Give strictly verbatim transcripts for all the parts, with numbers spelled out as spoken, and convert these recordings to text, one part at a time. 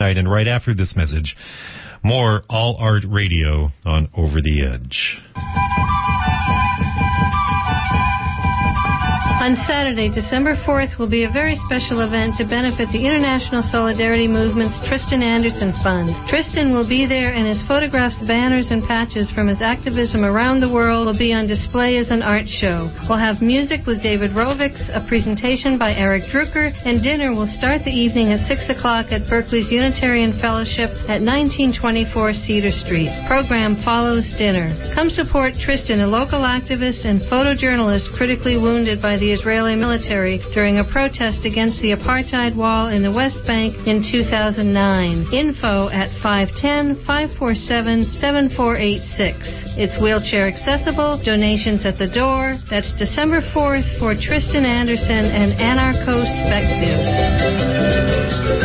Right, and right after this message, more All Art Radio on Over the Edge. On Saturday, December fourth, will be a very special event to benefit the International Solidarity Movement's Tristan Anderson Fund. Tristan will be there, and his photographs, banners, and patches from his activism around the world will be on display as an art show. We'll have music with David Rovics, a presentation by Eric Drucker, and dinner will start the evening at six o'clock at Berkeley's Unitarian Fellowship at nineteen twenty-four Cedar Street. Program follows dinner. Come support Tristan, a local activist and photojournalist critically wounded by the Israeli military during a protest against the apartheid wall in the West Bank in two thousand nine. Info at five one zero, five four seven, seven four eight six. It's wheelchair accessible, donations at the door. That's December fourth for Tristan Anderson and Anarcho Spective.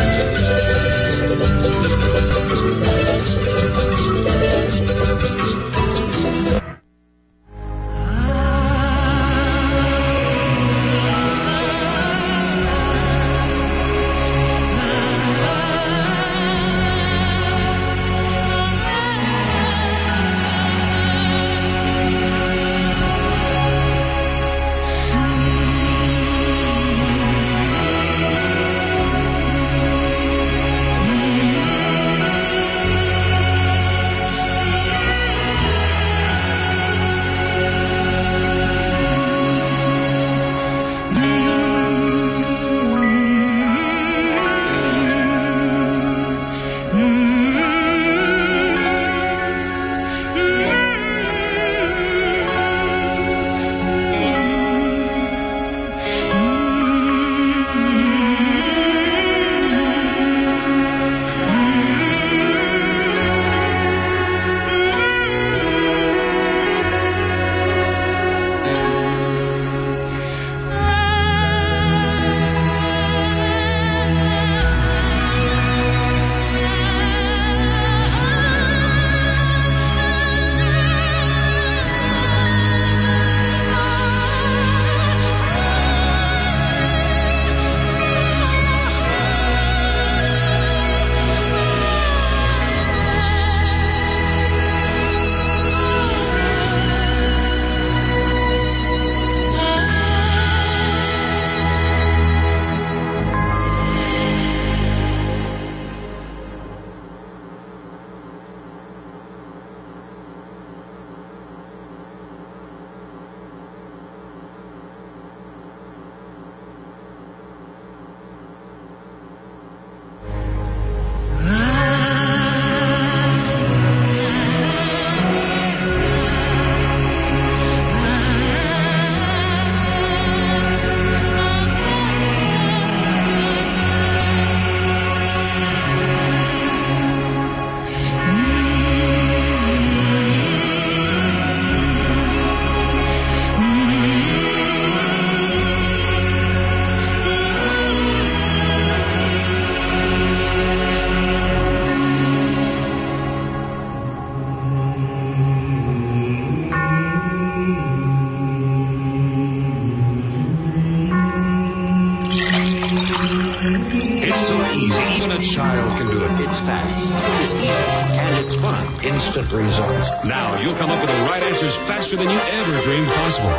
Now, you'll come up with the right answers faster than you ever dreamed possible.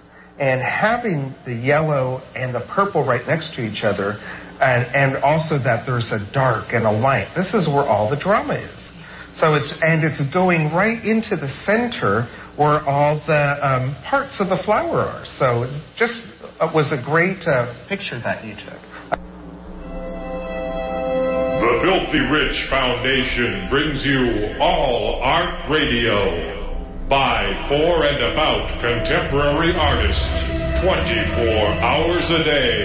And having the yellow and the purple right next to each other, and, and also that there's a dark and a light, this is where all the drama is. So it's, and it's going right into the center where all the um, parts of the flower are. So it just it was a great uh, picture that you took. The Filthy Rich Foundation brings you All Art Radio. By, for, and about contemporary artists, twenty-four hours a day.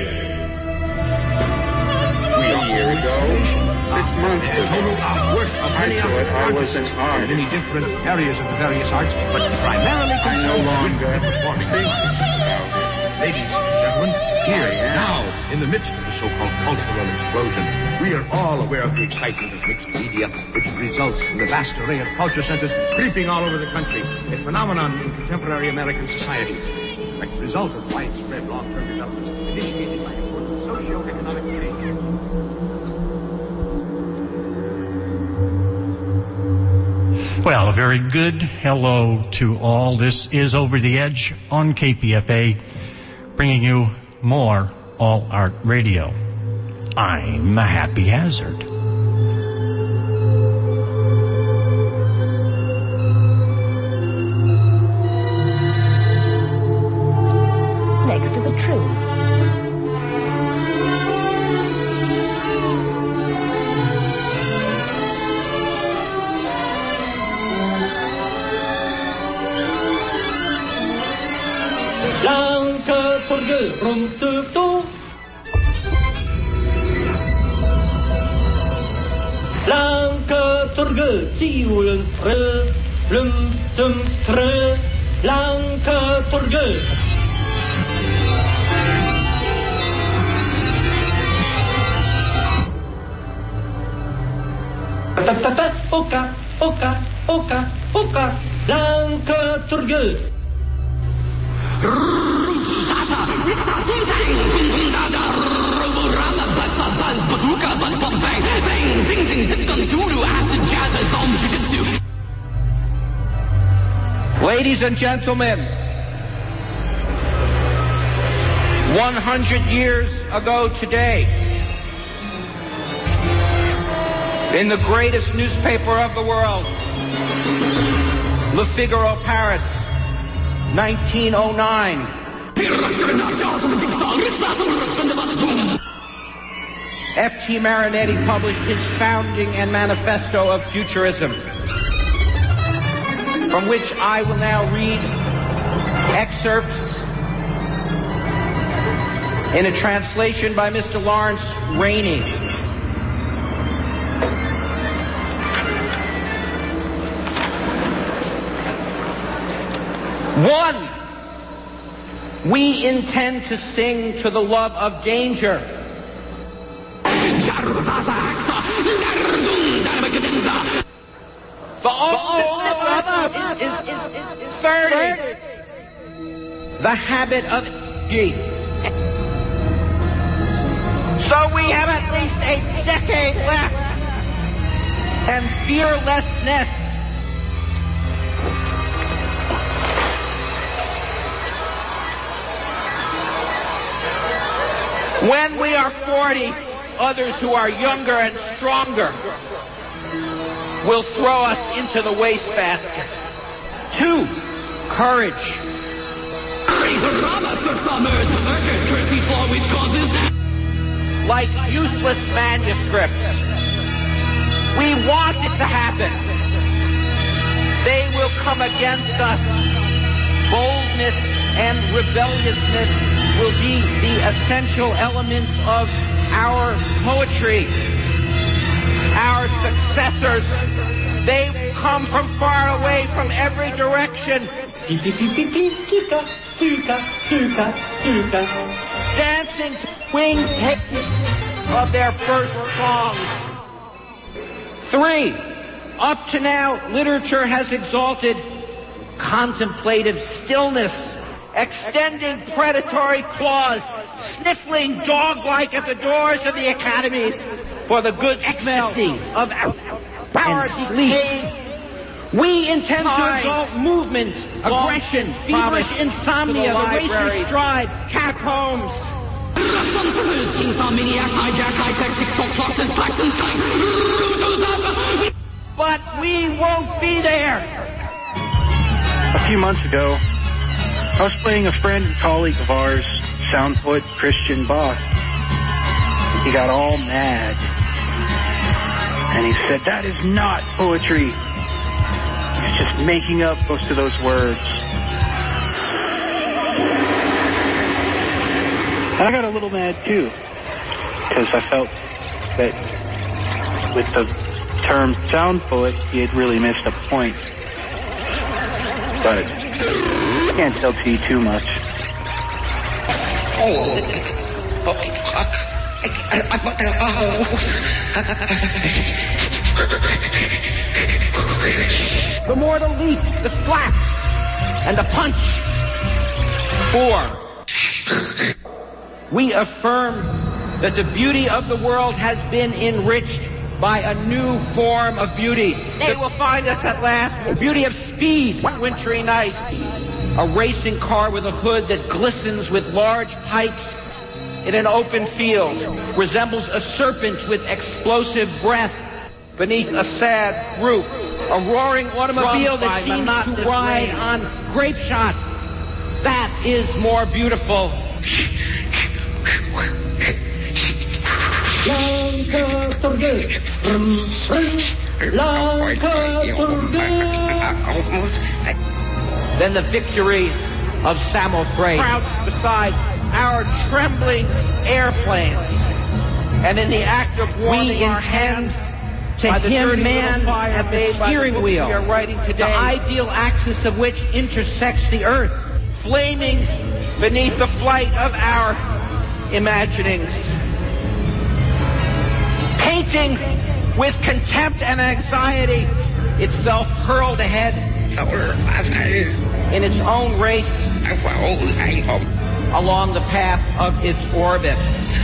A year ago, six months ago, I thought I was an artist. Many different areas of the various arts, but primarily I no longer think about it. Ladies and gentlemen, here, now, in the midst of the so-called cultural explosion, we are all aware of the excitement of mixed media, which results in the vast array of culture centers creeping all over the country, a phenomenon in contemporary American society, a result of widespread long-term developments. initiated by important socio-economic change. Well, a very good hello to all. This is Over the Edge on K P F A, bringing you more All Art Radio. I'm a Happy Hazard. Next to the trees. Blanke Torge from Tufto. Blanke Torge, Tiulen Fre, Blum Tum Fre, Blanke Torge. Oka, oka, oka, oka, Blanke Torge. Ladies and gentlemen, one hundred years ago today, in the greatest newspaper of the world, Le Figaro, Paris, nineteen oh nine. F T Marinetti published his founding and manifesto of Futurism, from which I will now read excerpts in a translation by Mister Lawrence Rainey. One, we intend to sing to the love of danger. The opposite is, is, is, is thirty, the habit of G. So we have at least a decade left, and fearlessness. When we are forty, others who are younger and stronger will throw us into the wastebasket. Two, courage. Like useless manuscripts, we want it to happen. They will come against us. Boldness and rebelliousness will be the essential elements of our poetry. Our successors, they come from far away, from every direction, dancing to wing takes of their first songs. Three, up to now, literature has exalted contemplative stillness, extending predatory claws, sniffling dog-like at the doors of the academies for the good smell of power decay. We intend to exalt movement, aggression, feverish insomnia, the racer's stride, catacombs. But we won't be there. A few months ago, I was playing a friend and colleague of ours, sound poet Christian Boss. He got all mad. And he said, that is not poetry. He's just making up most of those words. And I got a little mad too, because I felt that with the term sound poet, he had really missed a point. But I can't tell to you too much. The more the leap, the slap, and the punch. Four, we affirm that the beauty of the world has been enriched by a new form of beauty. They will find us at last. The beauty of speed, one wintry night. A racing car with a hood that glistens with large pipes in an open field, resembles a serpent with explosive breath beneath a sad roof. A roaring automobile that seems to ride on grape shot. That is more beautiful. Then the victory of Samothrace, crouched beside our trembling airplanes, and in the act of warming we intend to him man at the steering wheel, we are writing today, the ideal axis of which intersects the earth, flaming beneath the flight of our imaginings, painting with contempt and anxiety, itself hurled ahead in its own race along the path of its orbit.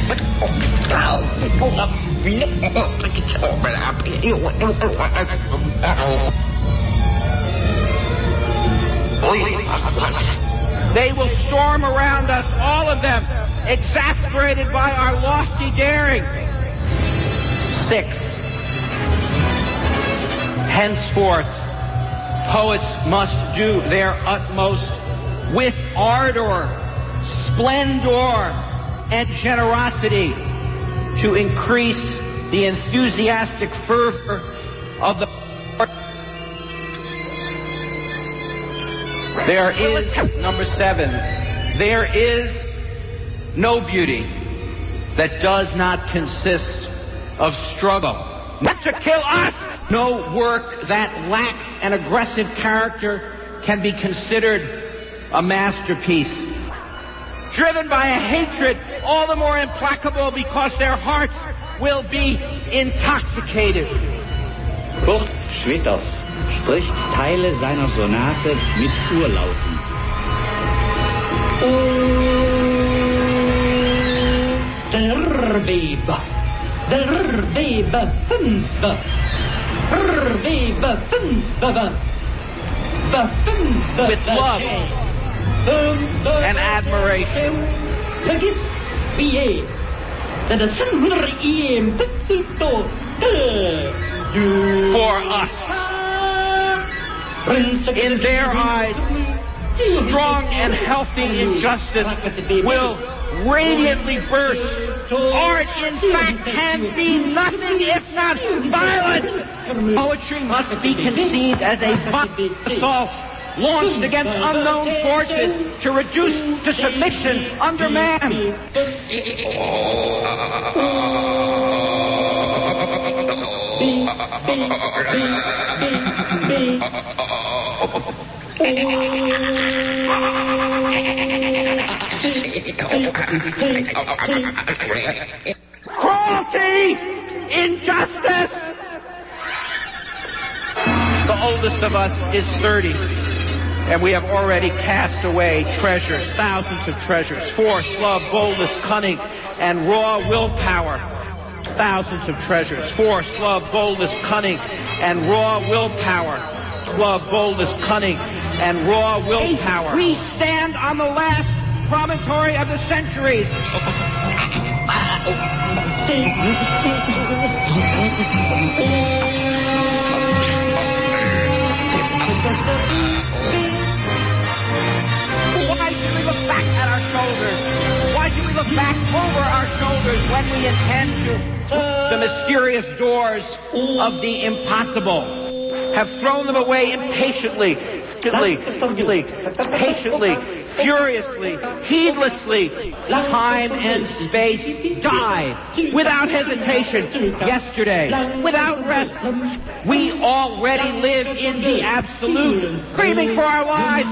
They will storm around us, all of them, exasperated by our lofty daring. Six. Henceforth, poets must do their utmost with ardor, splendor, and generosity to increase the enthusiastic fervor of the... There is, number seven, there is no beauty that does not consist of struggle. Not to kill us! No work that lacks an aggressive character can be considered a masterpiece. Driven by a hatred all the more implacable because their hearts will be intoxicated. Kurt Schwitters spricht Teile seiner Sonate mit Urlauten. Der Weber, der Weber fünf, der Weber fünf, with love and admiration. For us, in their eyes, strong and healthy injustice will radiantly burst. Art, in fact, can be nothing if not violent. Poetry must be conceived as a violent assault launched against unknown forces to reduce to submission under man. Cruelty, injustice. The oldest of us is thirty, and we have already cast away treasures, thousands of treasures, force, love, boldness, cunning, and raw willpower. Thousands of treasures, force, love, boldness, cunning, and raw willpower. Love, boldness, cunning, and raw willpower. We stand on the last promontory of the centuries. Why should we look back at our shoulders? Why should we look back over our shoulders when we intend to? The mysterious doors of the impossible have thrown them away impatiently, patiently, patiently, furiously, heedlessly. Time and space die without hesitation. Yesterday, without rest, we already live in the absolute, screaming for our lives.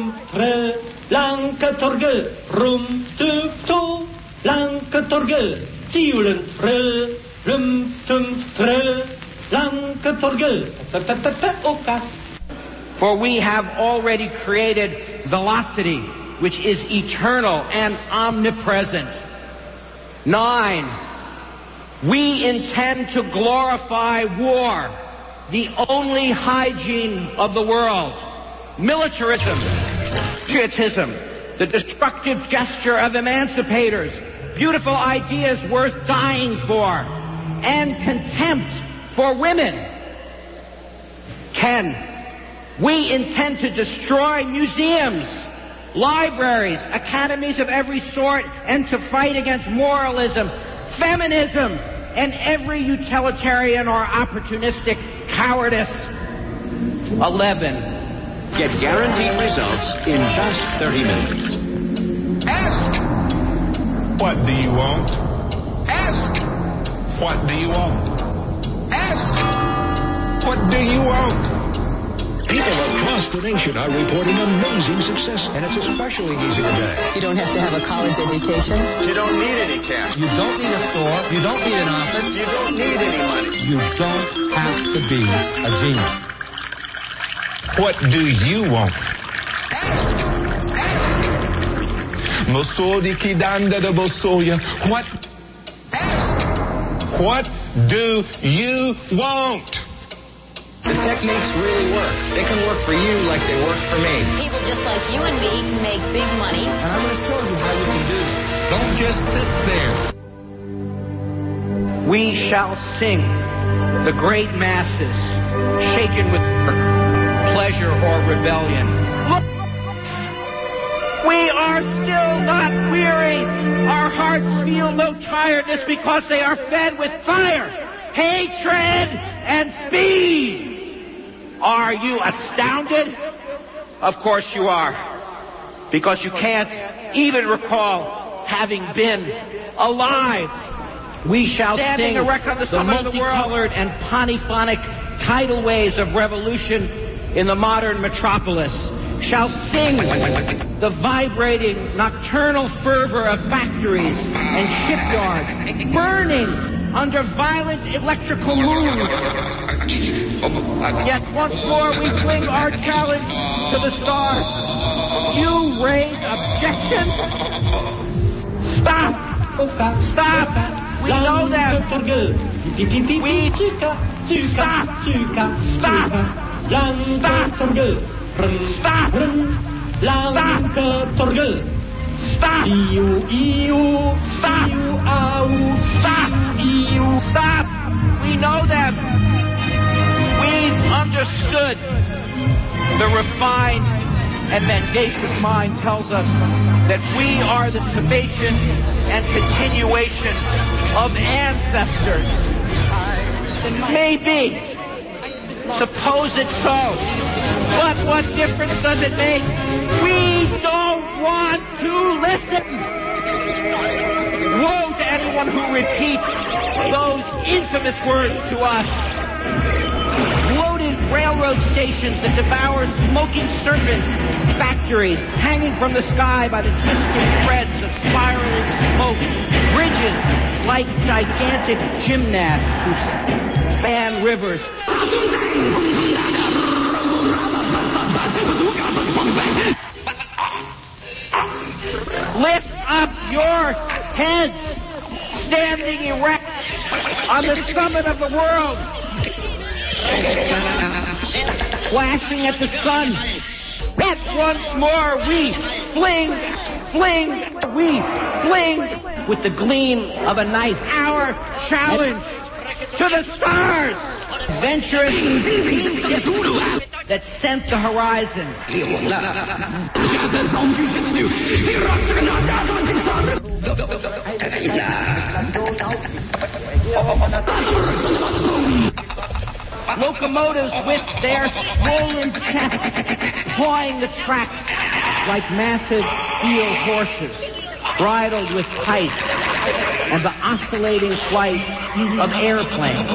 For we have already created velocity, which is eternal and omnipresent. Nine. We intend to glorify war, the only hygiene of the world. Militarism, patriotism, the destructive gesture of emancipators, beautiful ideas worth dying for, and contempt for women. Ten, we intend to destroy museums, libraries, academies of every sort, and to fight against moralism, feminism, and every utilitarian or opportunistic cowardice. Eleven. Get guaranteed results in just thirty minutes. Ask, what do you want? Ask, what do you want? Ask, what do you want? People across the nation are reporting amazing success, and it's especially easy today. You don't have to have a college education. You don't need any cash. You don't need a store. You don't need an office. You don't need any money. You don't have to be a genius. What do you want? Ask, ask. Mosodi kidanda de bosoya. What? Ask. What do you want? The techniques really work. They can work for you like they work for me. People just like you and me can make big money. And I'm going to show you how you can do it. Don't just sit there. We shall sing the great masses, shaken with pleasure or rebellion. Look, we are still not weary. Our hearts feel no tiredness because they are fed with fire, hatred, and speed. Are you astounded? Of course you are, because you can't even recall having been alive. We shall sing the multicolored and polyphonic tidal waves of revolution in the modern metropolis, shall sing the vibrating nocturnal fervor of factories and shipyards burning under violent electrical moons. Yet once more we fling our challenge to the stars. You raise objections? Stop! Stop! We know them! We... Stop! Stop! Stop! Stop! Stop! Stop! Stop! Stop! Stop! We know them! We've understood. The refined and mendacious mind tells us that we are the summation and continuation of ancestors. Maybe. Suppose it's so. But what difference does it make? We don't want to listen. Woe to anyone who repeats those infamous words to us. Bloated railroad stations that devour smoking serpents, factories hanging from the sky by the twisted threads of spiraling smoke, bridges like gigantic gymnasts who span rivers. Lift up your heads, standing erect on the summit of the world, flashing at the sun. Yet once more we fling, fling, we fling with the gleam of a knife. Our challenge to the stars, adventurous that scent the horizon. Locomotives with their swollen chests pawing the tracks like massive steel horses, bridled with pipes, and the oscillating flight of airplanes.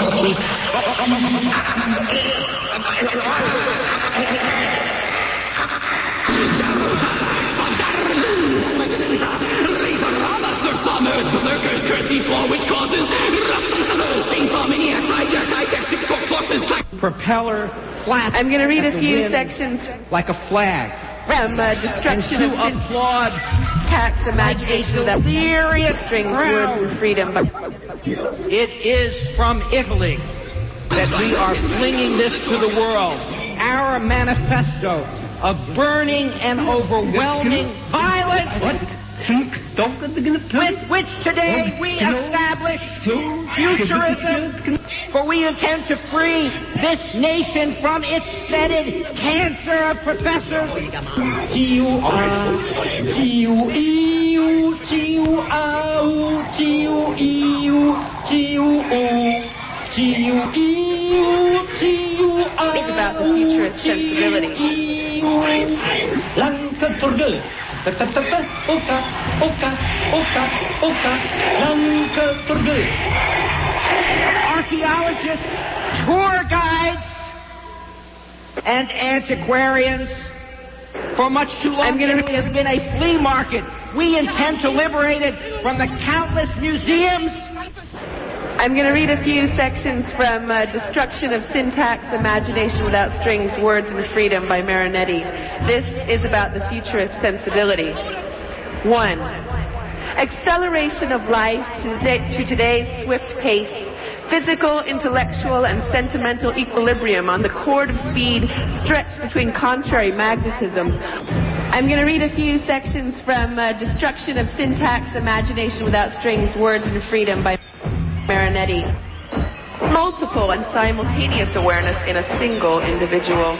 Propeller flaps. I'm going to read a few wind, sections like a flag. From uh, Destruction and of to applaud syntax, imagination, that serious strings, words, and freedom. It is from Italy that we are flinging this to the world. Our manifesto of burning and overwhelming violence, with which today we establish futurism, for we intend to free this nation from its fetid cancer of professors. Think about the futurist sensibility. Archaeologists, tour guides, and antiquarians. For much too long, Italy has been a flea market. We intend to liberate it from the countless museums. I'm going to read a few sections from uh, Destruction of Syntax, Imagination Without Strings, Words and Freedom by Marinetti. This is about the futurist sensibility. One, acceleration of life to, to today's swift pace, physical, intellectual, and sentimental equilibrium on the chord of speed stretched between contrary magnetisms. I'm going to read a few sections from uh, Destruction of Syntax, Imagination Without Strings, Words and Freedom by Marinetti. Multiple and simultaneous awareness in a single individual.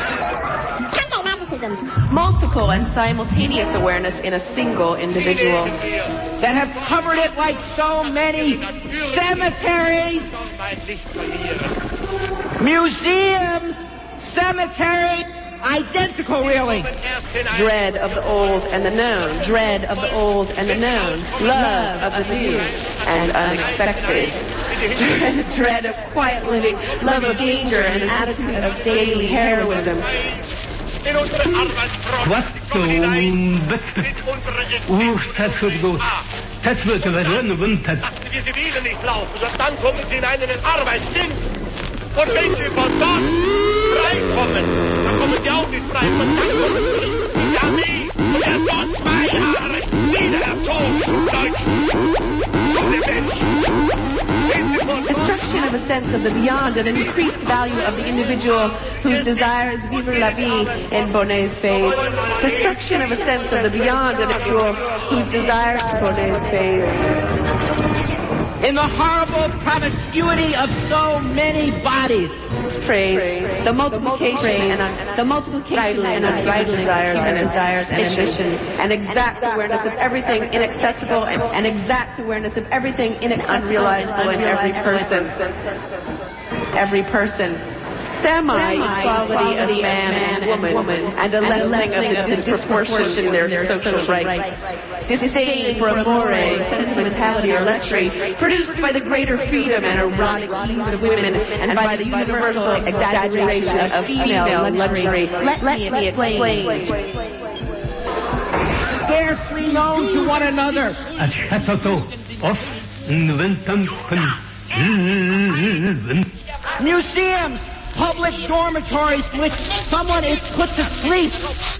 Multiple and simultaneous awareness in a single individual. That have covered it like so many cemeteries, museums, cemeteries, identical really. Dread of the old and the known. Dread of the old and the known. Love of the new and unexpected. Dread of quiet living. Love of danger and an attitude of daily heroism. Und wenn Sie von dort reinkommen, dann kommen Sie auch nicht frei. Und dann kommen Sie, ja wie, und erst dort zwei Jahre wieder der Tod Deutschen. Destruction of a sense of the beyond and an increased value of the individual whose desire is vivre la vie in Bonnet's phase. Destruction of a sense of the beyond and individual whose desire is Bonnet's phase. In the horrible promiscuity of so many bodies. Praise, the multiplication and un- the multiplication and unbridled desires and desires and ambition, and exact awareness of everything inaccessible and, and exact awareness of everything unrealizable in every person. Every person. Semi-equality of man and woman, and a lessening of the disproportion in their social rights. Disdain for amore, sentimentality, or luxury, produced by the greater freedom and erotic ease of women, and by the universal exaggeration of female luxury. Let, let me explain. Scarcely known to one another. Museums, public dormitories in which someone is put to sleep.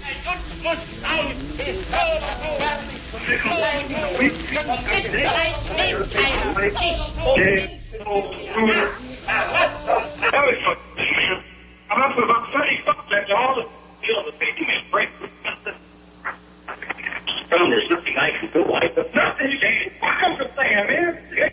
There's nothing I can do. I have nothing to say. I'm just saying, man.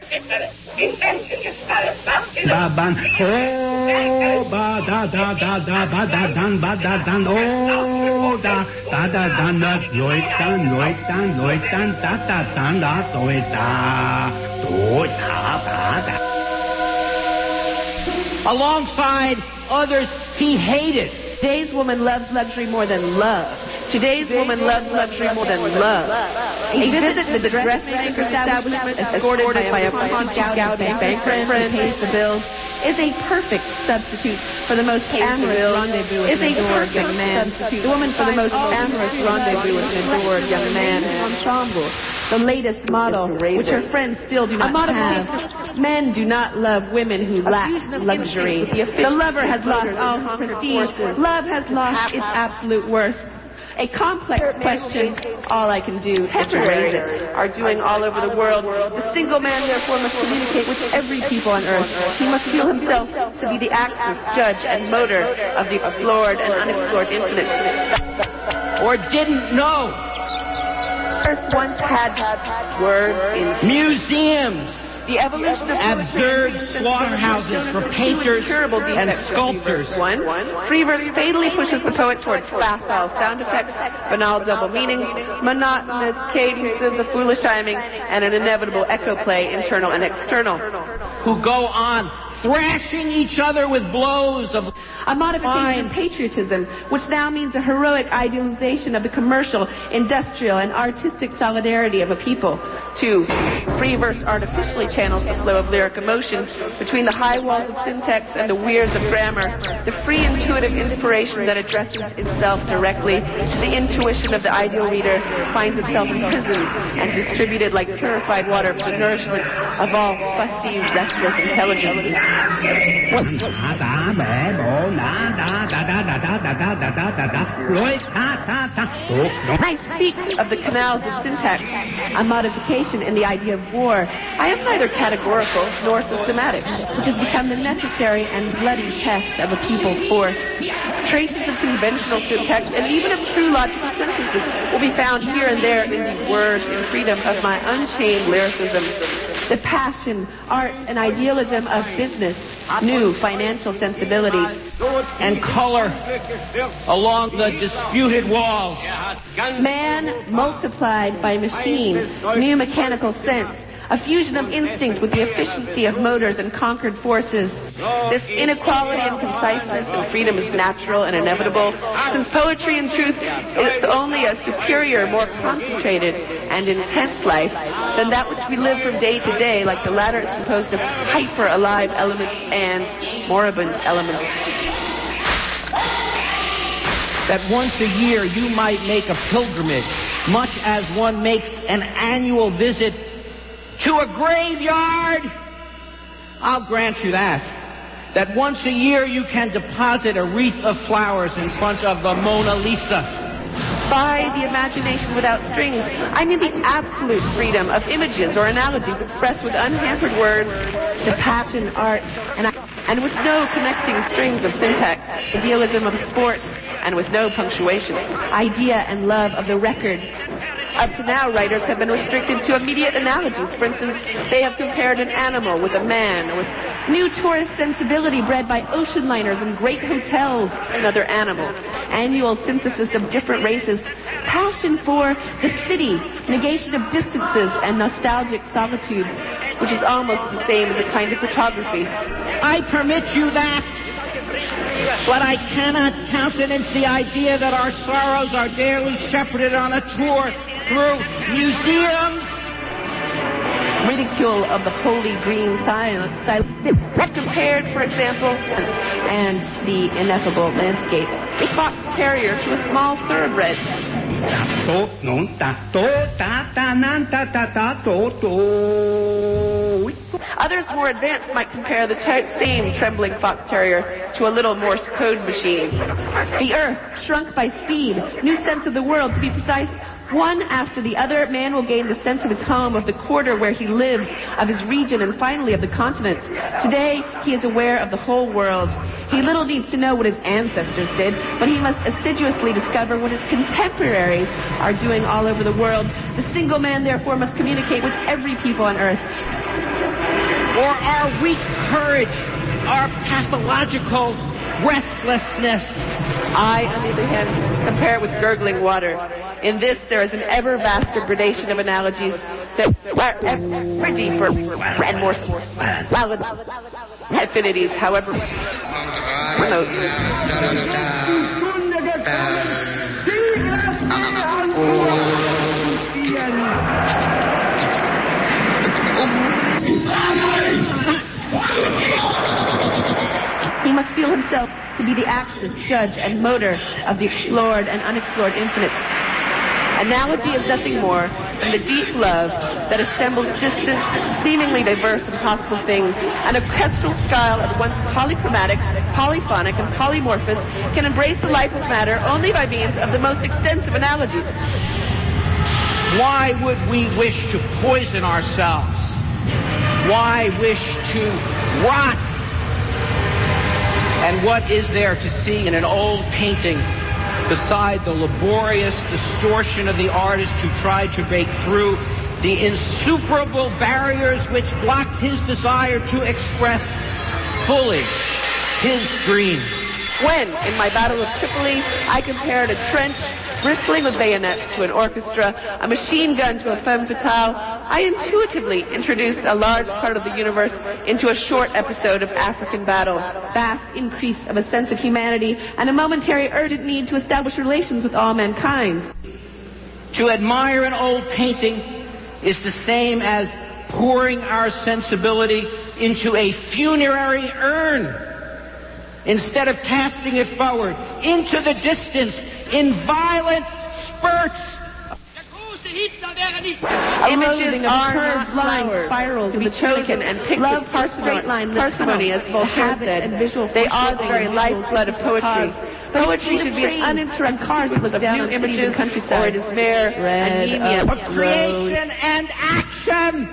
Baban, oh, ba da da da da ba da dan ba da dan, oh, da da da dan da, loi dan loi dan loi dan da da dan da, doi da, doi da ba da. Alongside others he hated. Today's woman loves luxury more than love. Today's woman loves luxury more than love. A visit to the dressmaker establishment escorted by a punch-out banker who pays the bills is a perfect substitute for the most amorous rendezvous with an adored young man. The woman for the most amorous rendezvous with an adored young man. Ensemble, the latest model, which her friends still do not have. Men do not love women who lack luxury. The lover has lost all his prestige. Love has lost its absolute worth. A complex question, all I can do is to raise it, are doing all over the world. The single man, therefore, must communicate with every people on earth. He must feel himself to be the axis, judge, and motor of the explored and unexplored infinite. Or didn't know. Earth once had words in museums. The evolution of absurd slaughterhouses for painters and sculptors. One, free verse fatally pushes the poet towards facile sound effects, banal double meanings, monotonous cadences of foolish timing, and an inevitable echo play, internal and external. Who go on thrashing each other with blows of a modification of patriotism, which now means a heroic idealization of the commercial, industrial, and artistic solidarity of a people. Two, free verse artificially channels the flow of lyric emotion between the high walls of syntax and the weirs of grammar. The free intuitive inspiration that addresses itself directly to the intuition of the ideal reader finds itself imprisoned and distributed like purified water for the nourishment of all fussy, restless intelligence. I speak of the canals of syntax, a modification in the idea of war. I am neither categorical nor systematic, which has become the necessary and bloody test of a people's force. Traces of conventional syntax and even of true logical sentences will be found here and there in the words and freedom of my unchained lyricism. The passion, art, and idealism of business, new financial sensibility, and color along the disputed walls. Man multiplied by machine, new mechanical sense, a fusion of instinct with the efficiency of motors and conquered forces. This inequality and conciseness and freedom is natural and inevitable, since poetry in truth is only a superior, more concentrated and intense life than that which we live from day to day, like the latter is composed of hyper-alive elements and moribund elements. That once a year you might make a pilgrimage, much as one makes an annual visit to a graveyard. I'll grant you that. That once a year you can deposit a wreath of flowers in front of the Mona Lisa. By the imagination without strings, I mean the absolute freedom of images or analogies expressed with unhampered words, the passion, art, and, and with no connecting strings of syntax, idealism of sport, and with no punctuation, idea and love of the record. Up to now, writers have been restricted to immediate analogies. For instance, they have compared an animal with a man, or with new tourist sensibility bred by ocean liners and great hotels, another animal. Annual synthesis of different races, passion for the city, negation of distances, and nostalgic solitude, which is almost the same as a kind of photography. I permit you that. But I cannot countenance the idea that our sorrows are daily shepherded on a tour through museums. Ridicule of the holy green silence, compared, for example, and the ineffable landscape. A fox terrier to a small thoroughbred. Others more advanced might compare the t- same trembling fox terrier to a little Morse code machine. The earth, shrunk by speed, new sense of the world, to be precise, one after the other, man will gain the sense of his home, of the quarter where he lives, of his region, and finally of the continent. Today, he is aware of the whole world. He little needs to know what his ancestors did, but he must assiduously discover what his contemporaries are doing all over the world. The single man, therefore, must communicate with every people on earth. Or our weak courage, our pathological restlessness. I, on the other hand, compare it with gurgling water. In this, there is an ever vaster gradation of analogies that are ever deeper and more valid affinities, however remote. He must feel himself to be the axis, judge, and motor of the explored and unexplored infinite. Analogy is nothing more and the deep love that assembles distant, seemingly diverse and possible things. An orchestral style at once polychromatic, polyphonic, and polymorphous can embrace the life of matter only by means of the most extensive analogies. Why would we wish to poison ourselves? Why wish to rot? And what is there to see in an old painting beside the laborious distortion of the artist who tried to break through the insuperable barriers which blocked his desire to express fully his dream? When, in my Battle of Tripoli, I compared a trench bristling with bayonets to an orchestra, a machine gun to a femme fatale, I intuitively introduced a large part of the universe into a short episode of African battle. Vast increase of a sense of humanity and a momentary urgent need to establish relations with all mankind. To admire an old painting is the same as pouring our sensibility into a funerary urn, instead of casting it forward into the distance in violent spurts. Images of curved lines, spirals, to be chosen and picked with parsimony, parsimony as Voltaire said. They are the very lifeblood of poetry. Poetry should be an uninterrupted cars of new images, countryside, or it is mere anemia of creation and action.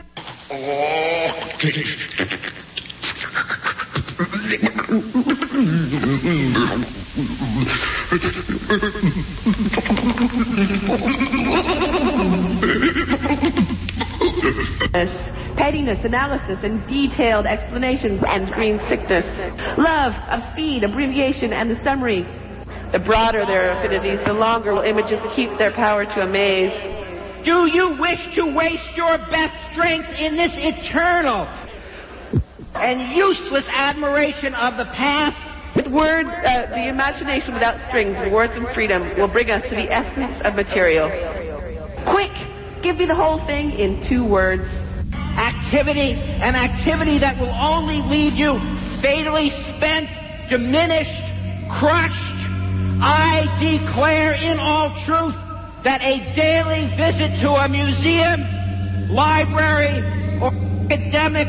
Pettiness, analysis, and detailed explanations, and green sickness. Love of speed, abbreviation, and the summary. The broader their affinities, the longer will images keep their power to amaze. Do you wish to waste your best strength in this eternal and useless admiration of the past? With words, uh, the imagination without strings, words and freedom, will bring us to the essence of material. Quick! Give me the whole thing in two words. Activity, an activity that will only leave you fatally spent, diminished, crushed. I declare in all truth that a daily visit to a museum, library, or academic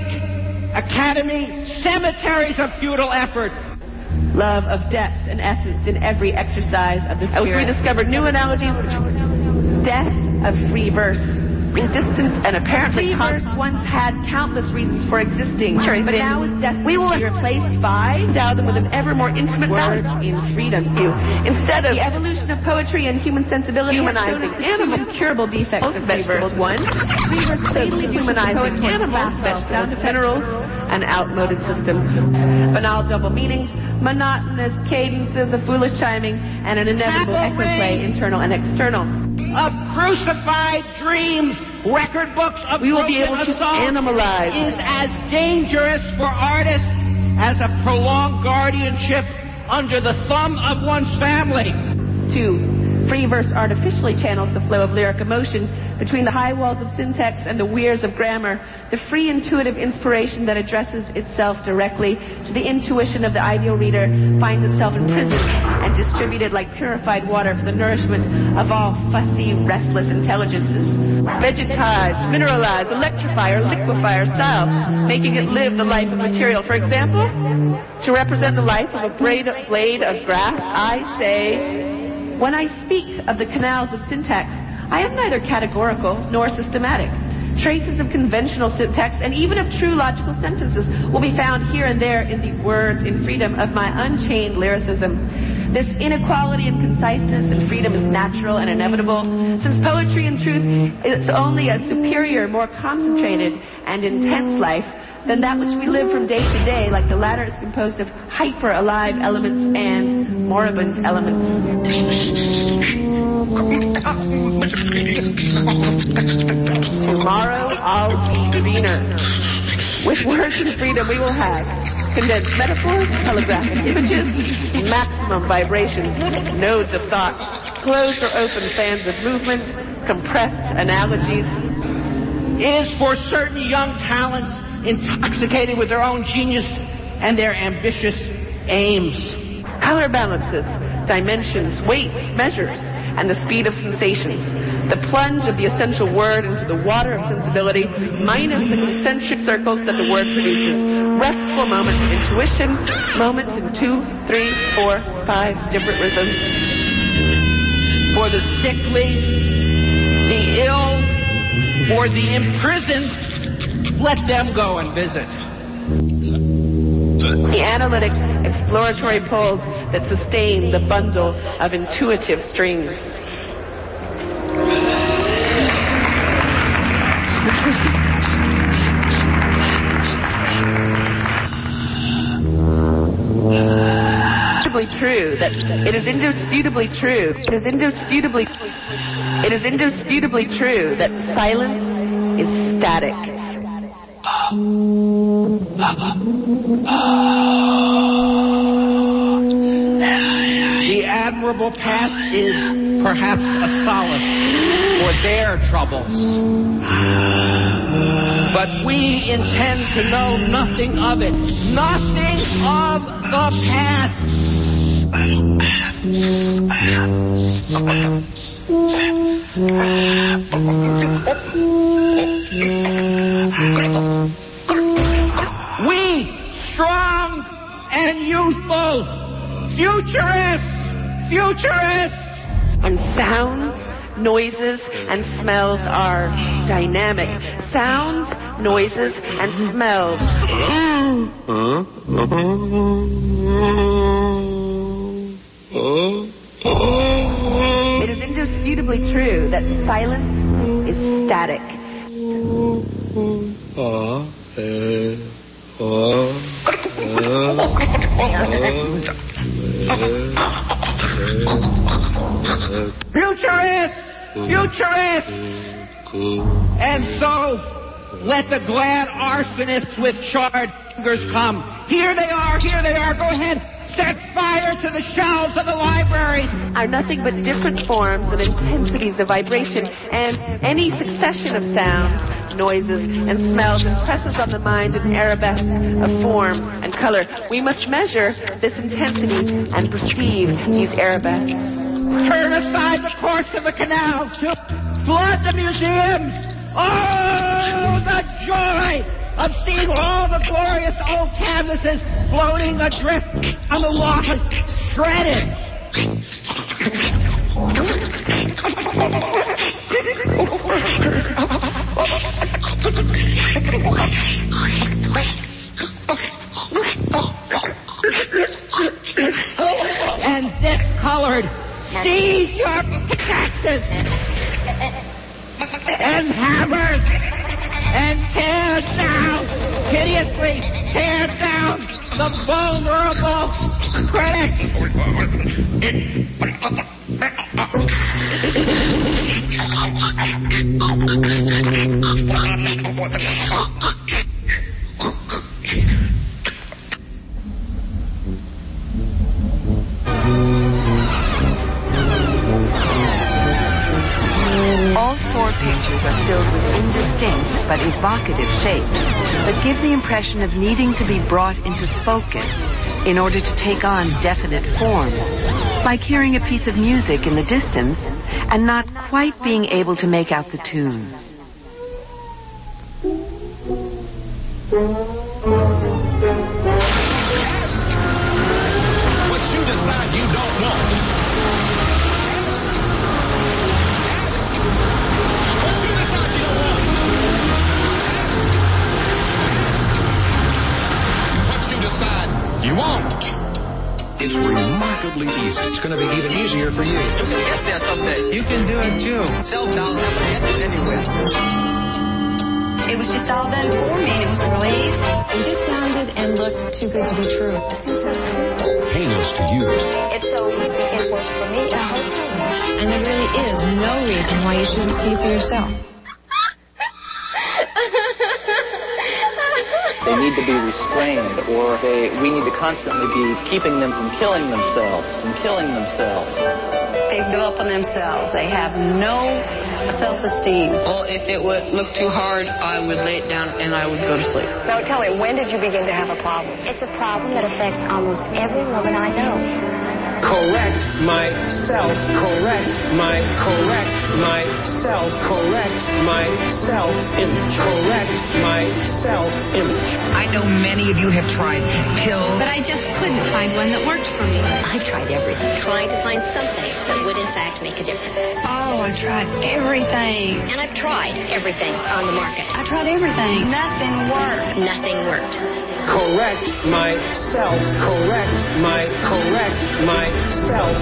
academy, cemeteries of futile effort. Love of depth and essence in every exercise of the spirit. As we discovered new analogies, death of free verse. Distant and apparently free verse once had countless reasons for existing, sure, but now is death we will be replaced by endow them with an ever more intimate knowledge in freedom. You, instead of the evolution of poetry and human sensibility, humanizing animal incurable defects of vegetables. One, free verse fatally humanizing animals, vegetables, minerals, and outmoded systems. Banal double meanings, monotonous cadences of foolish chiming, and an inevitable echo play, internal and external. Of crucified dreams, record books of we will be able to animalize is as dangerous for artists as a prolonged guardianship under the thumb of one's family. Two, free verse artificially channels the flow of lyric emotion between the high walls of syntax and the weirs of grammar. The free intuitive inspiration that addresses itself directly to the intuition of the ideal reader finds itself imprisoned and distributed like purified water for the nourishment of all fussy, restless intelligences. Vegetize, mineralize, electrify, or liquefy our style, making it live the life of material. For example, to represent the life of a blade of grass, I say, when I speak of the canals of syntax, I am neither categorical nor systematic. Traces of conventional syntax and even of true logical sentences will be found here and there in the words in freedom of my unchained lyricism. This inequality in conciseness and freedom is natural and inevitable, since poetry in truth is only a superior, more concentrated and intense life than that which we live from day to day, like the latter is composed of hyper-alive elements and moribund elements. Tomorrow I'll be greener. With words and freedom we will have condensed metaphors, telegraphic images, maximum vibrations, nodes of thought, closed or open fans of movement, compressed analogies. It is for certain young talents intoxicated with their own genius and their ambitious aims. Color balances, dimensions, weights, measures, and the speed of sensations. The plunge of the essential word into the water of sensibility, minus the concentric circles that the word produces. Restful moments of intuition, moments in two, three, four, five different rhythms. For the sickly, the ill, for the imprisoned, let them go and visit. The analytic, exploratory pulls that sustain the bundle of intuitive strings. True that it is indisputably true. It is indisputably. It is indisputably true that silence is static. The admirable past is perhaps a solace for their troubles. But we intend to know nothing of it. Nothing of the past. We, strong and youthful, futurists, futurists. And sounds, noises, and smells are dynamic. Sounds, noises, and smells. It is indisputably true that silence is static. Futurists! Futurists! And so, let the glad arsonists with charred fingers come. Here they are, here they are, go ahead. Set fire to the shelves of the libraries. Are nothing but different forms and intensities of vibration, and any succession of sounds, noises, and smells impresses on the mind an arabesque of form and color. We must measure this intensity and perceive these arabesques. Turn aside the course of the canal to flood the museums. Oh, the joy of seeing all the glorious old canvases floating adrift on the waters, shredded. And discolored. Seize your pickaxes and hammers and tear down, hideously tear down the vulnerable critic. All four pictures are filled with indistinct but evocative shapes that give the impression of needing to be brought into focus in order to take on definite form, like hearing a piece of music in the distance and not quite being able to make out the tune. What you decide you don't want. You won't. It's remarkably easy. It's going to be even easier for you. You can get there someday. You can do it too. Self-doubt never gets you anywhere. It was just all done for me, and it was really easy. It just sounded and looked too good to be true. It seems so simple. Heinous to use. It's so easy. It worked for me the whole time. And there really is no reason why you shouldn't see for yourself. They need to be restrained, or they, we need to constantly be keeping them from killing themselves, from killing themselves. They give up on themselves. They have no self-esteem. Well, if it would look too hard, I would lay it down and I would go to sleep. Now, tell me, when did you begin to have a problem? It's a problem that affects almost every woman I know. correct myself, correct my, correct myself, correct my self-image, correct my self-image. I know many of you have tried pills, but I just couldn't find one that worked for me. I tried everything, trying to find something that would in fact make a difference. Oh, I tried everything. And I've tried everything on the market. I tried everything. Nothing worked. Nothing worked. Correct myself, correct my, correct myself.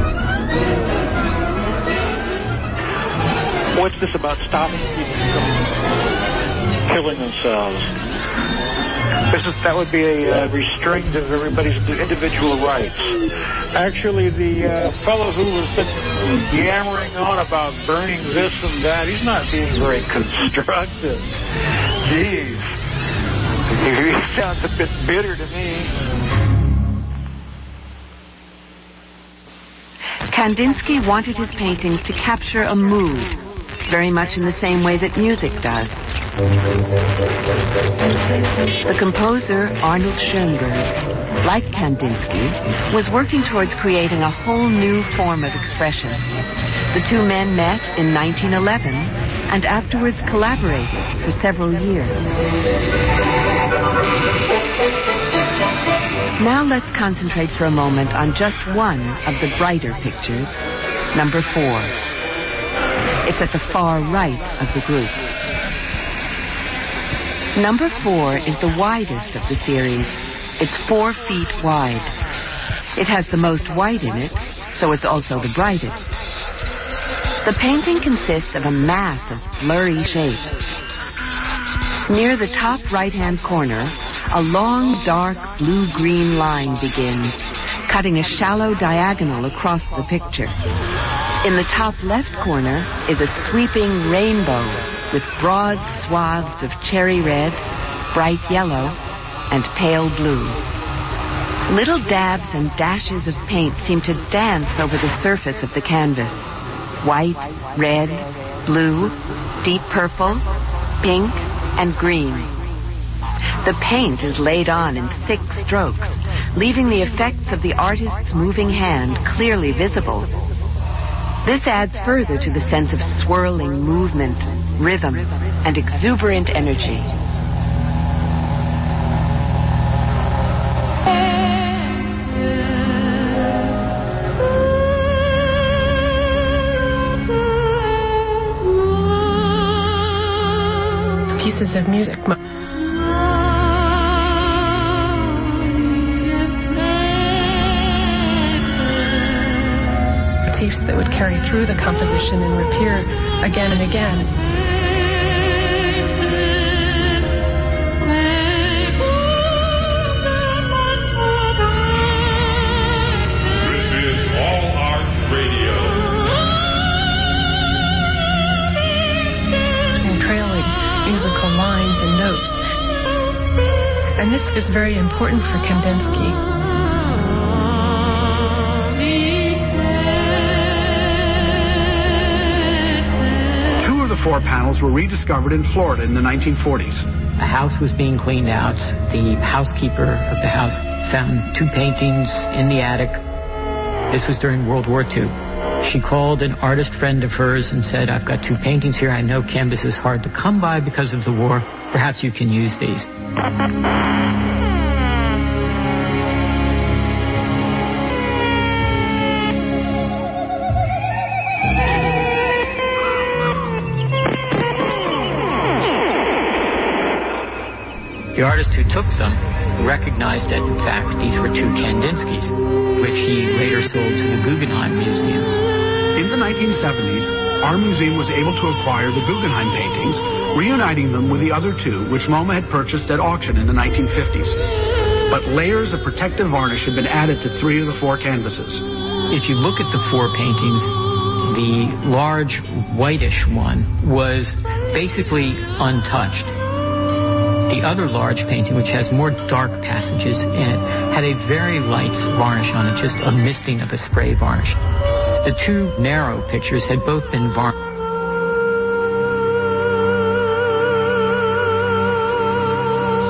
What's this about stopping people from killing themselves? This is, that would be a uh, restraint of everybody's individual rights. Actually, the uh, fellow who was been yammering on about burning this and that, he's not being very constructive. Jeez. He sounds a bit bitter to me. Kandinsky wanted his paintings to capture a mood, very much in the same way that music does. The composer, Arnold Schoenberg, like Kandinsky, was working towards creating a whole new form of expression. The two men met in nineteen eleven and afterwards collaborated for several years. Now let's concentrate for a moment on just one of the brighter pictures, number four. It's at the far right of the group. Number four is the widest of the series. It's four feet wide. It has the most white in it, so it's also the brightest. The painting consists of a mass of blurry shapes. Near the top right-hand corner, a long, dark, blue-green line begins, cutting a shallow diagonal across the picture. In the top left corner is a sweeping rainbow with broad swaths of cherry red, bright yellow, and pale blue. Little dabs and dashes of paint seem to dance over the surface of the canvas. White, red, blue, deep purple, pink, and green. The paint is laid on in thick strokes, leaving the effects of the artist's moving hand clearly visible. This adds further to the sense of swirling movement, rhythm, and exuberant energy. Pieces of music. Motifs that would carry through the composition and reappear again and again. This is All Art Radio. And trailing musical lines and notes. And this is very important for Kandinsky. Four panels were rediscovered in Florida in the nineteen forties. A house was being cleaned out. The housekeeper of the house found two paintings in the attic. This was during World War Two. She called an artist friend of hers and said, I've got two paintings here. I know canvas is hard to come by because of the war. Perhaps you can use these. The artist who took them recognized that, in fact, these were two Kandinskys, which he later sold to the Guggenheim Museum. In the nineteen seventies, our museum was able to acquire the Guggenheim paintings, reuniting them with the other two, which Moma had purchased at auction in the nineteen fifties. But layers of protective varnish had been added to three of the four canvases. If you look at the four paintings, the large whitish one was basically untouched. The other large painting, which has more dark passages in it, had a very light varnish on it, just a misting of a spray varnish. The two narrow pictures had both been varnished.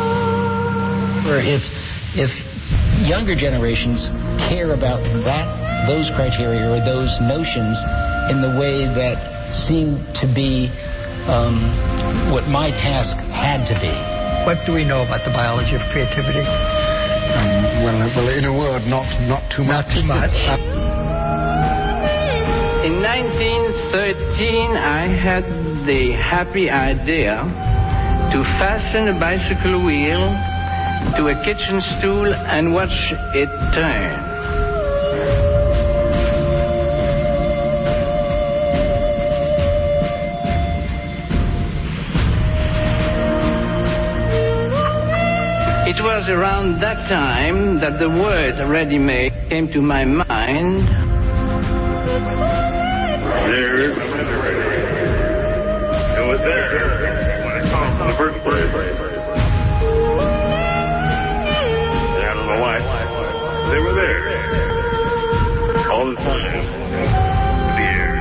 If, if younger generations care about that those criteria or those notions in the way that seemed to be um, what my task had to be. What do we know about the biology of creativity? Um, well, well, in a word, not not too much. Not too much. In nineteen thirteen, I had the happy idea to fasten a bicycle wheel to a kitchen stool and watch it turn. It was around that time that the word ready-made came to my mind. There. It was there when I saw him for the first place. I don't know why. They were there. All the time. In the air.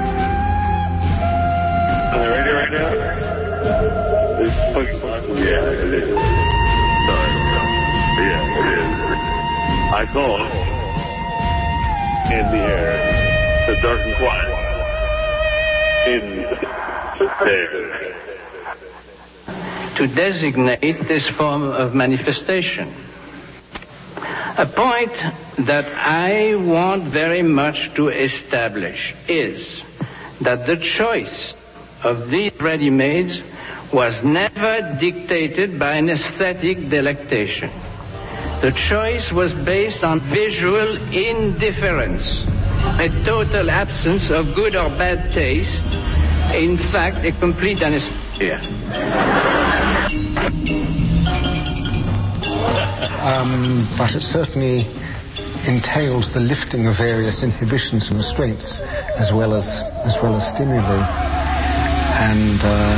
Are they ready right now? It's fucking fun. Yeah, it is. Sorry. Yeah, it is. I saw him in the air. The dark and quiet. In there. To designate this form of manifestation. A point that I want very much to establish is that the choice of these ready-mades was never dictated by an aesthetic delectation. The choice was based on visual indifference, a total absence of good or bad taste, in fact, a complete anesthesia. Um, but it certainly entails the lifting of various inhibitions and restraints, as well as as well as stimuli. And uh...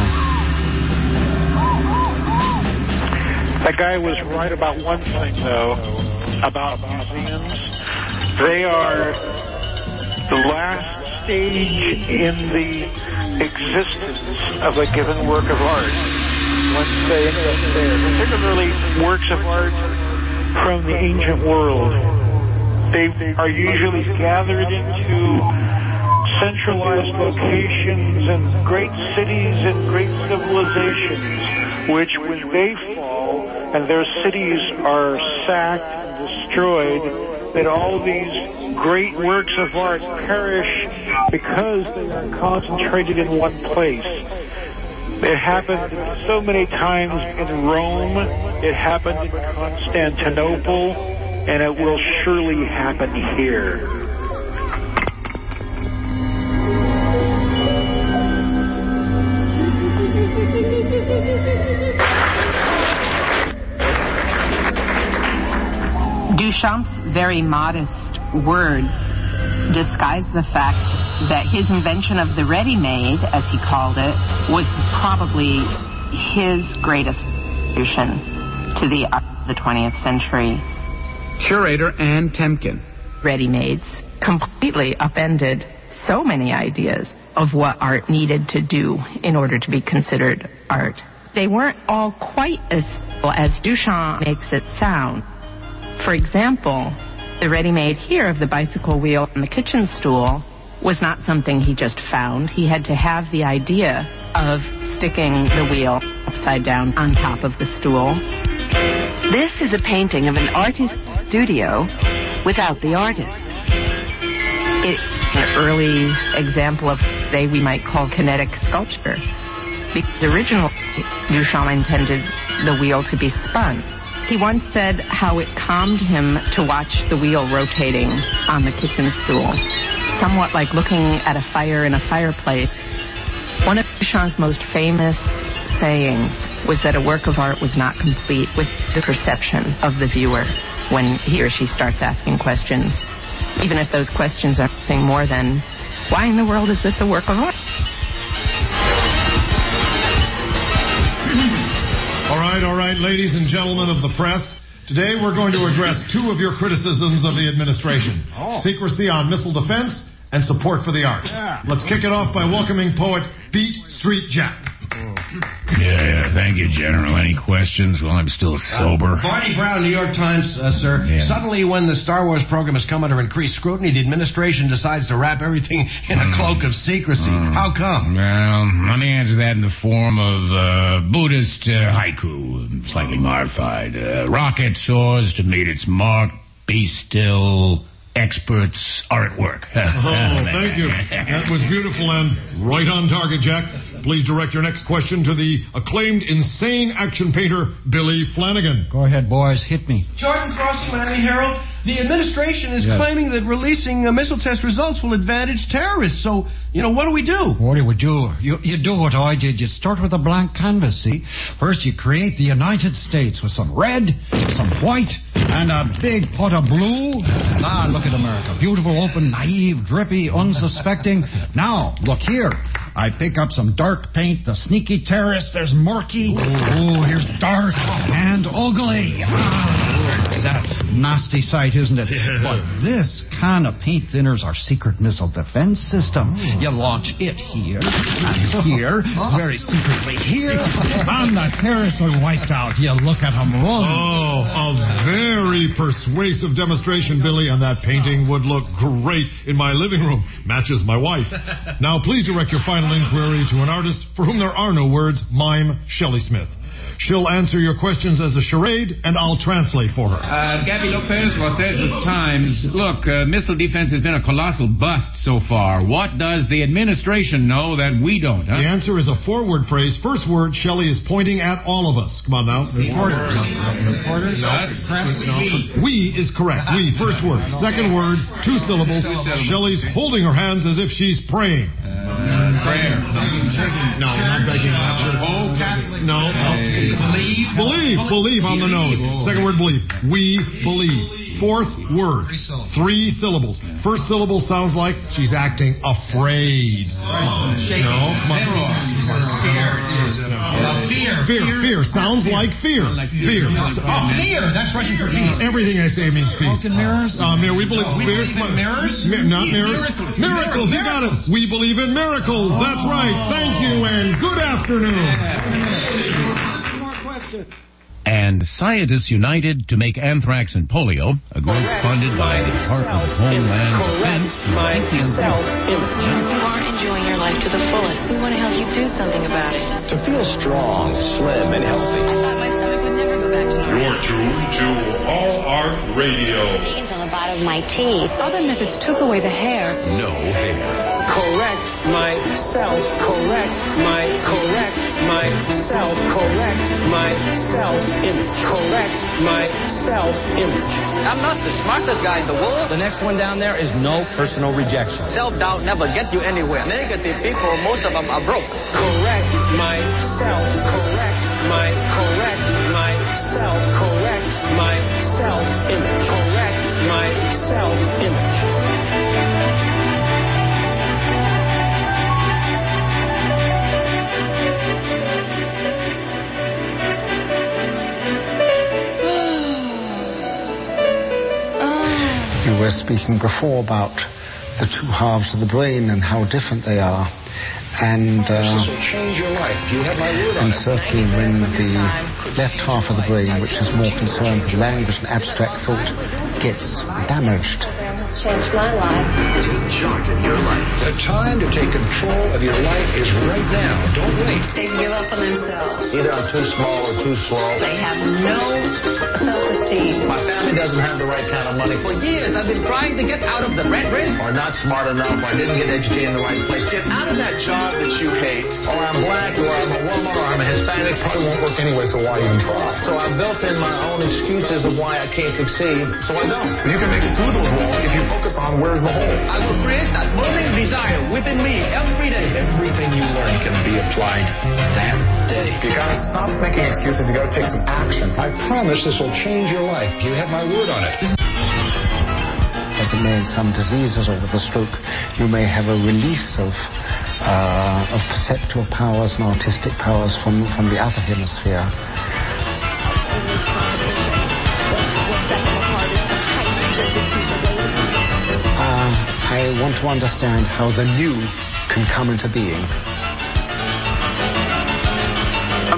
that guy was right about one thing, though, about museums. They are the last stage in the existence of a given work of art. Once they end there, particularly works of art from the ancient world, they are usually gathered into centralized locations and great cities and great civilizations, which when they fall and their cities are sacked and destroyed, that all these great works of art perish because they are concentrated in one place. It happened so many times in Rome, it happened in Constantinople, and it will surely happen here. Duchamp's very modest words disguise the fact that his invention of the ready-made, as he called it, was probably his greatest contribution to the art of the twentieth century. Curator Ann Temkin. Ready-mades completely upended so many ideas of what art needed to do in order to be considered art. They weren't all quite as simple as Duchamp makes it sound. For example, the ready-made here of the bicycle wheel and the kitchen stool was not something he just found. He had to have the idea of sticking the wheel upside down on top of the stool. This is a painting of an artist's studio without the artist. It's an early example of what we might call kinetic sculpture. Because originally, Duchamp intended the wheel to be spun. He once said how it calmed him to watch the wheel rotating on the kitchen stool, somewhat like looking at a fire in a fireplace. One of Duchamp's most famous sayings was that a work of art was not complete with the perception of the viewer when he or she starts asking questions, even if those questions are nothing more than, why in the world is this a work of art? All right, all right, ladies and gentlemen of the press. Today we're going to address two of your criticisms of the administration. Oh. Secrecy on missile defense and support for the arts. Yeah. Let's kick it off by welcoming poet Beat Street Jack. Yeah, yeah, thank you, General. Any questions? Well, I'm still sober. Uh, Barney Brown, New York Times, uh, sir. Yeah. Suddenly, when the Star Wars program has come under increased scrutiny, the administration decides to wrap everything in a cloak of secrecy. Mm. How come? Well, let me answer that in the form of uh, Buddhist uh, haiku, slightly modified. Uh, rocket soars to meet its mark. Be still. Experts are at work. Oh, thank you. That was beautiful and right on target, Jack. Please direct your next question to the acclaimed insane action painter, Billy Flanagan. Go ahead, boys. Hit me. Jordan Crossing, Miami Herald. The administration is Yes. claiming that releasing uh, missile test results will advantage terrorists. So, you know, what do we do? What do we do? You, you do what I did. You start with a blank canvas, see? First, you create the United States with some red, some white, and a big pot of blue. Ah, look at America. Beautiful, open, naive, drippy, unsuspecting. Now, look here. I pick up some dark paint, the sneaky terrorist. There's murky. Oh, here's dark and ugly. Ah, that nasty sight, isn't it? But this kind of paint thinner's our secret missile defense system. You launch it here and here, very secretly here, and the terrorists are wiped out. You look at them run. Oh, a very persuasive demonstration, Billy, and that painting would look great in my living room. Matches my wife. Now, please direct your final inquiry to an artist for whom there are no words, mime Shelley Smith. She'll answer your questions as a charade, and I'll translate for her. Uh, Gabby Lopez, Los Angeles Times. Look, uh, missile defense has been a colossal bust so far. What does the administration know that we don't, huh? The answer is a forward phrase. First word, Shelley is pointing at all of us. Come on now. Reporters. Reporters? No. No. We is correct. We, first word. Second word, two syllables. Shelley's holding her hands as if she's praying. Uh, prayer. No, not begging. Oh, Catholic. No, no. Believe. Believe. Believe on the nose. Second word, believe. We believe. Fourth word. Three syllables. First syllable sounds like she's acting afraid. No, come on. Fear. Fear. Fear. Sounds like fear. Fear. Oh, fear. That's Russian for peace. Everything I say means peace. Smoke and mirrors? Uh, mirror. We believe We mirrors. believe in mirrors? Mi- not mirrors. Miracles. Miracles. You got it. We believe in miracles. That's right. Thank you and good afternoon. And Scientists United to Make Anthrax and Polio, a group funded by the Department of Homeland Defense. You aren't enjoying your life to the fullest. We want to help you do something about it. To feel strong, slim, and healthy. I thought my stomach would never go back to normal. You're tuned to All Art Radio. Stains on the bottom of my teeth. Other methods took away the hair. No hair. Correct myself, correct my, correct myself, correct myself image, correct myself image. I'm not the smartest guy in the world. The next one down there is no personal rejection. Self-doubt never get you anywhere. Negative people, most of them are broke. Correct myself, correct my, correct myself, correct myself image, correct myself image. You were speaking before about the two halves of the brain and how different they are. And, uh, and certainly when the left half of the brain, which is more concerned with language and abstract thought, gets damaged. It's changed my life. Take charge of your life. The time to take control of your life is right now. Don't wait. They give up on themselves. Either I'm too small or too slow. They have no self-esteem. My family doesn't have the right kind of money. For years, I've been trying to get out of the rat race. Or not smart enough. Or I didn't get educated in the right place. Get out of that job that you hate. Or I'm black, or I'm a woman, or I'm a Hispanic. Probably won't work anyway, so why even try? So I've built in my own excuses of why I can't succeed, so I don't. You can make it through those walls if you focus on where's the hole. I will create that burning desire within me every day. Everything you learn can be applied that day. You gotta stop making excuses. You gotta take some action. I promise this will change your life. You have my word on it. As it may in some diseases or with a stroke, you may have a release of uh, of perceptual powers and artistic powers from, from the other hemisphere. Uh, I want to understand how the new can come into being.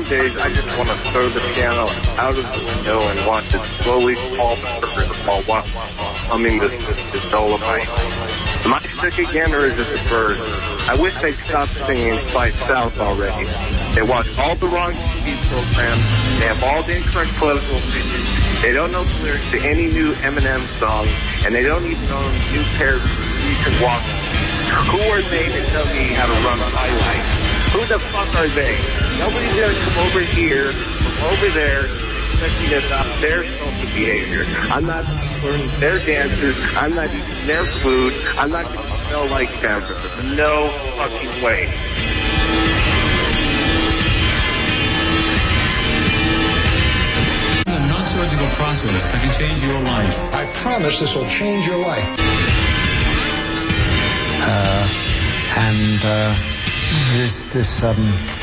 days I just want to throw the piano out of the window and watch it slowly fall backwards while humming this, this, this lullaby. Am I sick again, or is it the birds? I wish they'd stop singing Fly South already. They watch all the wrong T V programs. They have all the incorrect political opinions. They don't know the lyrics to any new Eminem song, and they don't even know new pairs of recent walk. Who are they to tell me how to run my life? Who the fuck are they? Nobody's gonna come over here, from over there, expecting to adopt their social behavior. I'm not learning their dances. I'm not eating their food. I'm not going to smell like them. No fucking way. It's a non-surgical process that can change your life. I promise this will change your life. Uh, and uh, this, this, um,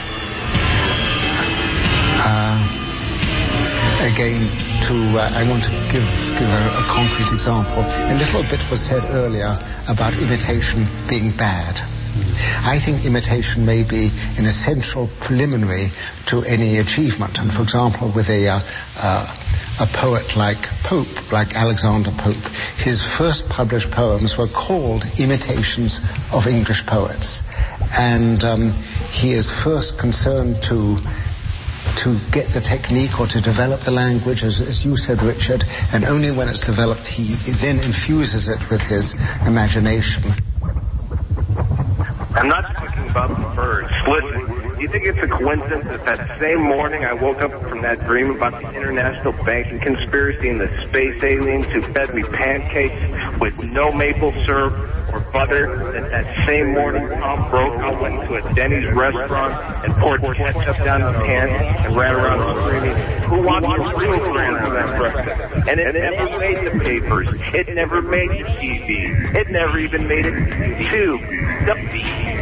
uh, Again, to uh, I want to give give a, a concrete example. A little bit was said earlier about imitation being bad. I think imitation may be an essential preliminary to any achievement. And for example, with a uh, uh, a poet like Pope, like Alexander Pope, his first published poems were called imitations of English poets, and um, he is first concerned to. to get the technique or to develop the language, as, as you said, Richard, and only when it's developed he then infuses it with his imagination. I'm not talking about the birds. Listen, do you think it's a coincidence that that same morning I woke up from that dream about the international banking conspiracy and the space aliens who fed me pancakes with no maple syrup or butter, that that same morning Tom Brokaw went to a Denny's restaurant and poured ketchup down his pants and ran around screaming, "Who wants a real grand for that breakfast?" And it never made the papers. It never made the T V. It never even made it to the B.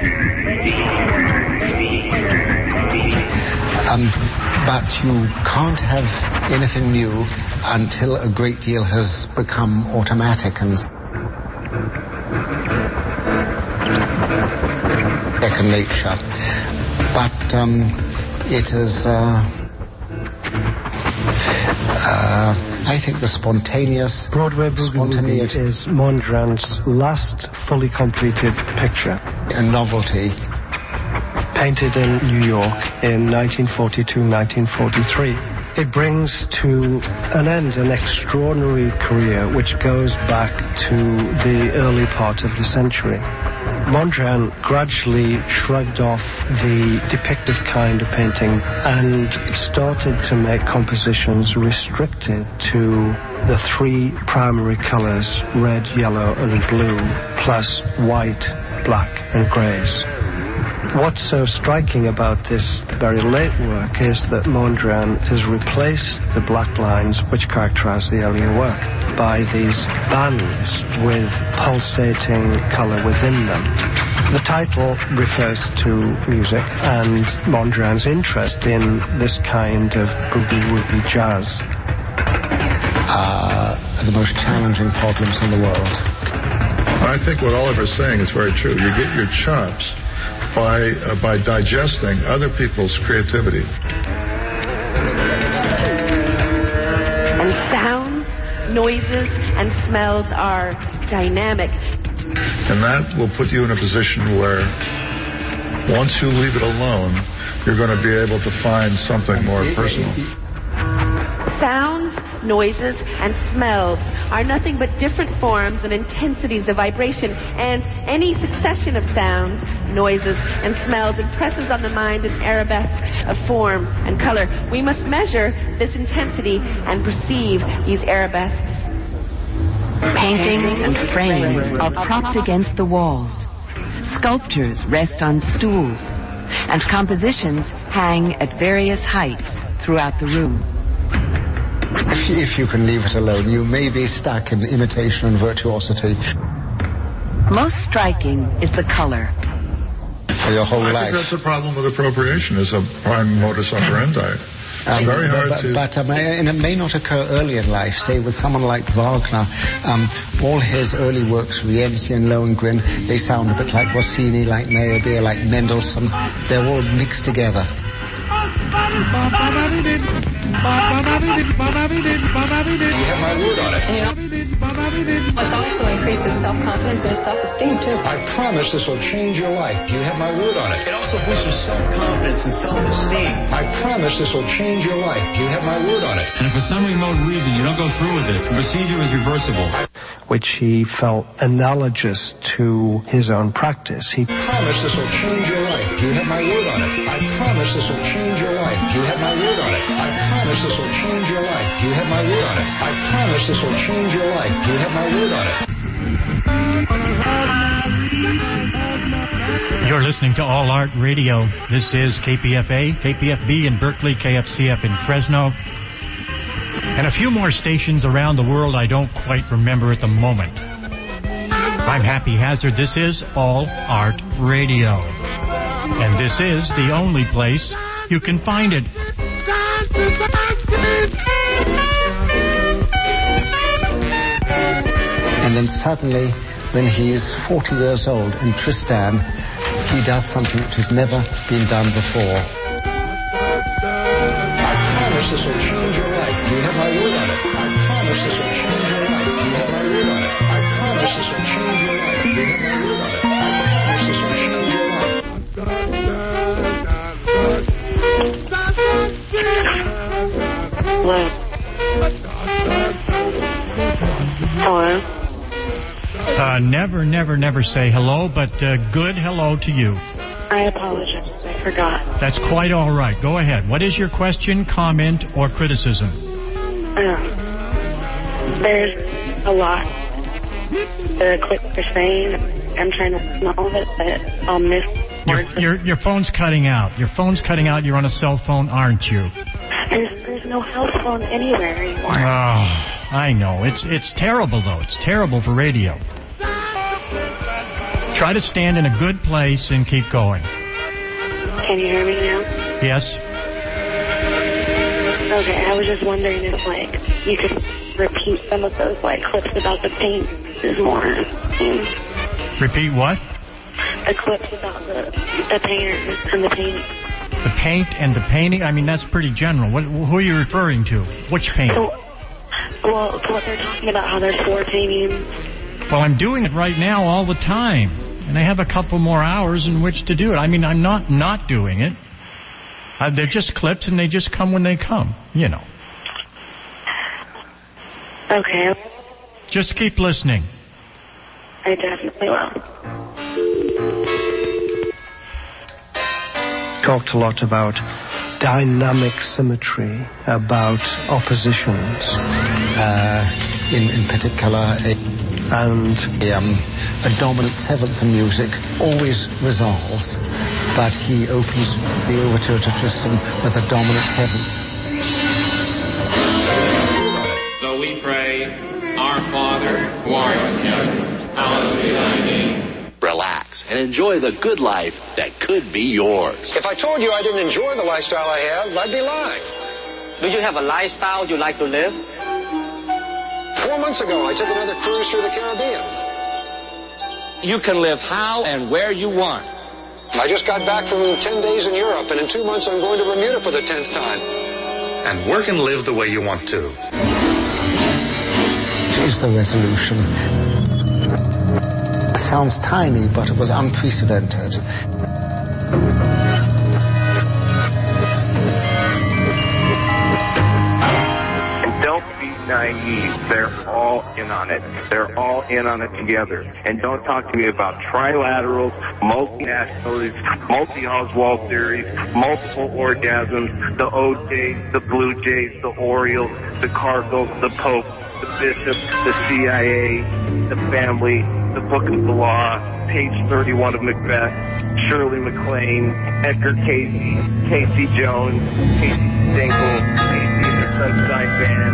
Um, but you can't have anything new until a great deal has become automatic and second nature. But um, it is, uh, uh, I think, the spontaneous Broadway Boogie is Mondrian's last fully completed picture. A novelty. Painted in New York in nineteen forty-two nineteen forty-three. It brings to an end an extraordinary career which goes back to the early part of the century. Mondrian gradually shrugged off the depictive kind of painting and started to make compositions restricted to the three primary colors, red, yellow, and blue, plus white, black, and grays. What's so striking about this very late work is that Mondrian has replaced the black lines which characterize the earlier work by these bands with pulsating color within them. The title refers to music and Mondrian's interest in this kind of boogie-woogie jazz. Uh, the most challenging problems in the world. I think what Oliver's saying is very true. You get your chops by uh, by digesting other people's creativity. And sounds, noises, and smells are dynamic. And that will put you in a position where once you leave it alone, you're going to be able to find something more personal. Sounds, noises, and smells are nothing but different forms and intensities of vibration, and any succession of sounds, noises, and smells impresses on the mind an arabesque of form and color. We must measure this intensity and perceive these arabesques. Paintings and frames are propped against the walls. Sculptures rest on stools, and compositions hang at various heights throughout the room. If you can leave it alone, you may be stuck in imitation and virtuosity. Most striking is the color. For your whole I life. think that's a problem with appropriation, is a prime modus operandi. Um, very hard but, to... But um, and it may not occur early in life. Say with someone like Wagner, um, all his early works, Rienzi and Lohengrin, they sound a bit like Rossini, like Meyerbeer, like Mendelssohn. They're all mixed together. You have my word on it. You know, it's also increased his self-confidence and his self-esteem, too. I promise this will change your life. You have my word on it. It also boosts your self-confidence and self-esteem. I promise this will change your life. You have my word on it. And if for some remote reason you don't go through with it, the procedure is reversible. Which he felt analogous to his own practice. He promise this will change your life. You have my word on it. I promise this will change your life. You have my word on it. I promise this will change your life. You have my word on it. I promise this will change your life. You have my word on it. You're listening to All Art Radio. This is K P F A, K P F B in Berkeley, K F C F in Fresno, and a few more stations around the world I don't quite remember at the moment. I'm Happy Hazard. This is All Art Radio. And this is the only place you can find it. And then suddenly, when he is forty years old in Tristan, he does something which has never been done before. I promise this will change your life. You have my word on it. I promise this will change your life. You have my word on it. I promise this will change your life. You have my word on it. I promise this will change your life. Hello? Uh, never, never, never say hello, but uh, good hello to you. I apologize. I forgot. That's quite all right. Go ahead. What is your question, comment, or criticism? Um, there's a lot. The clip you're saying, I'm trying to listen to all of it, but I'll miss Your, your, your phone's cutting out. Your phone's cutting out. You're on a cell phone, aren't you? There's, there's no house phone anywhere anymore. Oh, I know. It's it's terrible, though. It's terrible for radio. Try to stand in a good place and keep going. Can you hear me now? Yes. Okay, I was just wondering if, like, you could repeat some of those, like, clips about the paint is more. Um, Repeat what? The clips about the, the painters and the painting. The paint and the painting? I mean, that's pretty general. What, who are you referring to? Which paint? So, well, to what they're talking about, how there's four paintings. Well, I'm doing it right now all the time. And I have a couple more hours in which to do it. I mean, I'm not not doing it. Uh, they're just clips, and they just come when they come, you know. Okay. Just keep listening. I definitely will. Talked a lot about dynamic symmetry, about oppositions. Uh, in, in particular, a, and a, um, a dominant seventh in music always resolves, but he opens the overture to Tristan with a dominant seventh. So we pray, Our Father, who art in heaven, hallowed be thy name. Relax and enjoy the good life that could be yours. If I told you I didn't enjoy the lifestyle I have, I'd be lying. Do you have a lifestyle you like to live? Four months ago, I took another cruise through the Caribbean. You can live how and where you want. I just got back from ten days in Europe, and in two months I'm going to Bermuda for the tenth time. And work and live the way you want to. Is the resolution. Sounds tiny, but it was unprecedented. And don't be naive. They're all in on it. They're all in on it together. And don't talk to me about trilaterals, multinationals, multi-Oswald theories, multiple orgasms, the O Js, the Blue Jays, the Orioles, the Cardinals, the Pope, the Bishop, the C I A, the family, the Book of the Law, page thirty-one of Macbeth, Shirley MacLaine, Edgar Casey, Casey Jones, Casey Stengel, Casey and the Sunshine Band.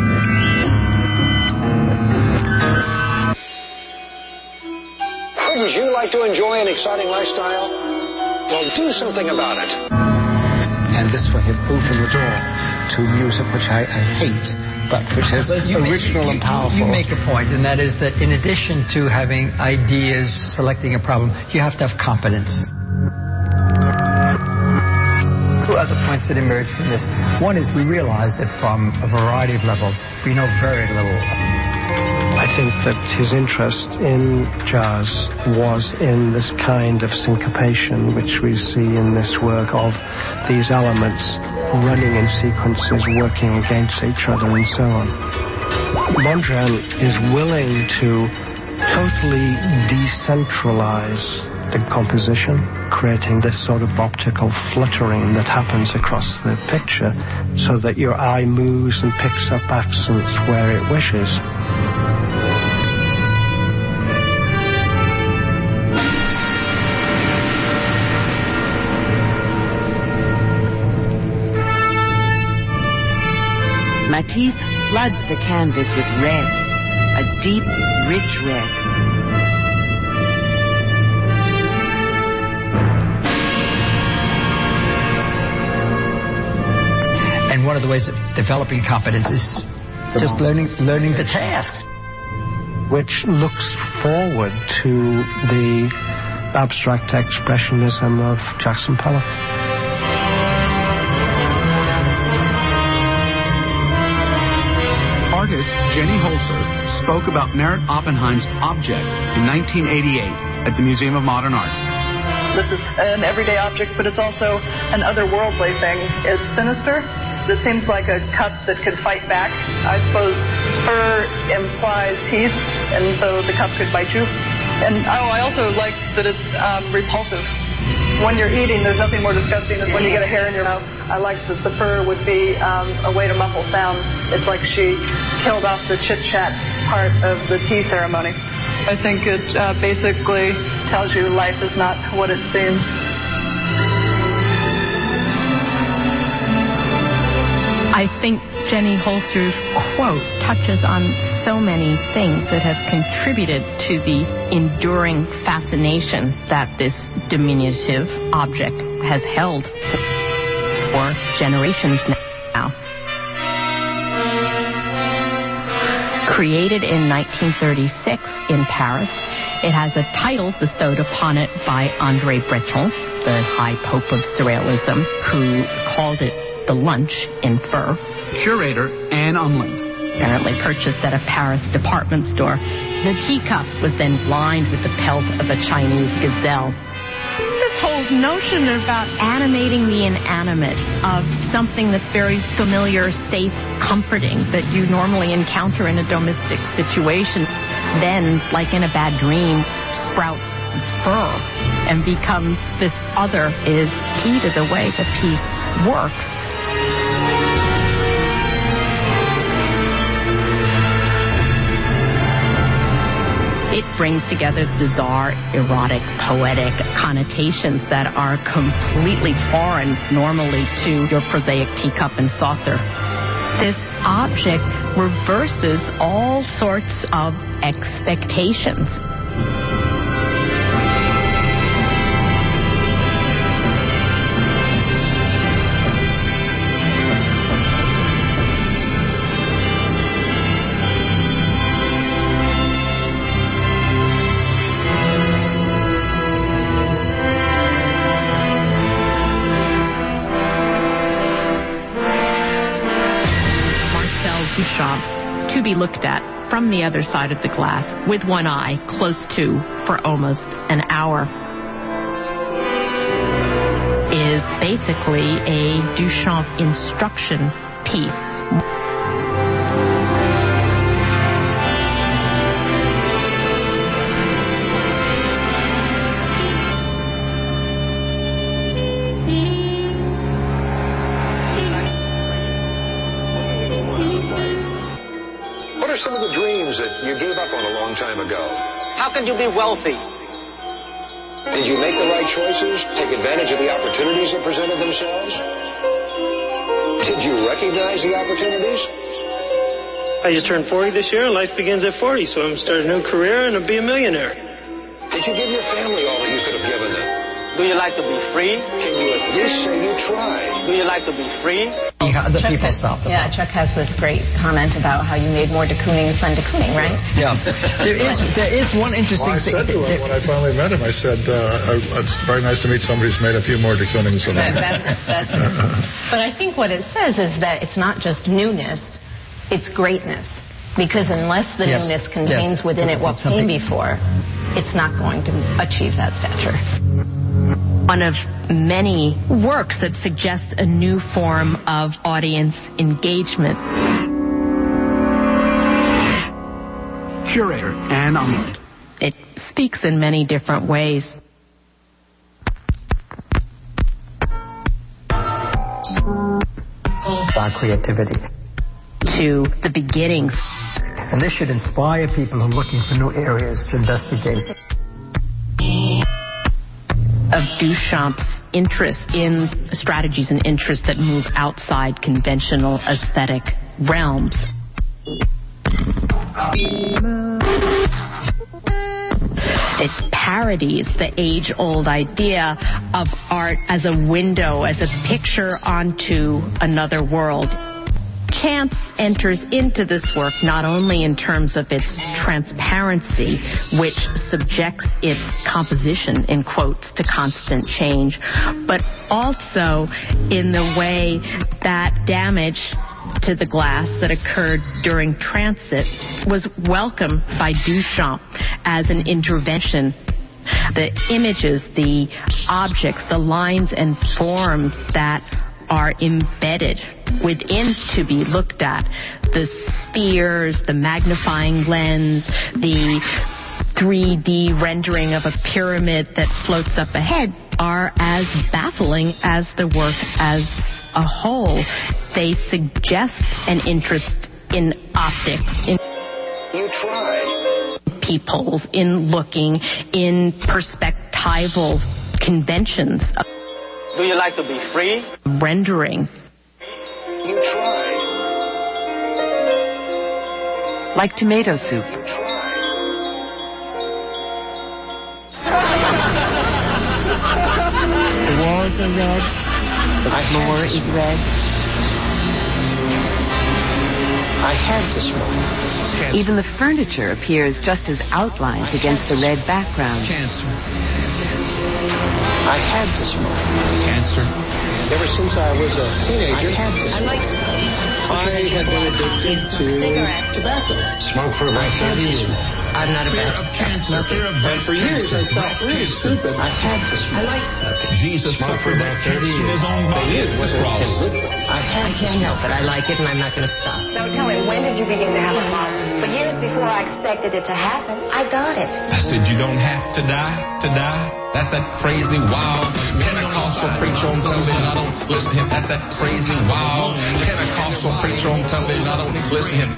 Wouldn't you like to enjoy an exciting lifestyle? Well, do something about it. And this for him opened the door to music which I, I hate, but which is original make, you, and powerful. You make a point, and that is that in addition to having ideas, selecting a problem, you have to have competence. A of the points that emerge from this. One is we realize that from a variety of levels, we know very little. I think that his interest in jazz was in this kind of syncopation which we see in this work of these elements running in sequences, working against each other and so on. Mondrian is willing to totally decentralize the composition, creating this sort of optical fluttering that happens across the picture so that your eye moves and picks up accents where it wishes. Matisse floods the canvas with red, a deep, rich red. And one of the ways of developing competence is just learning, learning the tasks. Which looks forward to the abstract expressionism of Jackson Pollock. Artist Jenny Holzer spoke about Merritt Oppenheim's object in nineteen eighty-eight at the Museum of Modern Art. This is an everyday object, but it's also an otherworldly thing. It's sinister. It seems like a cup that could fight back. I suppose fur implies teeth, and so the cup could bite you. And oh, I also like that it's um, repulsive. When you're eating, there's nothing more disgusting than when you get a hair in your mouth. I like that the fur would be um, a way to muffle sound. It's like she killed off the chit-chat part of the tea ceremony. I think it uh, basically tells you life is not what it seems. I think Jenny Holzer's quote touches on so many things that have contributed to the enduring fascination that this diminutive object has held for generations now. Created in nineteen thirty-six in Paris, it has a title bestowed upon it by André Breton, the high pope of surrealism, who called it the lunch in fur. Curator Anne Umling. Apparently purchased at a Paris department store. The teacup was then lined with the pelt of a Chinese gazelle. This whole notion about animating the inanimate, of something that's very familiar, safe, comforting, that you normally encounter in a domestic situation, then, like in a bad dream, sprouts fur and becomes this other, is key to the way the piece works. It brings together bizarre, erotic, poetic connotations that are completely foreign normally to your prosaic teacup and saucer. This object reverses all sorts of expectations. Duchamp's, to be looked at from the other side of the glass with one eye close to for almost an hour, is basically a Duchamp instruction piece. Some of the dreams that you gave up on a long time ago? How can you be wealthy? Did you make the right choices? Take advantage of the opportunities that presented themselves? Did you recognize the opportunities? I just turned forty this year, and life begins at forty, so I'm starting a new career and I'll be a millionaire. Did you give your family all that you could have given them? Do you like to be free? Can you at least say you tried? Do you like to be free? He, the Chuck people has, stop the Yeah, Chuck has this great comment about how you made more de Koonings than de Kooning, right? Yeah. There is there is one interesting well, I thing. said to him when I finally met him, I said, uh, it's very nice to meet somebody who's made a few more de Koonings than I That's, that's, but I think what it says is that it's not just newness, it's greatness. Because unless the yes. newness contains yes. within it what came before, it's not going to achieve that stature. One of many works that suggest a new form of audience engagement. Curator Anne Arnold. It speaks in many different ways. Our creativity. To the beginnings. And this should inspire people who are looking for new areas to investigate. Of Duchamp's interest in strategies and interests that move outside conventional aesthetic realms. It parodies the age-old idea of art as a window, as a picture onto another world. Chance enters into this work not only in terms of its transparency, which subjects its composition, in quotes, to constant change, but also in the way that damage to the glass that occurred during transit was welcomed by Duchamp as an intervention. The images, the objects, the lines and forms that are embedded within to be looked at, the spheres, the magnifying lens, the three D rendering of a pyramid that floats up ahead, are as baffling as the work as a whole. They suggest an interest in optics, in you tried. people, in looking, in perspectival conventions. Do you like to be free? Rendering. You tried. Like tomato soup. You tried. The walls are red. The floor is red. I had to smoke. Even the furniture appears just as outlines against the red background. Cancer. I had to smoke. Cancer. Ever since I was a teenager, I had to smoke. I like smoking. I had been addicted to tobacco. Smoke for about thirty years. I'm not a Fear bad of cancer. Fear of And for years I felt really stupid. I had to smoke. I like smoking. Jesus suffered that cancer in his own body at the cross. I had I can't help it. I like it, and I'm not going to stop. So tell me, when did you begin to have a problem? For years before I expected it to happen, I got it. I said, you don't have to die to die. That's that crazy, wild Pentecostal preacher on television. I don't listen to him. That's that crazy, wild Pentecostal preacher on television. I don't listen to him.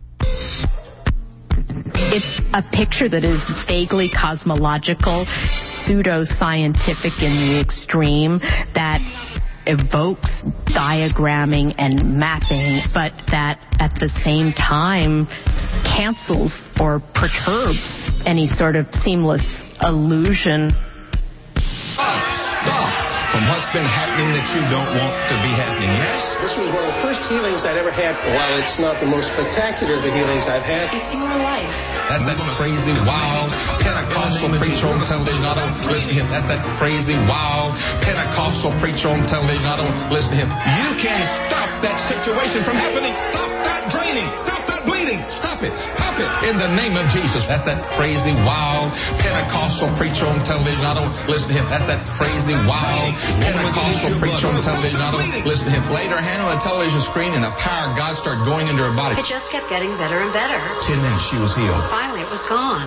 It's a picture that is vaguely cosmological, pseudo-scientific in the extreme, that evokes diagramming and mapping, but that at the same time cancels or perturbs any sort of seamless illusion. Stop! Stop! From what's been happening that you don't want to be happening, yes? This was one of the first healings I'd ever had. While it's not the most spectacular of the healings I've had, It's your life. That's that crazy, wild Pentecostal preacher on television. I don't listen to him. That's that crazy, wild Pentecostal preacher on television. I don't listen to him. You can stop that situation from happening. Stop that draining. Stop that bleeding. Stop it. Stop it. In the name of Jesus. That's that crazy, wild Pentecostal preacher on television. I don't listen to him. That's that crazy, wild Pentecostal preacher on television. I don't listen to him. Laid her hand on the television screen and the power of God started going into her body. It just kept getting better and better. Ten minutes she was healed. Finally, it was gone.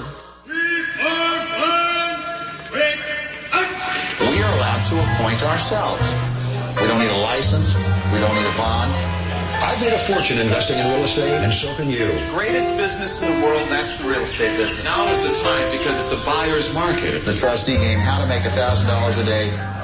We are allowed to appoint ourselves. We don't need a license. We don't need a bond. I've made a fortune investing in real estate, and so can you. Greatest business in the world, that's the real estate business. Now is the time because it's a buyer's market. The trustee game, how to make one thousand dollars a day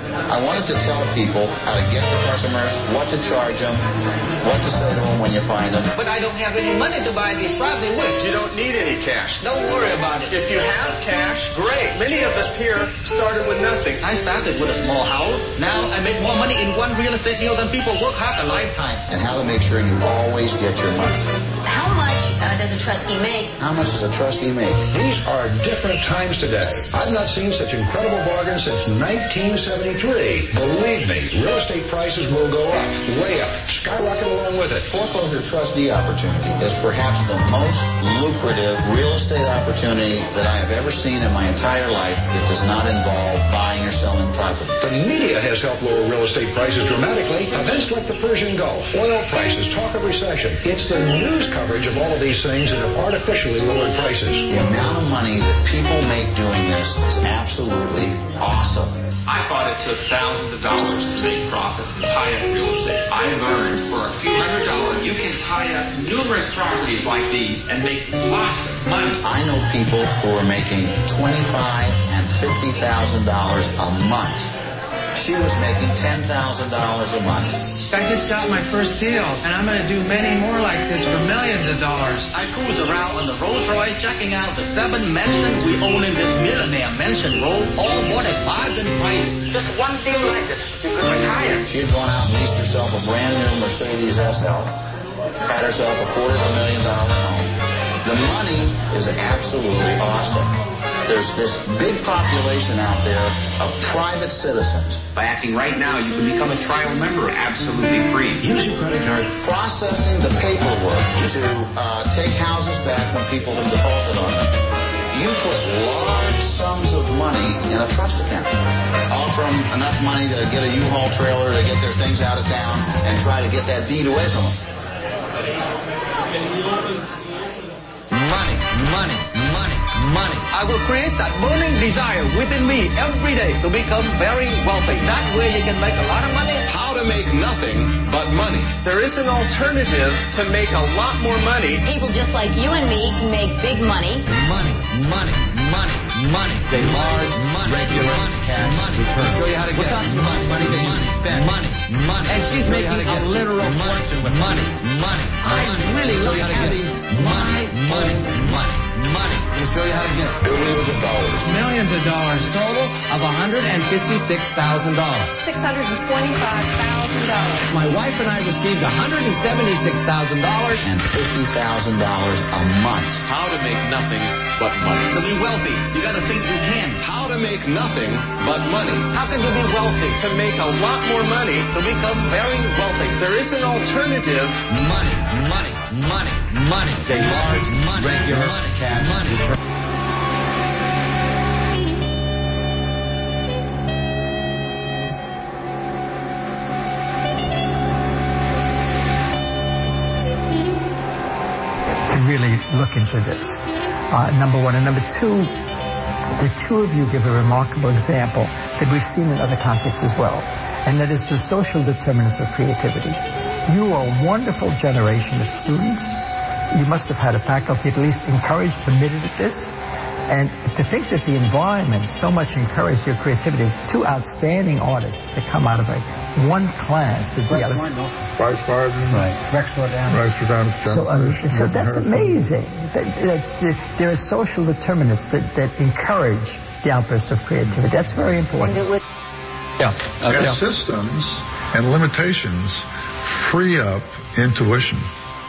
I wanted to tell people how to get the customers, what to charge them, what to say to them when you find them. But I don't have any money to buy these property with. You don't need any cash. Don't worry about it. If you have cash, great. Many of us here started with nothing. I started with a small house. Now I make more money in one real estate deal than people work half a lifetime. And how to make sure you always get your money. How much uh, does a trustee make? How much does a trustee make? These are different times today. I've not seen such incredible bargains since nineteen seventy-three. Believe me, real estate prices will go up, way up, skyrocket along with it. Foreclosure trustee opportunity is perhaps the most lucrative real estate opportunity that I have ever seen in my entire life. It does not involve buying or selling property. The media has helped lower real estate prices dramatically. Events like the Persian Gulf, oil prices, talk of recession. It's the news coverage of all of these things that have artificially lowered prices. The amount of money that people make doing this is absolutely awesome. I thought it took thousands of dollars to make profits and tie up real estate. I learned for a few hundred dollars, you can tie up numerous properties like these and make lots of money. I know people who are making twenty-five thousand dollars and fifty thousand dollars a month. She was making ten thousand dollars a month. I just got my first deal, and I'm going to do many more like this for millions of dollars. I cruise around on the Rolls Royce, checking out the seven mansions we own in this millionaire mansion row, all bought at bargain price. Just one deal like this, you could retire. She had gone out and leased herself a brand new Mercedes S L, had herself a quarter of a million dollar home. The money is absolutely awesome. There's this big population out there of private citizens. By acting right now, you can become a trial member absolutely free. Use your credit card. Processing the paperwork to uh, take houses back when people have defaulted on them. You put large sums of money in a trust account. Offer them enough money to get a U-Haul trailer to get their things out of town and try to get that deed away from them. Money, money, money, money. I will create that burning desire within me every day to become very wealthy. That way you can make a lot of money. How to make nothing but money. There is an alternative to make a lot more money. People just like you and me can make big money. Money, money, money, money. They large, money, regular, money, cash, money. Return. Show you how to get money, money, money, that you can spend. Money, money. And she's making a literal fortune with money, money. I really love having money, money, money, money. We'll show you how to get billions of dollars. Millions of dollars total of one hundred fifty-six thousand dollars. six hundred twenty-five thousand dollars. My wife and I received one hundred seventy-six thousand dollars. And fifty thousand dollars a month. How to make nothing but money. To be wealthy, you got to think you can. How to make nothing but money. How can you be wealthy? To make a lot more money, to become very wealthy. There is an alternative. Money, money, money, money. They large, money, regular, money, cash, money. Really look into this, uh, number one. And number two, the two of you give a remarkable example that we've seen in other contexts as well, and that is the social determinants of creativity. You are a wonderful generation of students. You must have had a faculty at least encouraged, committed at this. And to think that the environment so much encouraged your creativity, two outstanding artists that come out of a one class. That Bryce Barden, right. Rex Jordan. Rex Jordan. So, uh, so that's amazing. That, that's, the, there are social determinants that, that encourage the outburst of creativity. That's very important. And, it yeah. Uh, and yeah. systems and limitations free up intuition.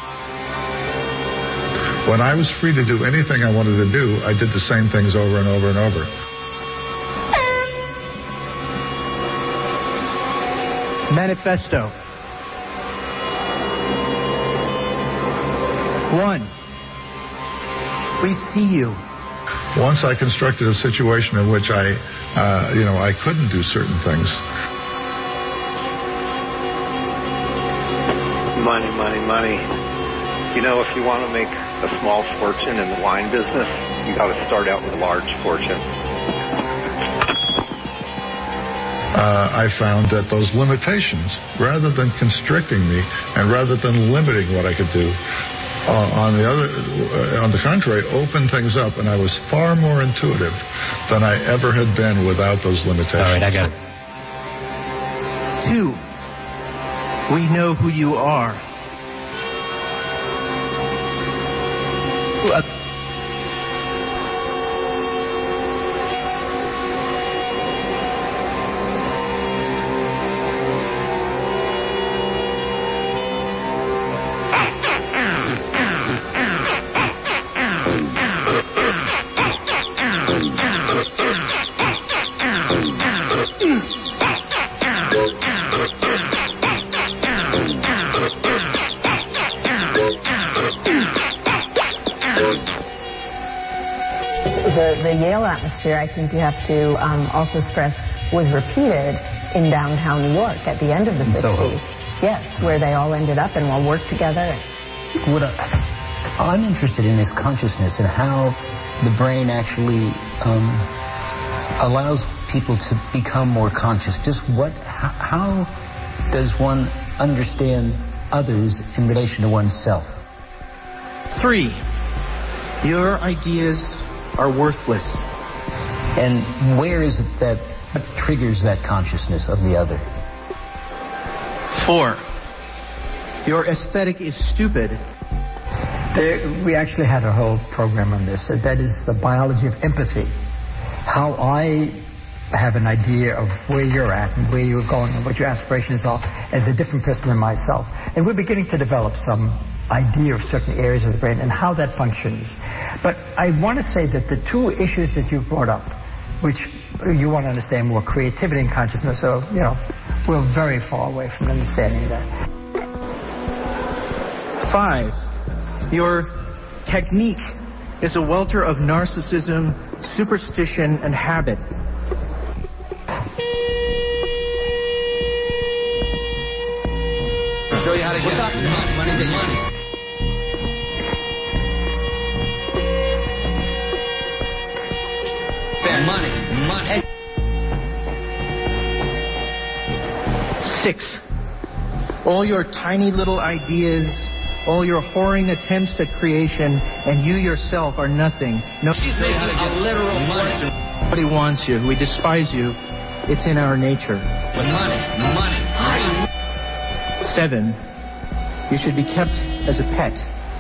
When I was free to do anything I wanted to do, I did the same things over and over and over. Manifesto. One. We see you. Once I constructed a situation in which I, uh, you know, I couldn't do certain things. Money, money, money. You know, if you want to make a small fortune in the wine business, you got to start out with a large fortune. Uh, I found that those limitations, rather than constricting me and rather than limiting what I could do, uh, on the other, uh, on the contrary, opened things up, and I was far more intuitive than I ever had been without those limitations. All right, I got it. Two, we know who you are. Uh, The, the Yale atmosphere, I think you have to um, also stress, was repeated in downtown New York at the end of the sixties. Yes, where they all ended up and all worked together. What I, I'm interested in is consciousness and how the brain actually um, allows people to become more conscious. Just what, how, how does one understand others in relation to oneself? Three, your ideas are worthless. And where is it that triggers that consciousness of the other? Four, your aesthetic is stupid. There, we actually had a whole program on this. That is the biology of empathy. How I have an idea of where you're at and where you're going and what your aspirations are as a different person than myself. And we're beginning to develop some idea of certain areas of the brain and how that functions. But I want to say that the two issues that you've brought up, which you want to understand more, creativity and consciousness, so, you know, we're very far away from understanding that. Five, your technique is a welter of narcissism, superstition, and habit. I'll show you how to get money, money, money, money. Money, money. Six, all your tiny little ideas, all your whoring attempts at creation, and you yourself are nothing. No, she's making a literal fortune. Nobody wants you. We despise you. It's in our nature. But money, money, money. Seven, you should be kept as a pet.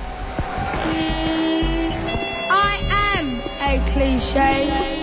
I am a cliche.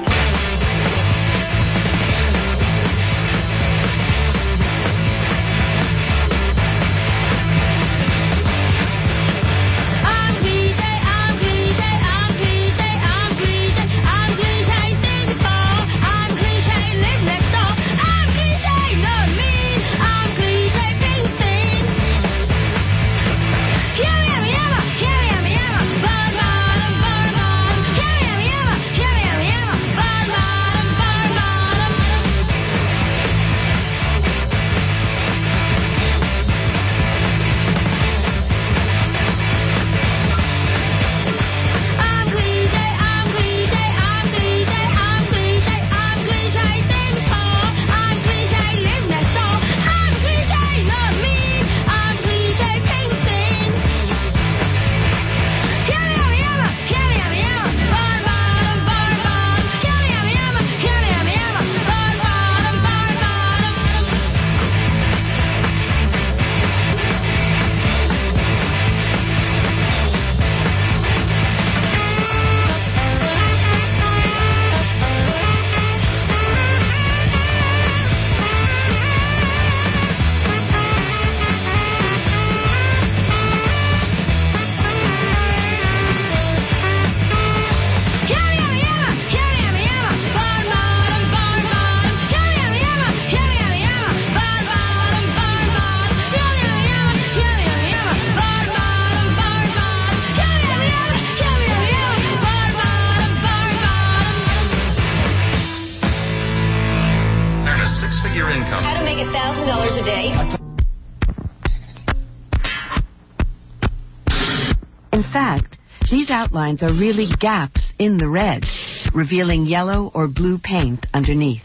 These outlines are really gaps in the red, revealing yellow or blue paint underneath.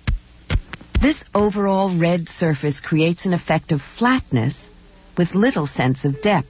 This overall red surface creates an effect of flatness with little sense of depth.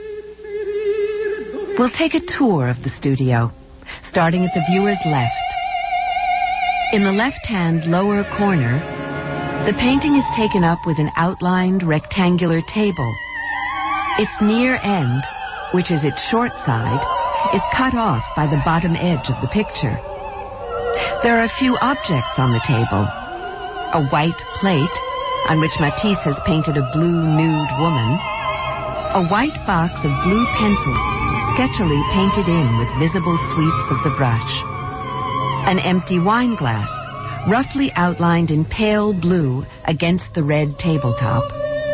We'll take a tour of the studio, starting at the viewer's left. In the left-hand lower corner, The painting is taken up with an outlined rectangular table. Its near end, which is its short side, is cut off by the bottom edge of the picture. There are a few objects on the table. A white plate, on which Matisse has painted a blue nude woman. A white box of blue pencils, sketchily painted in with visible sweeps of the brush. An empty wine glass, roughly outlined in pale blue against the red tabletop.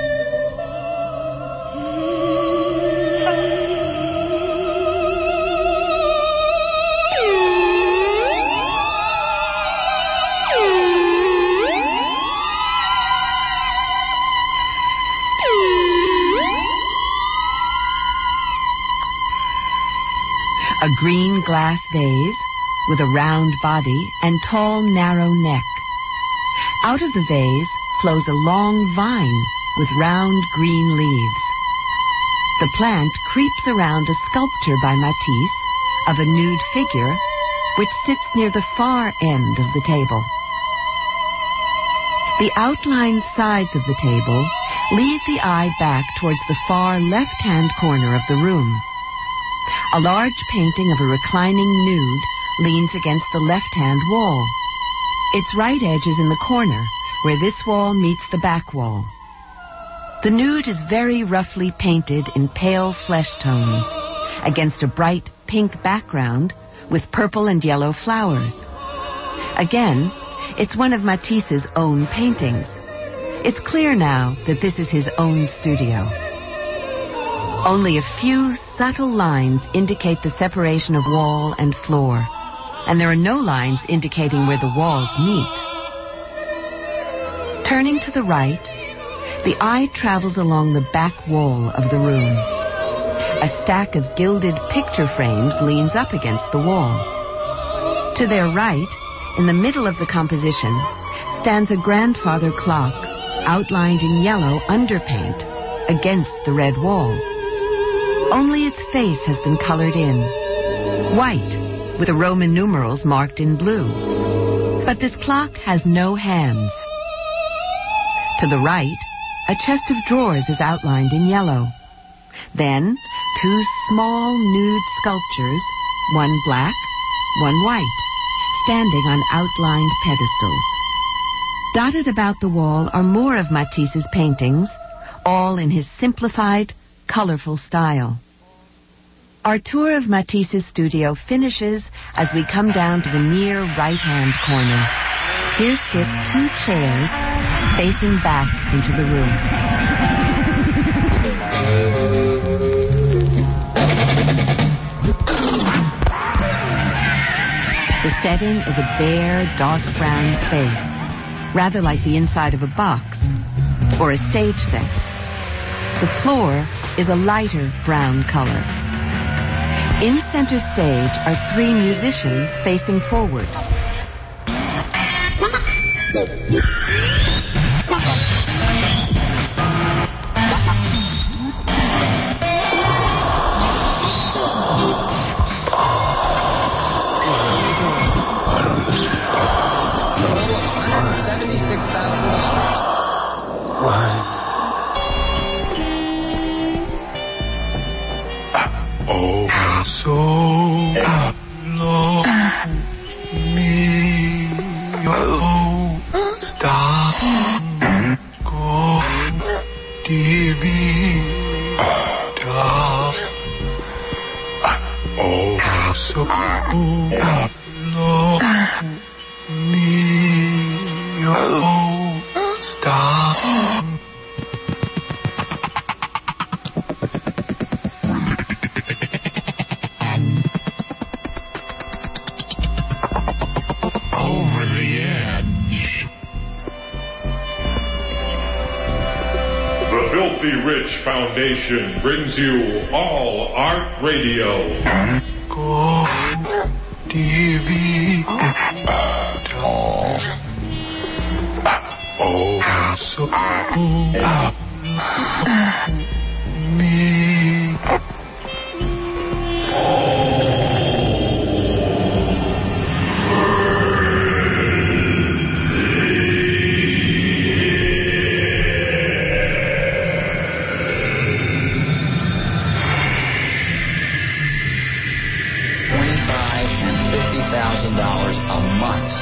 A green glass vase with a round body and tall, narrow neck. Out of the vase flows a long vine with round green leaves. The plant creeps around a sculpture by Matisse of a nude figure which sits near the far end of the table. The outlined sides of the table lead the eye back towards the far left-hand corner of the room. A large painting of a reclining nude leans against the left-hand wall. Its right edge is in the corner, where this wall meets the back wall. The nude is very roughly painted in pale flesh tones, against a bright pink background with purple and yellow flowers. Again, it's one of Matisse's own paintings. It's clear now that this is his own studio. Only a few subtle lines indicate the separation of wall and floor, and there are no lines indicating where the walls meet. Turning to the right, the eye travels along the back wall of the room. A stack of gilded picture frames leans up against the wall. To their right, in the middle of the composition, stands a grandfather clock outlined in yellow underpaint against the red wall. Only its face has been colored in, white, with the Roman numerals marked in blue. But this clock has no hands. To the right, a chest of drawers is outlined in yellow. Then, two small nude sculptures, one black, one white, standing on outlined pedestals. Dotted about the wall are more of Matisse's paintings, all in his simplified, colorful style. Our tour of Matisse's studio finishes as we come down to the near right-hand corner. Here sit two chairs facing back into the room. The setting is a bare, dark brown space, rather like the inside of a box or a stage set. The floor is a lighter brown color. In center stage are three musicians facing forward. seventy-six thousand dollars. What? Oh, so long me, oh, stop, go, T V, stop, oh, so long me, oh, stop. Filthy Rich Foundation brings you All Art Radio. Go T V. Oh, so me.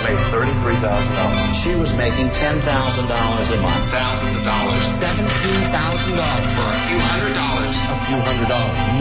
made thirty-three thousand dollars. She was making ten thousand dollars a month. Thousands of dollars. seventeen thousand dollars. For a few hundred dollars. A few hundred dollars.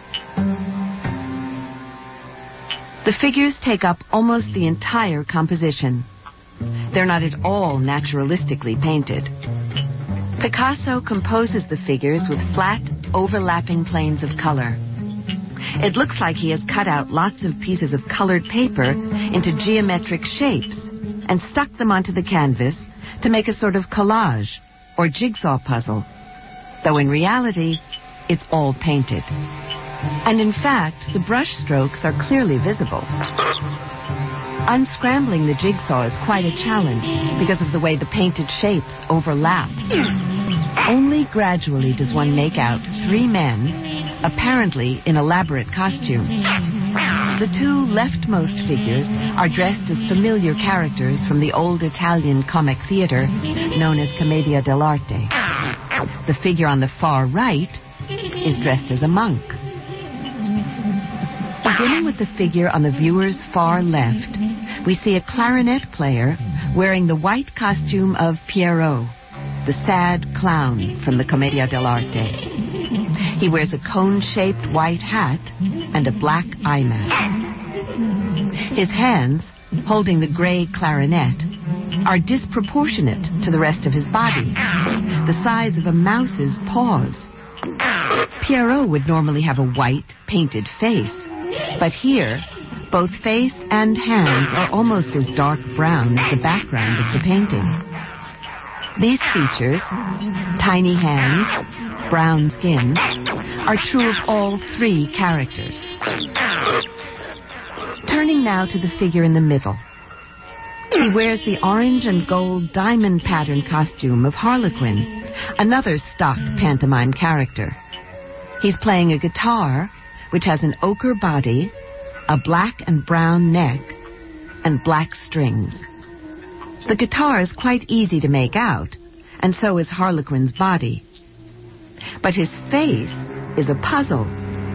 The figures take up almost the entire composition. They're not at all naturalistically painted. Picasso composes the figures with flat, overlapping planes of color. It looks like he has cut out lots of pieces of colored paper into geometric shapes and stuck them onto the canvas to make a sort of collage or jigsaw puzzle, though in reality, it's all painted. And in fact, the brush strokes are clearly visible. Unscrambling the jigsaw is quite a challenge because of the way the painted shapes overlap. Only gradually does one make out three men, apparently in elaborate costume. The two leftmost figures are dressed as familiar characters from the old Italian comic theater known as Commedia dell'arte. The figure on the far right is dressed as a monk. Beginning with the figure on the viewer's far left, we see a clarinet player wearing the white costume of Pierrot, the sad clown from the Commedia dell'arte. He wears a cone-shaped white hat and a black eye mask. His hands, holding the gray clarinet, are disproportionate to the rest of his body, the size of a mouse's paws. Pierrot would normally have a white, painted face, but here, both face and hands are almost as dark brown as the background of the painting. These features, tiny hands, brown skin, are true of all three characters. Turning now to the figure in the middle. He wears the orange and gold diamond pattern costume of Harlequin, another stock pantomime character. He's playing a guitar, which has an ochre body, a black and brown neck, and black strings. The guitar is quite easy to make out, and so is Harlequin's body. But his face is a puzzle.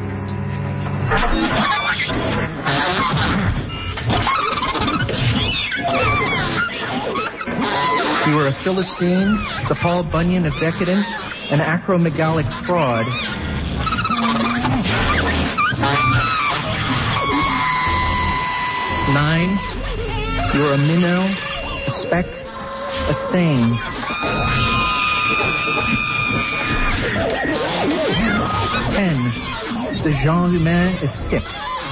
You are a Philistine, the Paul Bunyan of decadence, an acromegalic fraud. Nine, you're a minnow, a speck, a stain. Ten, the genre humain is sick.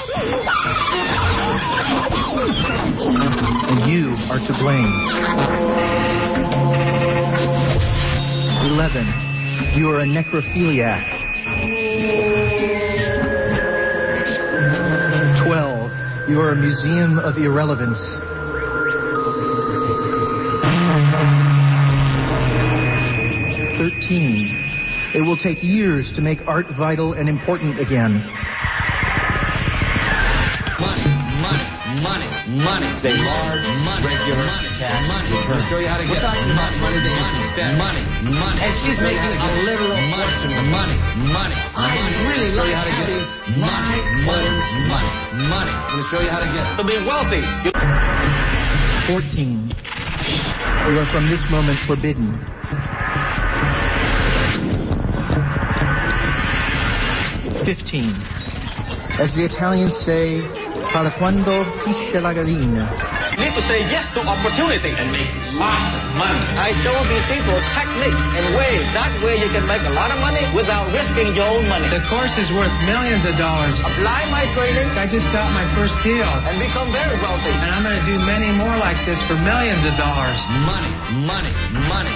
And you are to blame. Eleven, you are a necrophiliac. Twelve, you are a museum of irrelevance. Thirteen, it will take years to make art vital and important again. Money, money, a large, money, regular, money, cash, money. We're going to show you how to get it. Money, money that you can spend. Money, money. And she's making a literal fortune with money, money. I really show you how to get it. Money, money, money, money. I'm going to show you how to get it. To be wealthy. Fourteen, you are from this moment forbidden. Fifteen, as the Italians say, para quando pisce la gallina. You need to say yes to opportunity and make lots of money. I show these people techniques and ways. That way you can make a lot of money without risking your own money. The course is worth millions of dollars. Apply my training. I just got my first deal. And become very wealthy. And I'm going to do many more like this for millions of dollars. Money, money, money.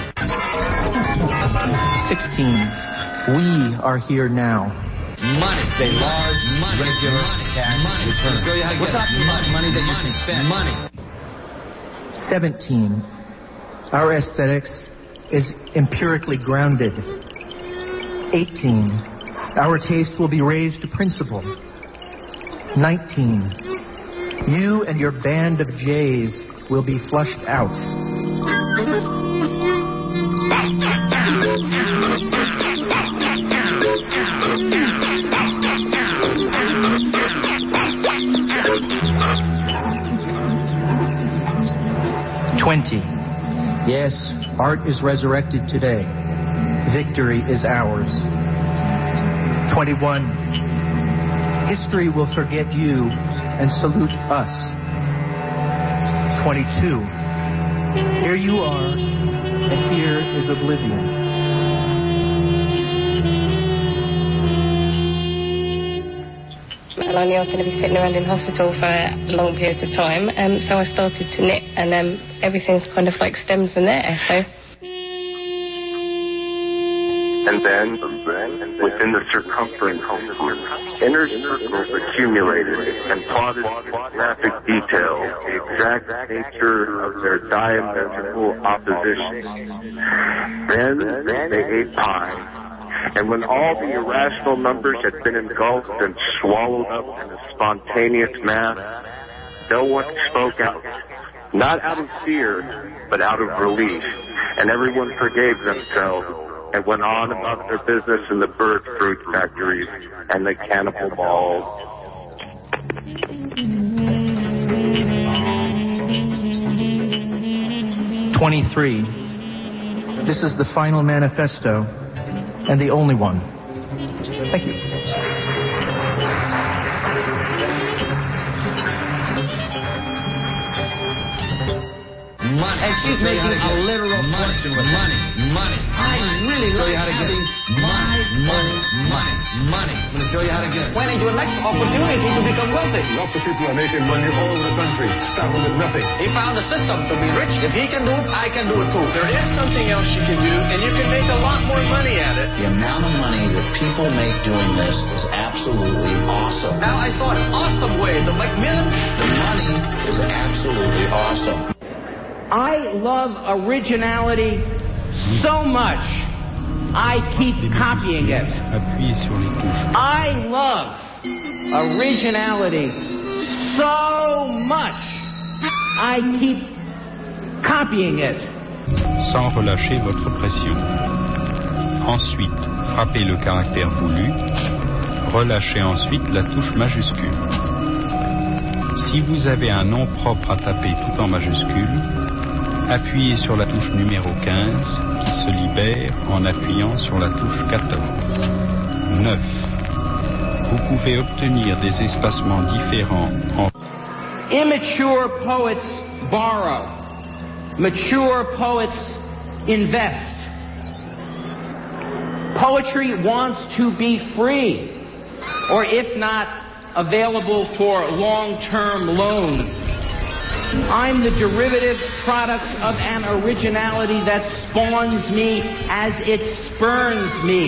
Sixteen, we are here now. Money, a large, money, regular, money, cash, money. We're going to show you how to get it. Money, money that you can spend. Money. Seventeen, our aesthetics is empirically grounded. Eighteen, our taste will be raised to principle. Nineteen, you and your band of jays will be flushed out. twenty. Yes, art is resurrected today. Victory is ours. twenty-one. History will forget you and salute us. twenty-two. Here you are, and here is oblivion. And I knew I was going to be sitting around in hospital for long periods of time, um, so I started to knit, and um, everything's kind of like stemmed from there. So. And then, within the circumference, inner circles accumulated and plotted in graphic detail the exact nature of their diametrical opposition. Then they ate pie. And when all the irrational numbers had been engulfed and swallowed up in a spontaneous mass, no one spoke out. Not out of fear, but out of relief. And everyone forgave themselves and went on about their business in the bird fruit factories and the cannibal malls. twenty-three. This is the final manifesto, and the only one. Thank you. Money. And she's so making a literal fortune with money. Money. I really show like you how to get having money, money, money, money. I'm going to show you how to get it. Finding your next opportunity to become wealthy. Lots of people are making money all over the country, starting with nothing. He found a system to be rich. If he can do it, I can do it too. There is something else you can do, and you can make a lot more money at it. The amount of money that people make doing this is absolutely awesome. Now I saw an awesome way to make millions. The money is absolutely awesome. I love originality so much, I keep copying it. I love originality so much, I keep copying it. Sans relâcher votre pression. Ensuite, frappez le caractère voulu. Relâchez ensuite la touche majuscule. Si vous avez un nom propre à taper tout en majuscule, appuyez sur la touche numéro quinze qui se libère en appuyant sur la touche quatorze. neuf. Vous pouvez obtenir des espacements différents en... Immature poets borrow. Mature poets invest. Poetry wants to be free, or if not, available for long-term loan. I'm the derivative product of an originality that spawns me as it spurns me.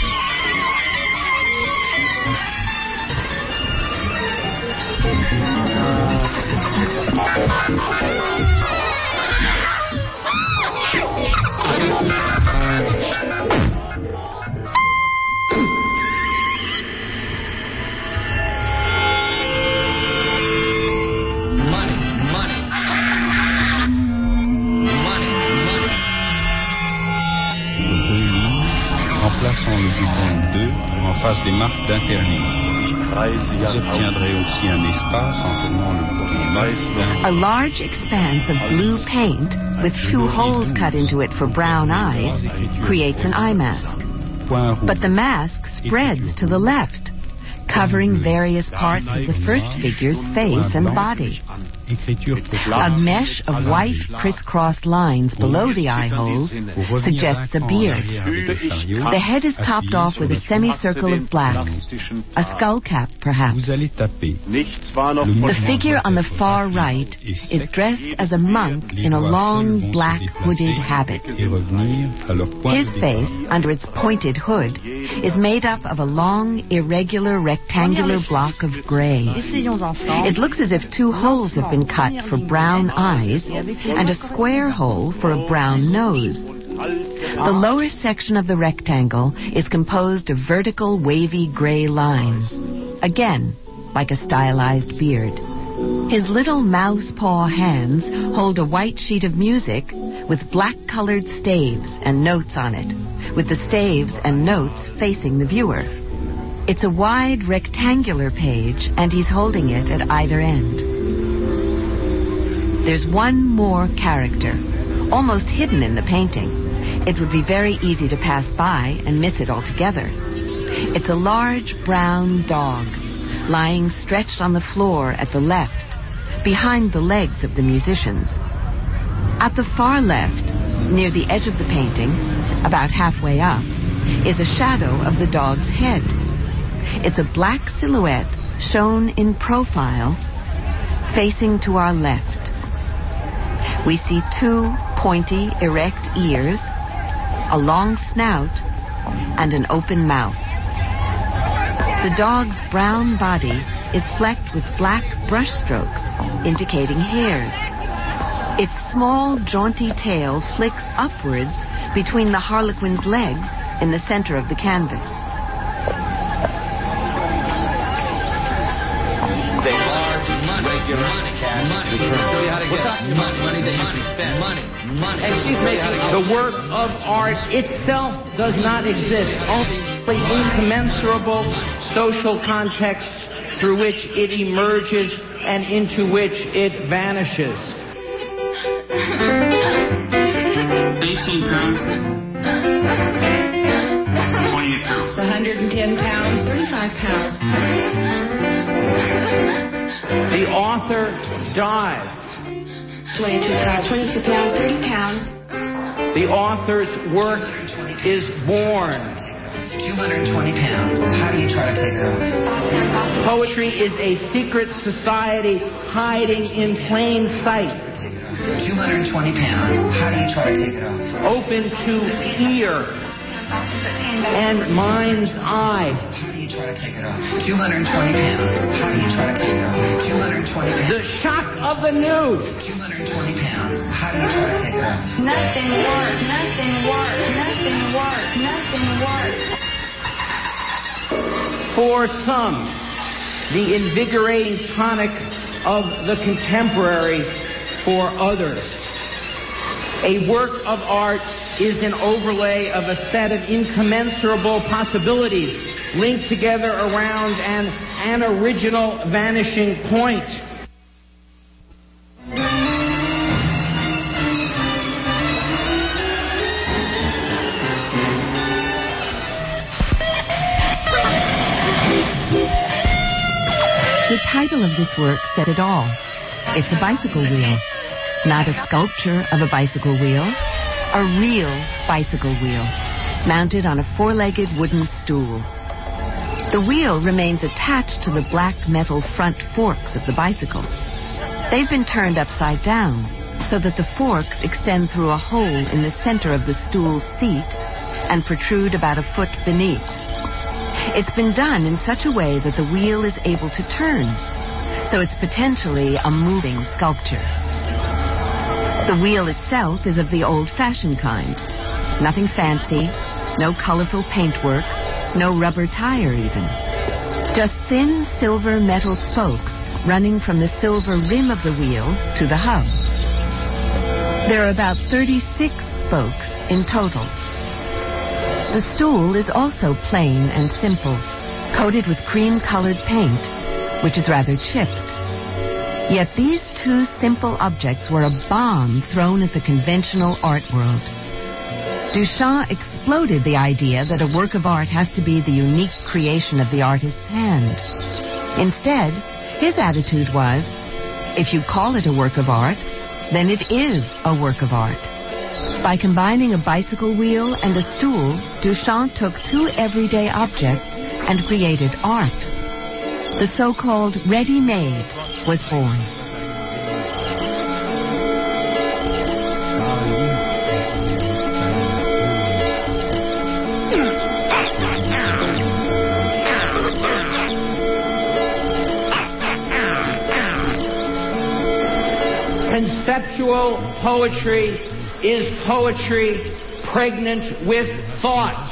Plaçant le bouton deux en face des marques d'interligne. Vous obtiendrez aussi un espace en tournant le bouton neuf. A large expanse of blue paint with two holes cut into it for brown eyes creates an eye mask. But the mask spreads to the left, covering various parts of the first figure's face and body. A mesh of white crisscrossed lines below the eye holes suggests a beard. The head is topped off with a semicircle of black, a skull cap perhaps. The figure on the far right is dressed as a monk in a long black hooded habit. His face, under its pointed hood, is made up of a long, irregular, rectangular block of gray. It looks as if two holes have been cut for brown eyes and a square hole for a brown nose. The lower section of the rectangle is composed of vertical wavy gray lines, again like a stylized beard. His little mouse paw hands hold a white sheet of music with black colored staves and notes on it, with the staves and notes facing the viewer. It's a wide rectangular page, and he's holding it at either end. There's one more character, almost hidden in the painting. It would be very easy to pass by and miss it altogether. It's a large brown dog, lying stretched on the floor at the left, behind the legs of the musicians. At the far left, near the edge of the painting, about halfway up, is a shadow of the dog's head. It's a black silhouette shown in profile, facing to our left. We see two pointy, erect ears, a long snout, and an open mouth. The dog's brown body is flecked with black brush strokes, indicating hairs. Its small, jaunty tail flicks upwards between the harlequin's legs in the center of the canvas. They large money, regular money, cash, money. Show you how to get money, money that you can spend, money, money. And she's making the work of art itself does not exist. Only incommensurable social contexts through which it emerges and into which it vanishes. eighteen pounds. twenty-eight pounds. one hundred ten pounds. thirty-five pounds. The author died. twenty-two pounds. twenty-two pounds. thirty pounds. The author's work is born. two hundred twenty pounds. How do you try to take it off? Poetry is a secret society hiding in plain sight. two hundred twenty pounds. How do you try to take it off? Open to ear and mind's eye. How do you try to take it off? two hundred twenty pounds. How do you try to take it off? two hundred twenty pounds. The shock of the nude. two hundred twenty pounds. How do you try to take it off? Nothing works. Nothing works. Nothing works. Nothing works. For some, the invigorating tonic of the contemporary. For others, a work of art is an overlay of a set of incommensurable possibilities linked together around an, an original vanishing point. The title of this work said it all. It's a bicycle wheel. Not a sculpture of a bicycle wheel, a real bicycle wheel, mounted on a four-legged wooden stool. The wheel remains attached to the black metal front forks of the bicycle. They've been turned upside down so that the forks extend through a hole in the center of the stool's seat and protrude about a foot beneath. It's been done in such a way that the wheel is able to turn, so it's potentially a moving sculpture. The wheel itself is of the old-fashioned kind. Nothing fancy, no colorful paintwork, no rubber tire even. Just thin silver metal spokes running from the silver rim of the wheel to the hub. There are about thirty-six spokes in total. The stool is also plain and simple, coated with cream-colored paint, which is rather chipped. Yet these two simple objects were a bomb thrown at the conventional art world. Duchamp exploded the idea that a work of art has to be the unique creation of the artist's hand. Instead, his attitude was, if you call it a work of art, then it is a work of art. By combining a bicycle wheel and a stool, Duchamp took two everyday objects and created art. The so-called ready-made was born. Conceptual poetry is poetry pregnant with thought.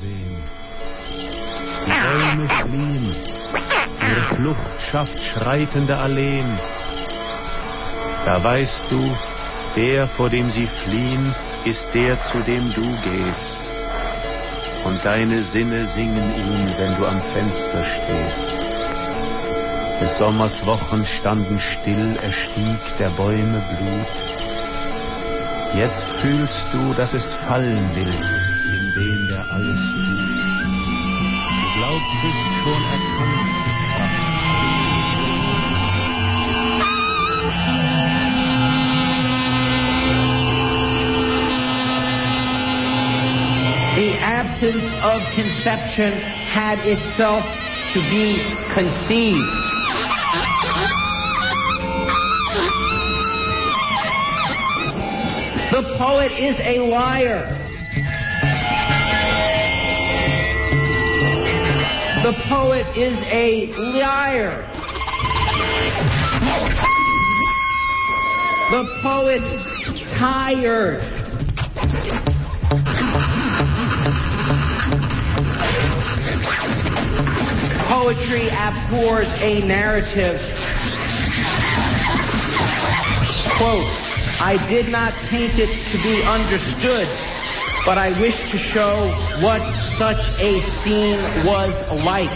Bäume fliehen, ihre Flucht schafft schreitende Alleen. Da weißt du, der, vor dem sie fliehen, ist der, zu dem du gehst. Und deine Sinne singen ihm, wenn du am Fenster stehst. Des Sommers Wochen standen still, erstieg der Bäume Blut. Jetzt fühlst du, dass es fallen will, in dem der alles tut. Du glaubst, bist schon erkannt. The absence of conception had itself to be conceived. The poet is a liar. The poet is a liar. The poet's tired. Poetry abhors a narrative. Quote, I did not paint it to be understood, but I wish to show what such a scene was like.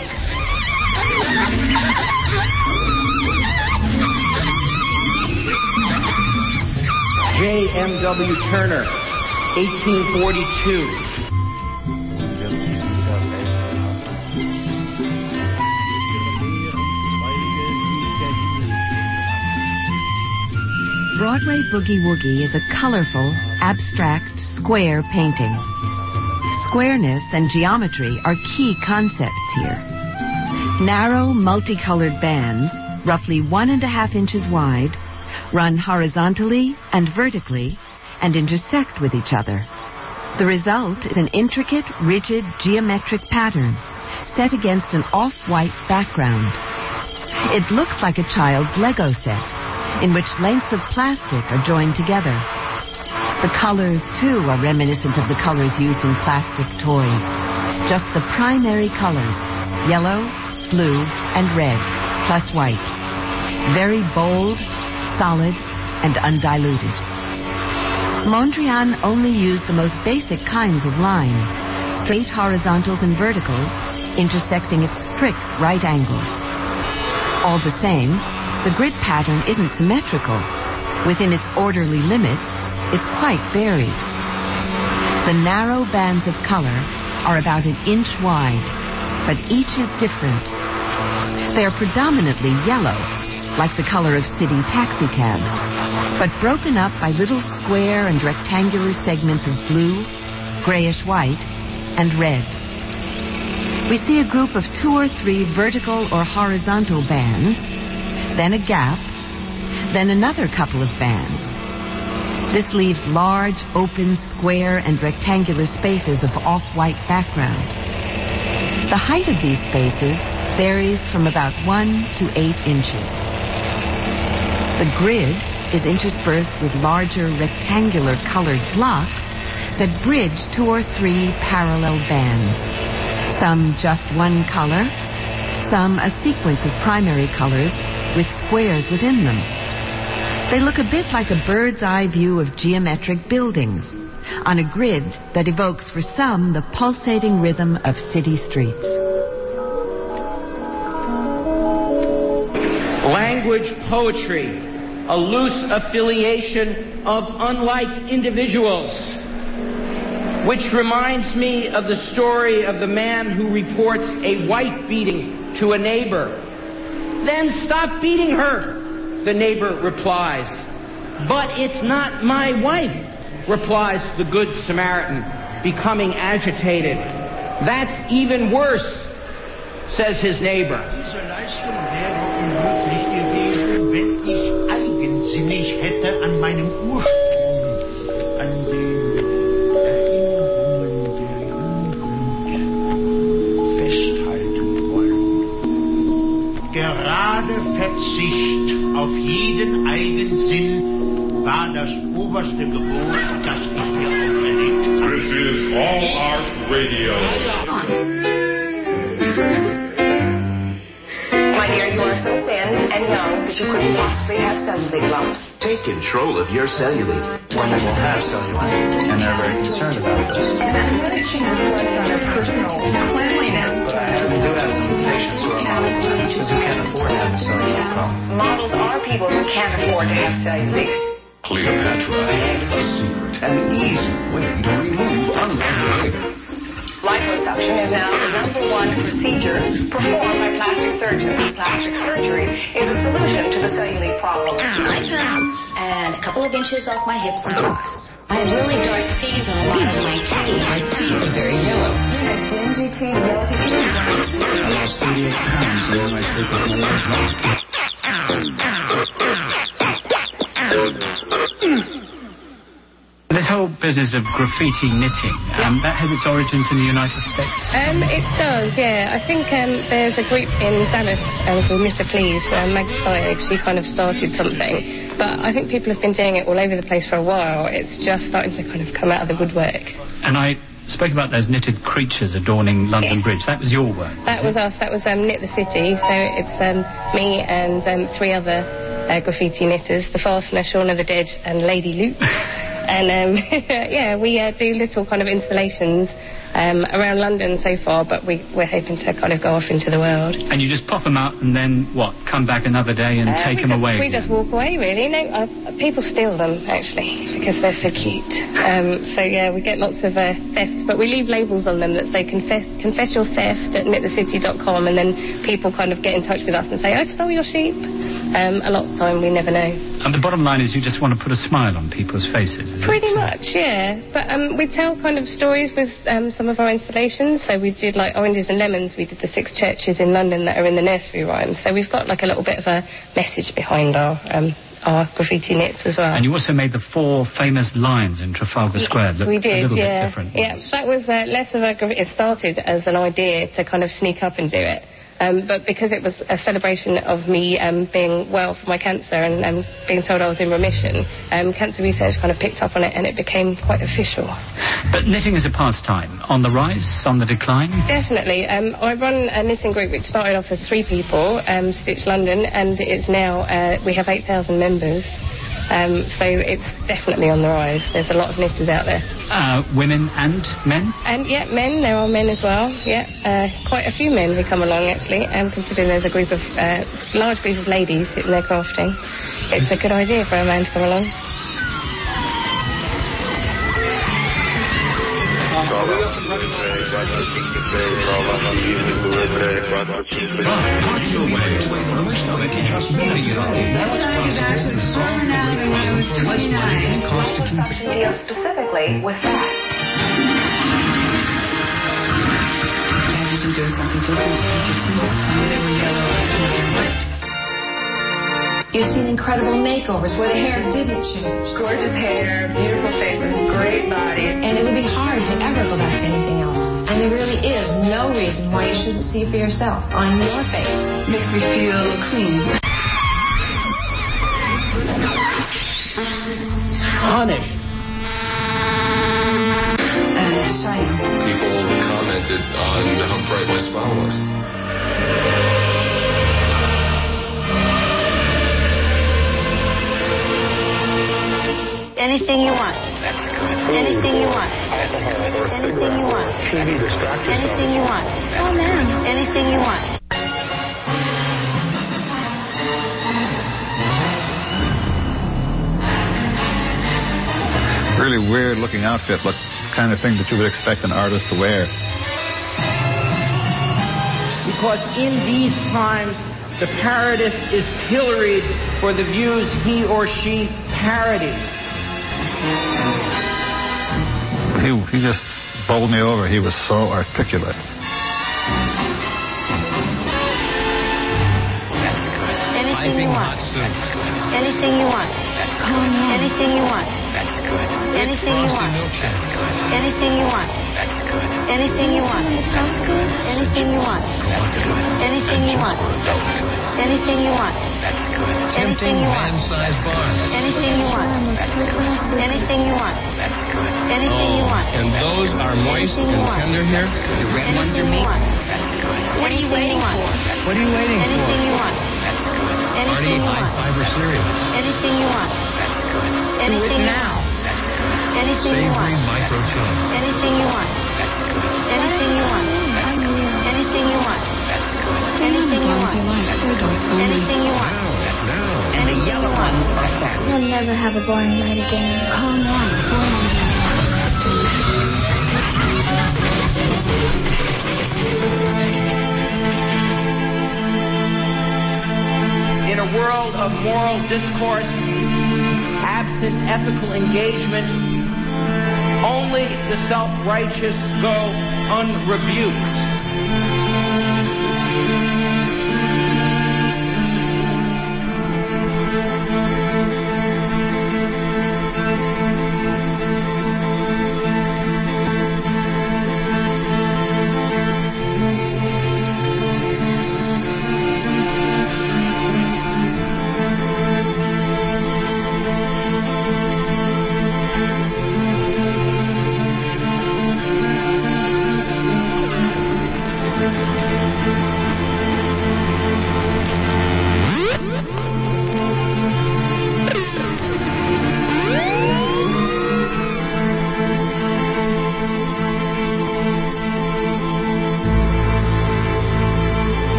J M W Turner, eighteen forty-two. Broadway Boogie Woogie is a colorful, abstract, square painting. Squareness and geometry are key concepts here. Narrow, multicolored bands, roughly one and a half inches wide, run horizontally and vertically and intersect with each other. The result is an intricate, rigid, geometric pattern set against an off-white background. It looks like a child's Lego set, in which lengths of plastic are joined together. The colors, too, are reminiscent of the colors used in plastic toys. Just the primary colors, yellow, blue, and red, plus white. Very bold, solid, and undiluted. Mondrian only used the most basic kinds of line, straight horizontals and verticals, intersecting at strict right angles. All the same, the grid pattern isn't symmetrical. Within its orderly limits, it's quite varied. The narrow bands of color are about an inch wide, but each is different. They are predominantly yellow, like the color of city taxicabs, but broken up by little square and rectangular segments of blue, grayish-white, and red. We see a group of two or three vertical or horizontal bands, then a gap, then another couple of bands. This leaves large, open, square, and rectangular spaces of off-white background. The height of these spaces varies from about one to eight inches. The grid is interspersed with larger rectangular colored blocks that bridge two or three parallel bands. Some just one color, some a sequence of primary colors with squares within them. They look a bit like a bird's eye view of geometric buildings on a grid that evokes for some the pulsating rhythm of city streets. Language poetry, a loose affiliation of unlike individuals, which reminds me of the story of the man who reports a wife beating to a neighbor. Then stop beating her, the neighbor replies. But it's not my wife, replies the Good Samaritan, becoming agitated. That's even worse, says his neighbor. Diese Leistung wäre unmöglich gewesen, wenn ich eigensinnig hätte an meinem Ursprung, an den Erinnerungen der Jugend festhalten wollen. Gerade Verzicht auf jeden Eigensinn war das oberste Gebot, das ich mir auferlegt habe. This is All Art Radio. My dear, you are so thin and young that you couldn't possibly have cellulite lumps. Take control of your cellulite. Women will have cellulite, and they're very concerned about this. And I'm going to reflect on her personal cleanliness. we do have some patients who are models who can't afford to have a cellulite problem. Models are people who can't afford to have cellulite. Cleopatra had a secret, an easy way to remove unwanted hair. Liposuction is now the number one procedure performed by plastic surgeons. Plastic surgery is a solution to the cellulite problem. My pants and a couple of inches off my hips and thighs. I have really dark stains on a lot of my teeth. My teeth are very yellow. A dingy teeth, yellow teeth. I lost thirty-eight pounds and I sleep with my legs locked. This whole business of graffiti knitting, um, that has its origins in the United States? Um, it does, yeah. I think um, there's a group in Dallas um, called Mister Please, uh, Mag Syed. She kind of started something. But I think people have been doing it all over the place for a while. It's just starting to kind of come out of the woodwork. And I spoke about those knitted creatures adorning London Bridge. That was your work? That was us. That was um, Knit the City. So it's um, me and um, three other uh, graffiti knitters, the Fastener, Shaun of the Dead and Lady Luke. And, um, yeah, we uh, do little kind of installations um, around London so far, but we, we're hoping to kind of go off into the world. And you just pop them out and then, what, come back another day and uh, take them just, away We again? just walk away, really. No, uh, people steal them, actually, because they're so cute. Um, so, yeah, we get lots of uh, thefts, but we leave labels on them that say confess, confess your theft at knit the city dot com, and then people kind of get in touch with us and say, I stole your sheep. Um, a lot of the time we never know. And the bottom line is you just want to put a smile on people's faces. Pretty much, yeah. But um, we tell kind of stories with um, some of our installations. So we did like Oranges and Lemons. We did the six churches in London that are in the nursery rhyme. So we've got like a little bit of a message behind our um, our graffiti knits as well. And you also made the four famous lines in Trafalgar Square. That we did, a little yeah. bit different. Yeah, that was uh, less of a... It started as an idea to kind of sneak up and do it. Um, but because it was a celebration of me um, being well for my cancer and um, being told I was in remission, um, cancer research kind of picked up on it and it became quite official. But knitting is a pastime. On the rise, on the decline? Definitely. Um, I run a knitting group which started off as three people, um, Stitch London, and it's now, uh, we have eight thousand members. Um, so it's definitely on the rise. There's a lot of knitters out there. Uh, women and men? And yeah, men. There are men as well. Yeah, uh, quite a few men who come along actually. And um, considering there's a group of uh, large group of ladies sitting there crafting, it's a good idea for a man to come along. Deal specifically with that. You can do something different with your teeth. They were yellow and white. You've seen incredible makeovers where the hair didn't change. Gorgeous hair, beautiful faces, great bodies. And it would be hard to ever go back to anything else. And there really is no reason why you shouldn't see it for yourself on your face. Makes me feel clean. Punish. And shiny. People commented on how bright my smile was. Anything you want. That's good. Anything you want. That's good. Or Anything you want. T V, distract yourself. Anything you want. That's Oh, man. good. Anything you want. Really weird looking outfit, but kind of thing that you would expect an artist to wear. Because in these times, the parodist is pilloried for the views he or she parodies. He, he just bowled me over. He was so articulate. That's good. Anything you want. That's good. Anything you want. That's good. Anything you want. That's good. Anything you want. That's good. Anything you want. That's good. Anything you want. That's good. Anything you want. That's good. Anything you want. That's good. Anything you want. That's good. Anything you want. Man-sized barn. Anything you want. That's good. Anything you want. That's good. Anything you want. And those are moist and tender here? The red ones are meat. That's good. What are you waiting for? What are you waiting for? Anything you want. That's good. Anything you want. High-fiber cereal. Anything you want. That's good. Anything you now. want. That's good. Anything you want. Microchip. Anything you want. That's good. Anything you want. That's good. Anything you want. Anything you want. Anything you want. And the yellow ones are sad. You'll never have a boring night again. Calm down. In a world of moral discourse, absent ethical engagement, only the self-righteous go unrebuked.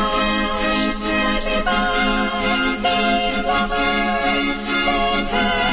Lovers, they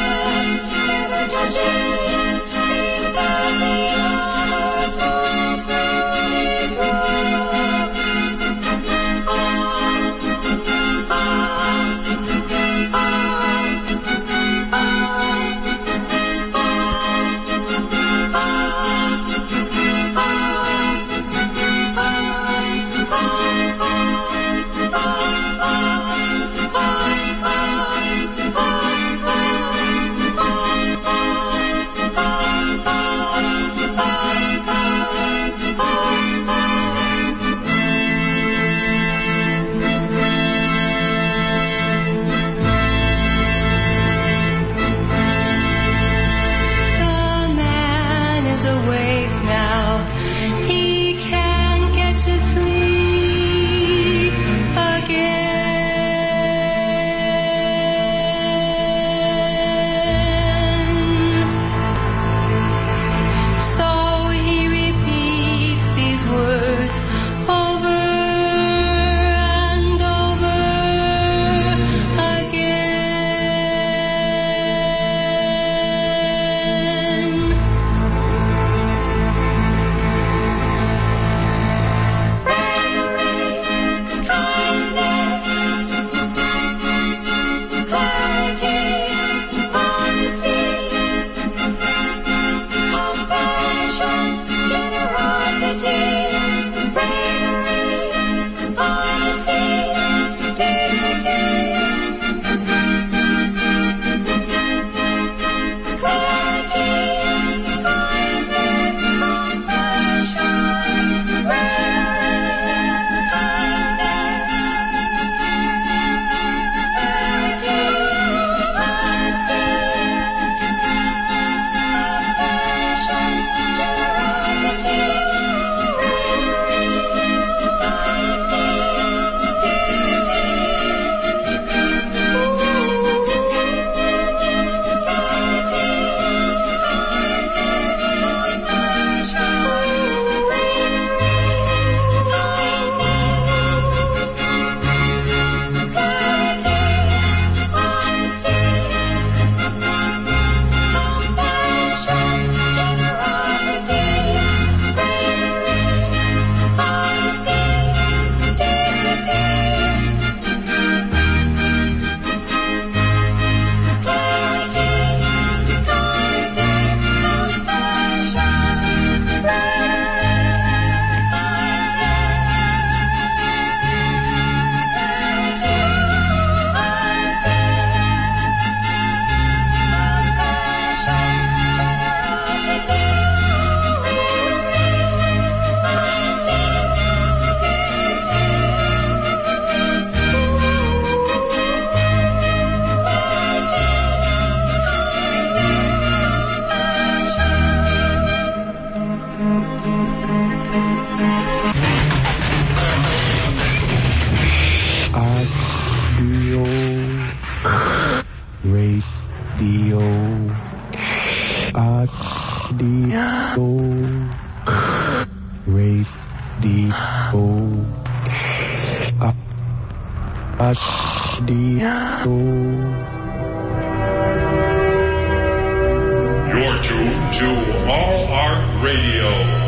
You're tuned to All Art Radio.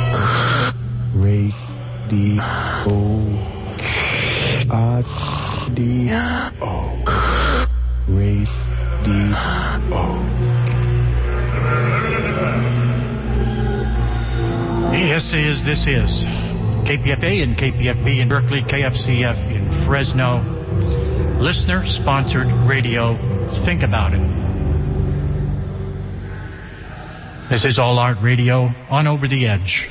Radio. Radio. Radio. This is, this is K P F A and K P F B in Berkeley, K F C F in Fresno. Listener-sponsored radio. Think about it. This is All Art Radio on Over the Edge.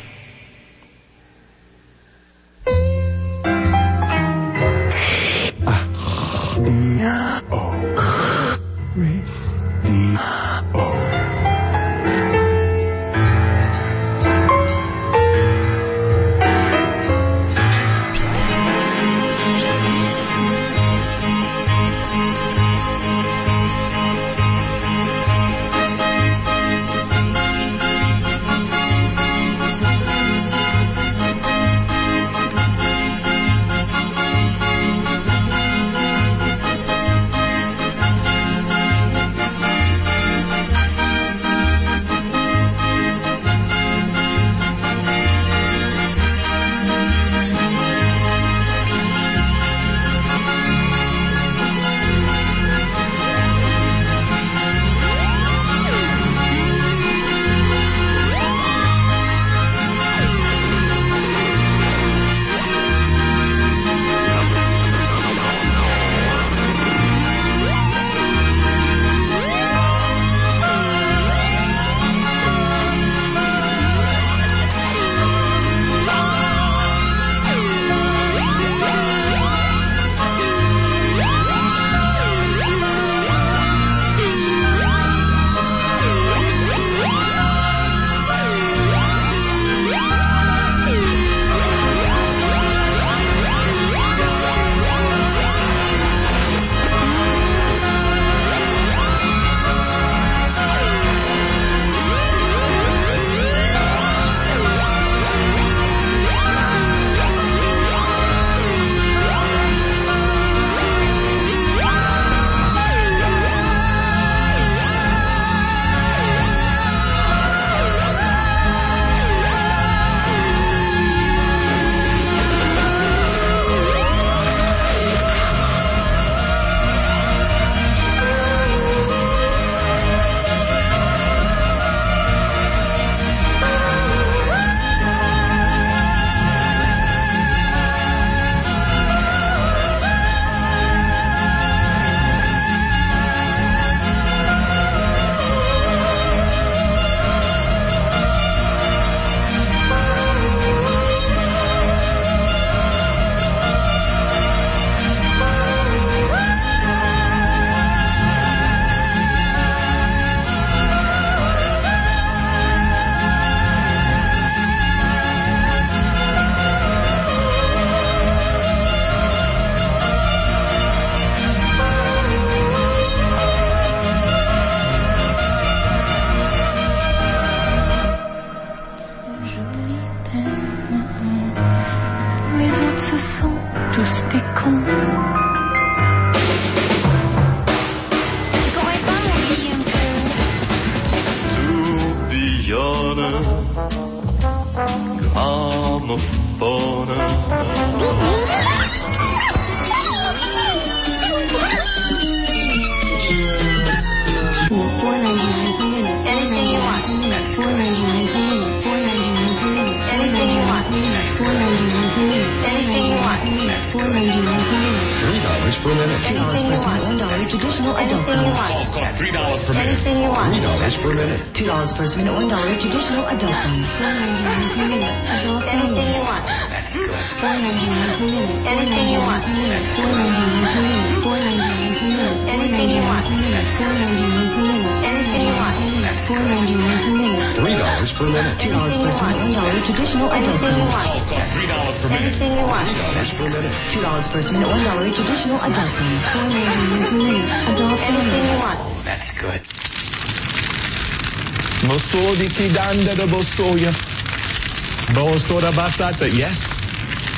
Bosodi Kidanda de Bosoya. Bosora Basata, yes.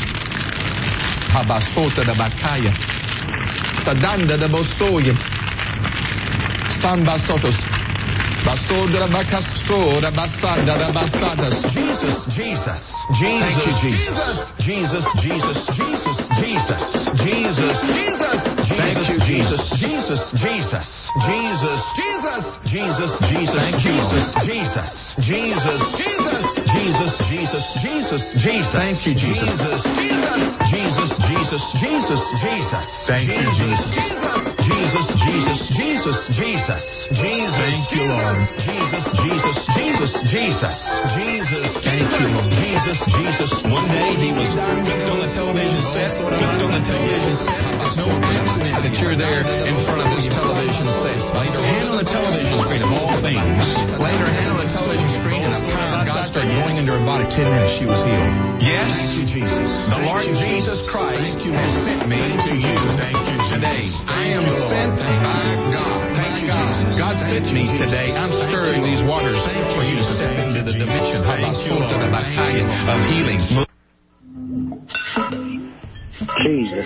Habasota da Bakaya. Tadanda da Bosoya. San Basotos. Basodra Bakasora Basanda da Basadas. Jesus, Jesus, Jesus, Jesus, Jesus, Jesus, Jesus, Jesus, Jesus, Jesus, thank you, Jesus, Jesus, Jesus, Jesus, Jesus, Jesus, Jesus, Jesus, Jesus, Jesus, Jesus, Jesus, Jesus, Jesus, Jesus, thank you, Jesus, Jesus, Jesus, Jesus, Jesus, thank you, Jesus, Jesus, Jesus, Jesus, Jesus, Jesus, thank you, Lord. Jesus, Jesus, Jesus, Jesus, Jesus, thank you, Lord. Jesus, Jesus. One day he was hooked on the television set, hooked on the television set. It's no accident that you're there in front of this television set. Laid her hand on the television screen of all things. Laid her hand on the television screen and the power of God started going into her body. Ten minutes she was healed. Yes, thank you, Jesus. The Lord Jesus Christ has sent me to you today. I am sent by God. Thank God. God sent me today. I'm stirring these waters for you to step into the dimension of healing. Jesus.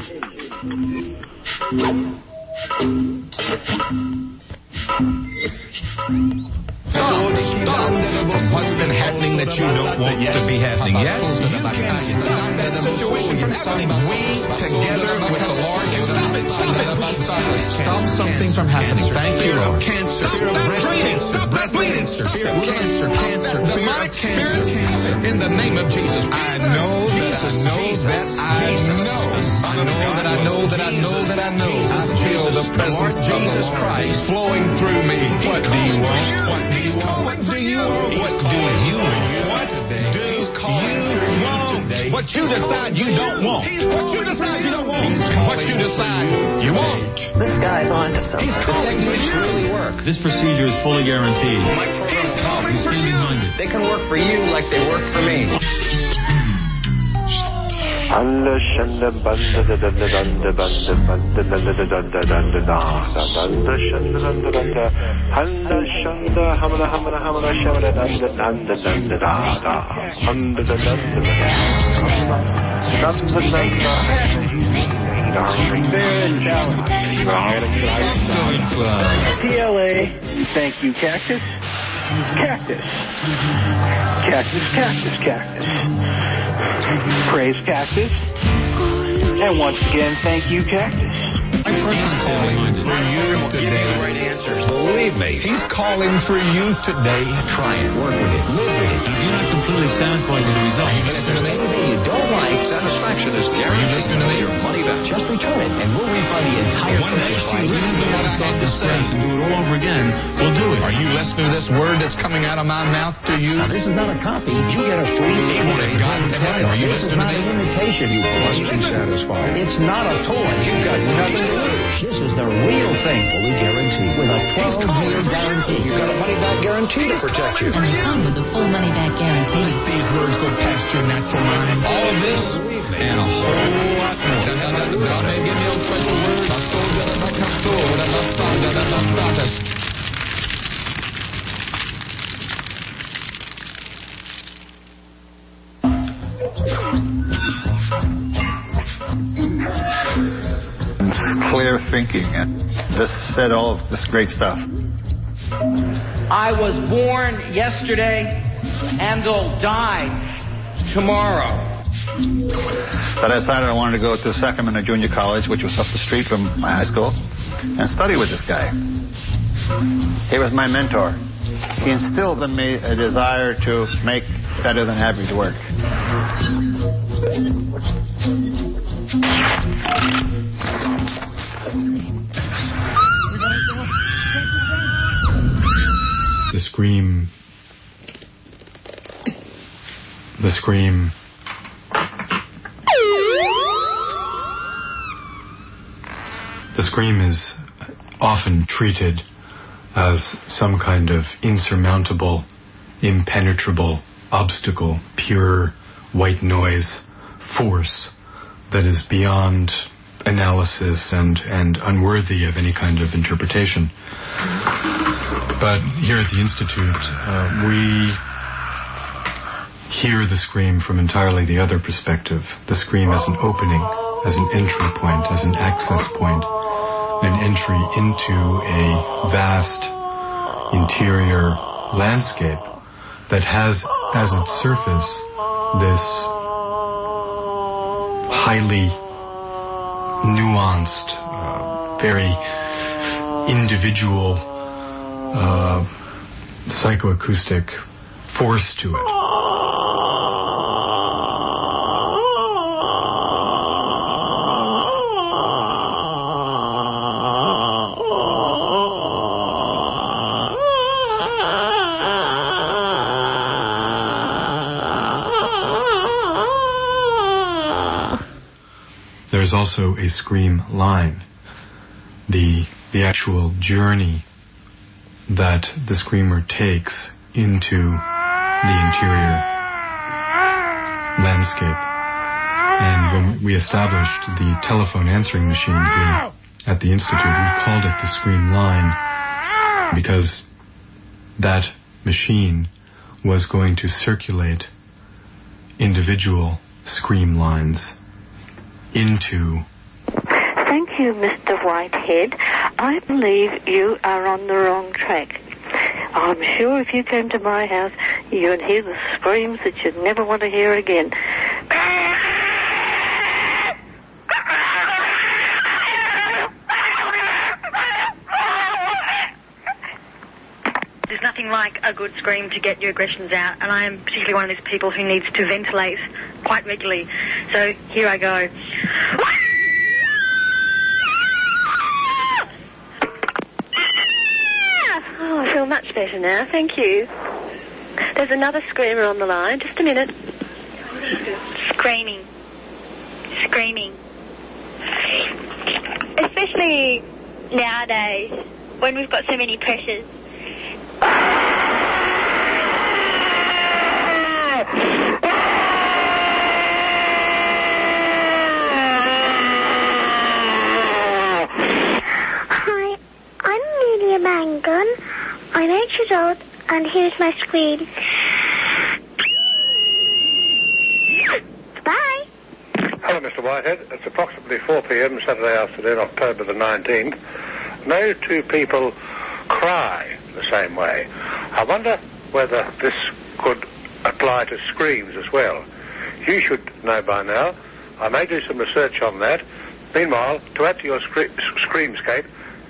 Stop, stop from what's been happening that you don't want to be happening. Yes, you can stop that situation from happening. We, together with the Lord, stop it, stop it. Stop something from happening. Thank you, Lord. Cancer, fear of breast cancer, breast cancer, fear of cancer, cancer, fear of cancer. In the name of Jesus, I know that I know that I know. I know that I know that I know that I know. I feel the presence of Jesus Christ flowing through me. What do you want? What do you want? What do you want? What do you want? What do you want? What you decide you don't want. What you decide you don't want. What you decide you want. This guy's on to something. He's calling for you. Really work. This procedure is fully guaranteed. He's calling for you. They can work for you like they work for me. Handa shanda banda da da da da banda banda da da da da da da da handa shanda da da da handa shanda hamra hamra hamra shanda da da da da da da handa da da da T L A, thank you, Cactus. Cactus. Cactus, cactus, cactus. Praise Cactus. And once again, thank you, Cactus. My person's calling for you today. Right answers. Believe me, he's calling for you today. Try it. Work with it. Live with it. If you're not completely satisfied with the result, you listen to me. Anything you don't like, satisfaction is guaranteed. You listen to me. Your money back. Just return it, and we'll refund the entire One day purchase she price. listened to what I had to say and do it all over again, we'll do it. Are you listening to this word that's coming out of my mouth to you? Now, this is not a copy. You get a free You want it God to heaven. Are you This is listening to not me? an invitation. You must be satisfied. It's not a toy. You've got nothing to lose. This is the real thing. Fully guaranteed. With a twelve-year guarantee. You've got a money-back guarantee to protect you. And they come with a full money-back guarantee. Let these words go past your natural mind. All of this and a whole lot more. God may give me a special word. Clear thinking, and this said all of this great stuff. I was born yesterday and will die tomorrow. But I decided I wanted to go to Sacramento Junior College, which was up the street from my high school, and study with this guy. He was my mentor. He instilled in me a desire to make better than average work. The scream. The scream. The scream is often treated as some kind of insurmountable, impenetrable obstacle, pure white noise force that is beyond analysis and, and unworthy of any kind of interpretation. But here at the Institute, uh, we hear the scream from entirely the other perspective. The scream as an opening as an entry point, as an access point, an entry into a vast interior landscape that has as its surface this highly nuanced, uh, very individual uh, psychoacoustic force to it. There's also a scream line. The the actual journey that the screamer takes into the interior landscape. And when we established the telephone answering machine here at the Institute, we called it the scream line because that machine was going to circulate individual scream lines into. Thank you, Mister Whitehead. I believe you are on the wrong track. I'm sure if you came to my house, you would hear the screams that you'd never want to hear again. There's nothing like a good scream to get your aggressions out, and I am particularly one of those people who needs to ventilate quite regularly. So here I go. Oh, I feel much better now, thank you. There's another screamer on the line. Just a minute. Screaming. Screaming. Especially nowadays, when we've got so many pressures. Hi, I'm Amelia Mangun. I'm eight years old, and here's my scream. Bye. Hello, Mister Whitehead. It's approximately four p.m. Saturday afternoon, October the nineteenth. No two people cry the same way. I wonder whether this could apply to screams as well. You should know by now. I may do some research on that. Meanwhile, to add to your scre- screamscape...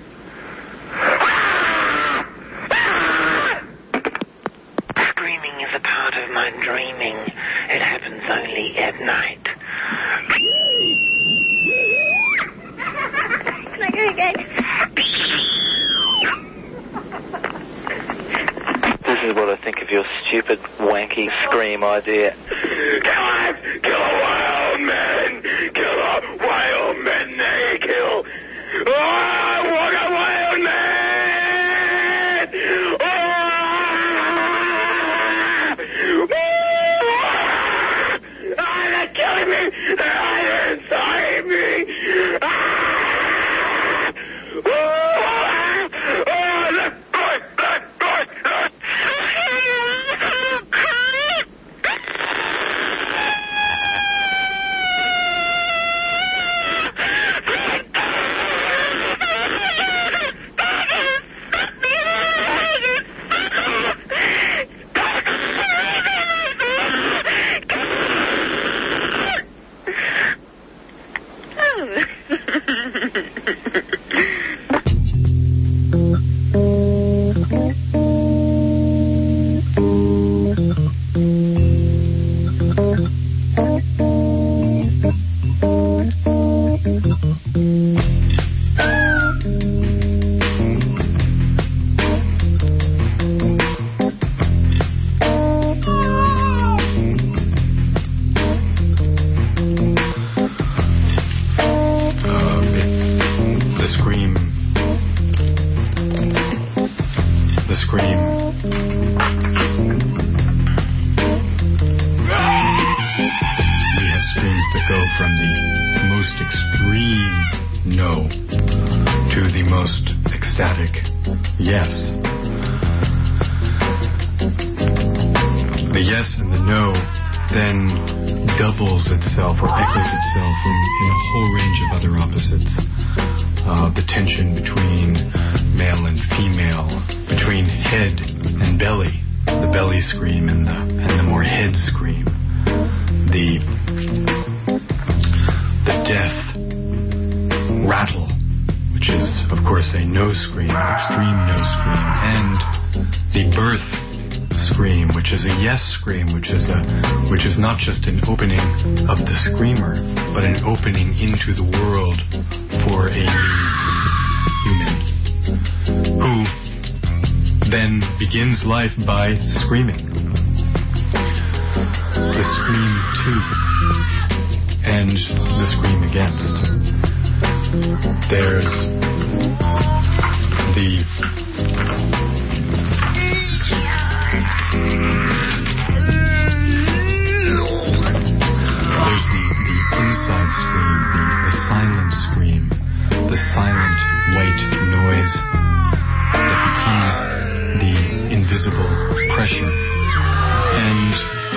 Screaming is a part of my dreaming. It happens only at night. Can I go again? This is what I think of your stupid, wanky scream idea. Kill it! Kill a wild man! Kill a wild man! They kill! Oh, what a wild man! Oh! Oh, they're killing me! They're inside me! Ah! Oh! Oh, look! Look! Look! Look! Look! doubles itself or echoes itself in, in a whole range of other opposites. Uh, the tension between male and female, between head and belly, the belly scream and the and the more head scream, the the death rattle, which is of course a no scream, an extreme no scream, and the birth scream, which is a yes scream, which is a which is not just an opening of the screamer, but an opening into the world for a new human who then begins life by screaming. The scream to and the scream against. There's the There's the, the inside scream, the, the silent scream, the silent white noise that becomes the invisible pressure. And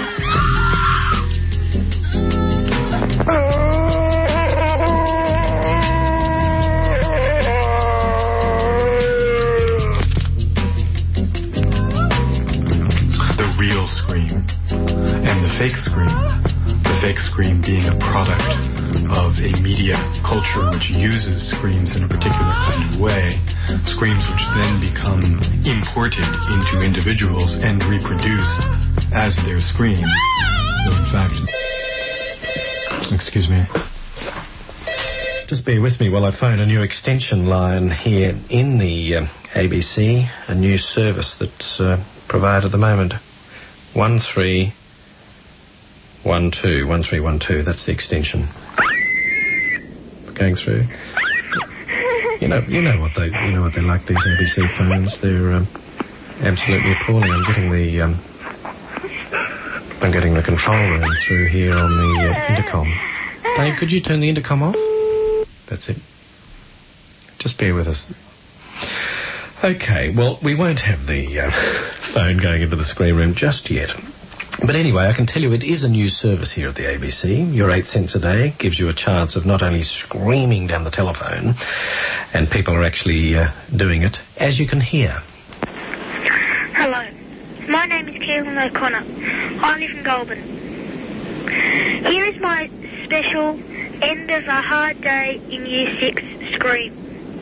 the real scream and the fake scream. The fake scream being a product of a media culture which uses screams in a particular kind of way, screams which then become imported into individuals and reproduced as their screams. Though in fact, excuse me. Just bear with me while I phone a new extension line here in the uh, A B C, a new service that's uh, provided at the moment. One three. One two one three one two. That's the extension. Going through. You know, you know what they, you know what they're like. These A B C phones. They're um, absolutely appalling. I'm getting the, um, I'm getting the control room through here on the uh, intercom. Dave, could you turn the intercom off? That's it. Just bear with us. Okay. Well, we won't have the uh, phone going into the screen room just yet. But anyway, I can tell you it is a new service here at the A B C. Your eight cents a day gives you a chance of not only screaming down the telephone, and people are actually uh, doing it, as you can hear. Hello. My name is Keelan O'Connor. I live in Goulburn. Here is my special end of a hard day in Year six scream.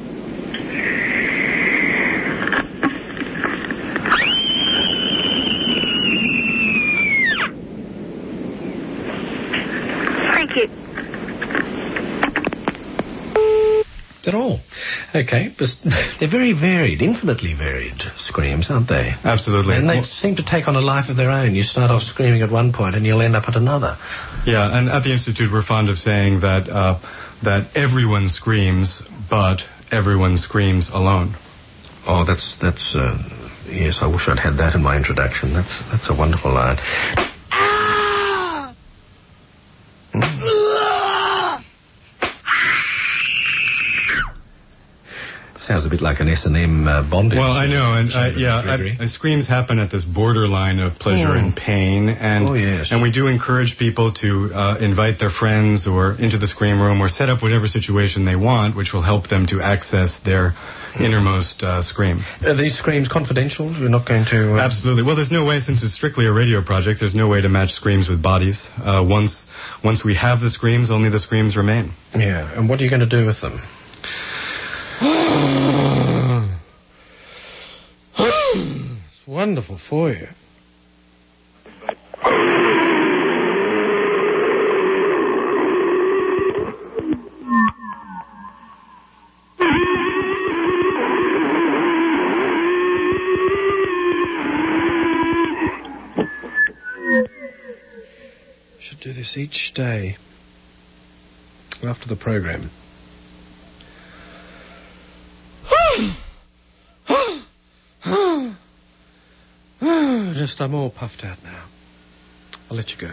Thank you. At all. Okay, but they're very varied, infinitely varied screams, aren't they? Absolutely. And they well, seem to take on a life of their own. You start off screaming at one point and you'll end up at another. Yeah, and at the Institute we're fond of saying that uh, that everyone screams, but everyone screams alone. Oh, that's, that's uh, yes, I wish I'd had that in my introduction. That's, that's a wonderful line. Sounds a bit like an S and M uh, bondage. Well, I know, and uh, yeah, I, I, screams happen at this borderline of pleasure oh. and pain, and oh, yes. and we do encourage people to uh, invite their friends or into the scream room or set up whatever situation they want, which will help them to access their innermost uh, scream. Are these screams confidential? We're not going to... Uh... Absolutely. Well, there's no way, since it's strictly a radio project, there's no way to match screams with bodies. Uh, once, once we have the screams, only the screams remain. Yeah, and what are you going to do with them? It's wonderful for you. Should do this each day after the program. Just, I'm all puffed out now. I'll let you go.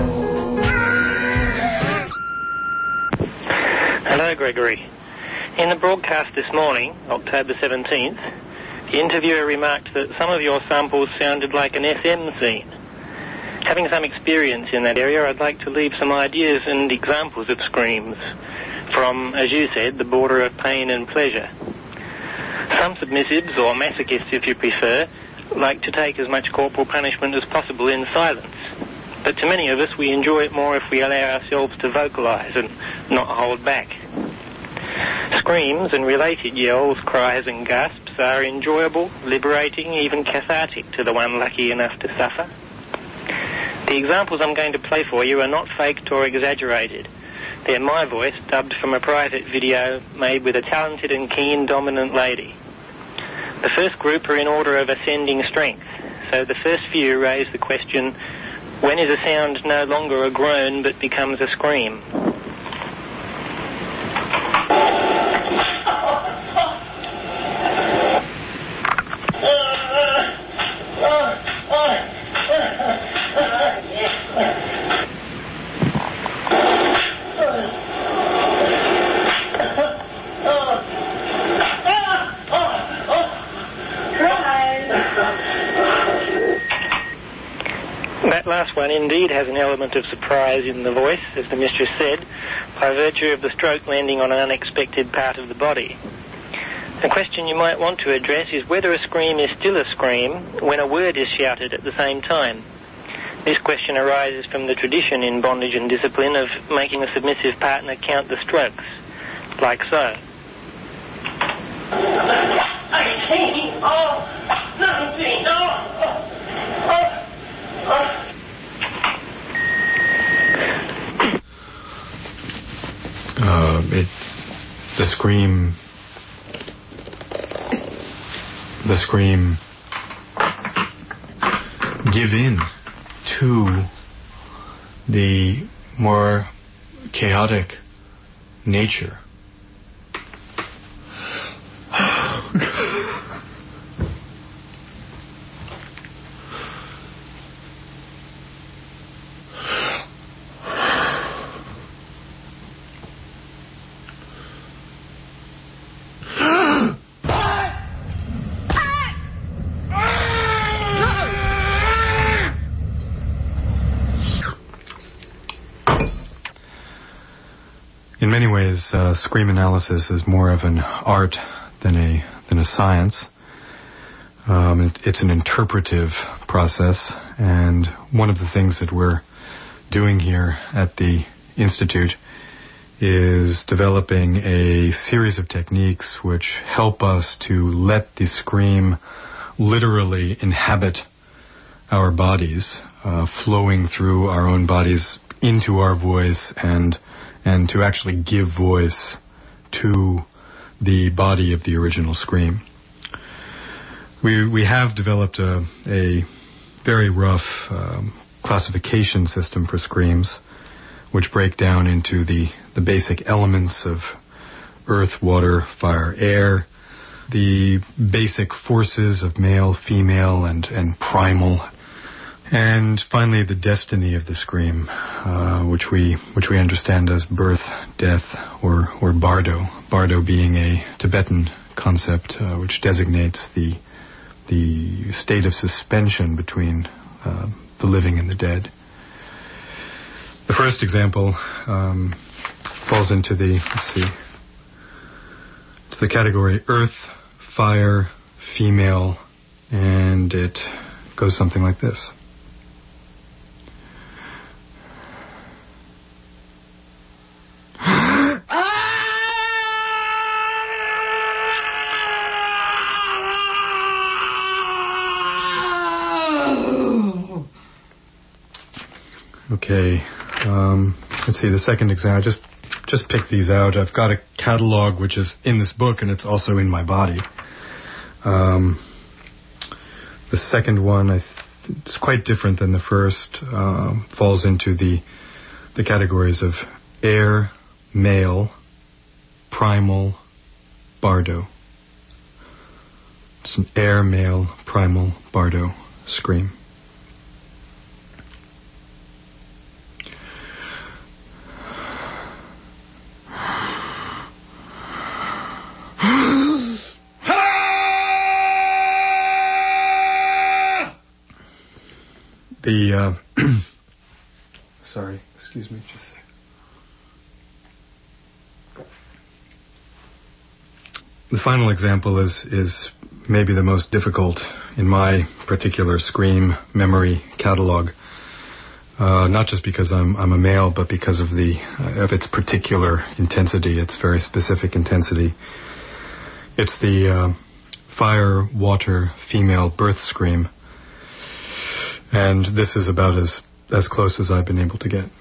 Hello, Gregory. In the the broadcast this morning, October seventeenth, the interviewer remarked that some of your samples sounded like an S M scene. Having some experience in that area, I'd like to leave some ideas and examples of screams from, as you said, the border of pain and pleasure. Some submissives, or masochists if you prefer, like to take as much corporal punishment as possible in silence. But to many of us, we enjoy it more if we allow ourselves to vocalise and not hold back. Screams and related yells, cries and gasps are enjoyable, liberating, even cathartic to the one lucky enough to suffer. The examples I'm going to play for you are not faked or exaggerated. They're my voice, dubbed from a private video made with a talented and keen dominant lady. The first group are in order of ascending strength, so the first few raise the question, when is a sound no longer a groan but becomes a scream? That last one indeed has an element of surprise in the voice, as the mistress said, by virtue of the stroke landing on an unexpected part of the body. The question you might want to address is whether a scream is still a scream when a word is shouted at the same time. This question arises from the tradition in bondage and discipline of making a submissive partner count the strokes, like so. eighteen, oh, nineteen, oh, oh, oh. Uh, it, the scream, the scream give in to the more chaotic nature. In many ways, uh, scream analysis is more of an art than a than a science. Um, it, it's an interpretive process, and one of the things that we're doing here at the Institute is developing a series of techniques which help us to let the scream literally inhabit our bodies, uh, flowing through our own bodies into our voice and and to actually give voice to the body of the original scream. We we have developed a, a very rough um, classification system for screams, which break down into the, the basic elements of earth, water, fire, air, the basic forces of male, female, and, and primal, and finally the destiny of the scream, uh, which we which we understand as birth, death, or or bardo. Bardo being a Tibetan concept uh, which designates the the state of suspension between uh, the living and the dead. The first example um, falls into the let's see, it's the category earth, fire, female, and it goes something like this. Okay, um, let's see, the second example, I just, just picked these out. I've got a catalog which is in this book and it's also in my body. Um, the second one, I th- it's quite different than the first, uh, falls into the, the categories of air, male, primal, bardo. It's an air, male, primal, bardo scream. The, uh, sorry, excuse me, just a sec. The final example is, is maybe the most difficult in my particular Scream memory catalog. Uh, not just because I'm, I'm a male, but because of the, uh, of its particular intensity, its very specific intensity. It's the, uh, fire, water, female birth scream. And this is about as, as close as I've been able to get.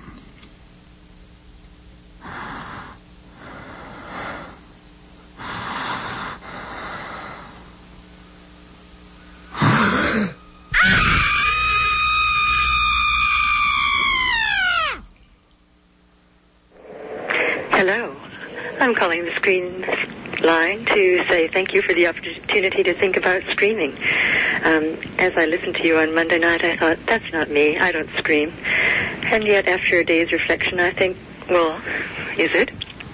Hello. I'm calling the Scream line to say thank you for the opportunity to think about screaming. Um, as I listened to you on Monday night, I thought, that's not me. I don't scream. And yet, after a day's reflection, I think, well, is it?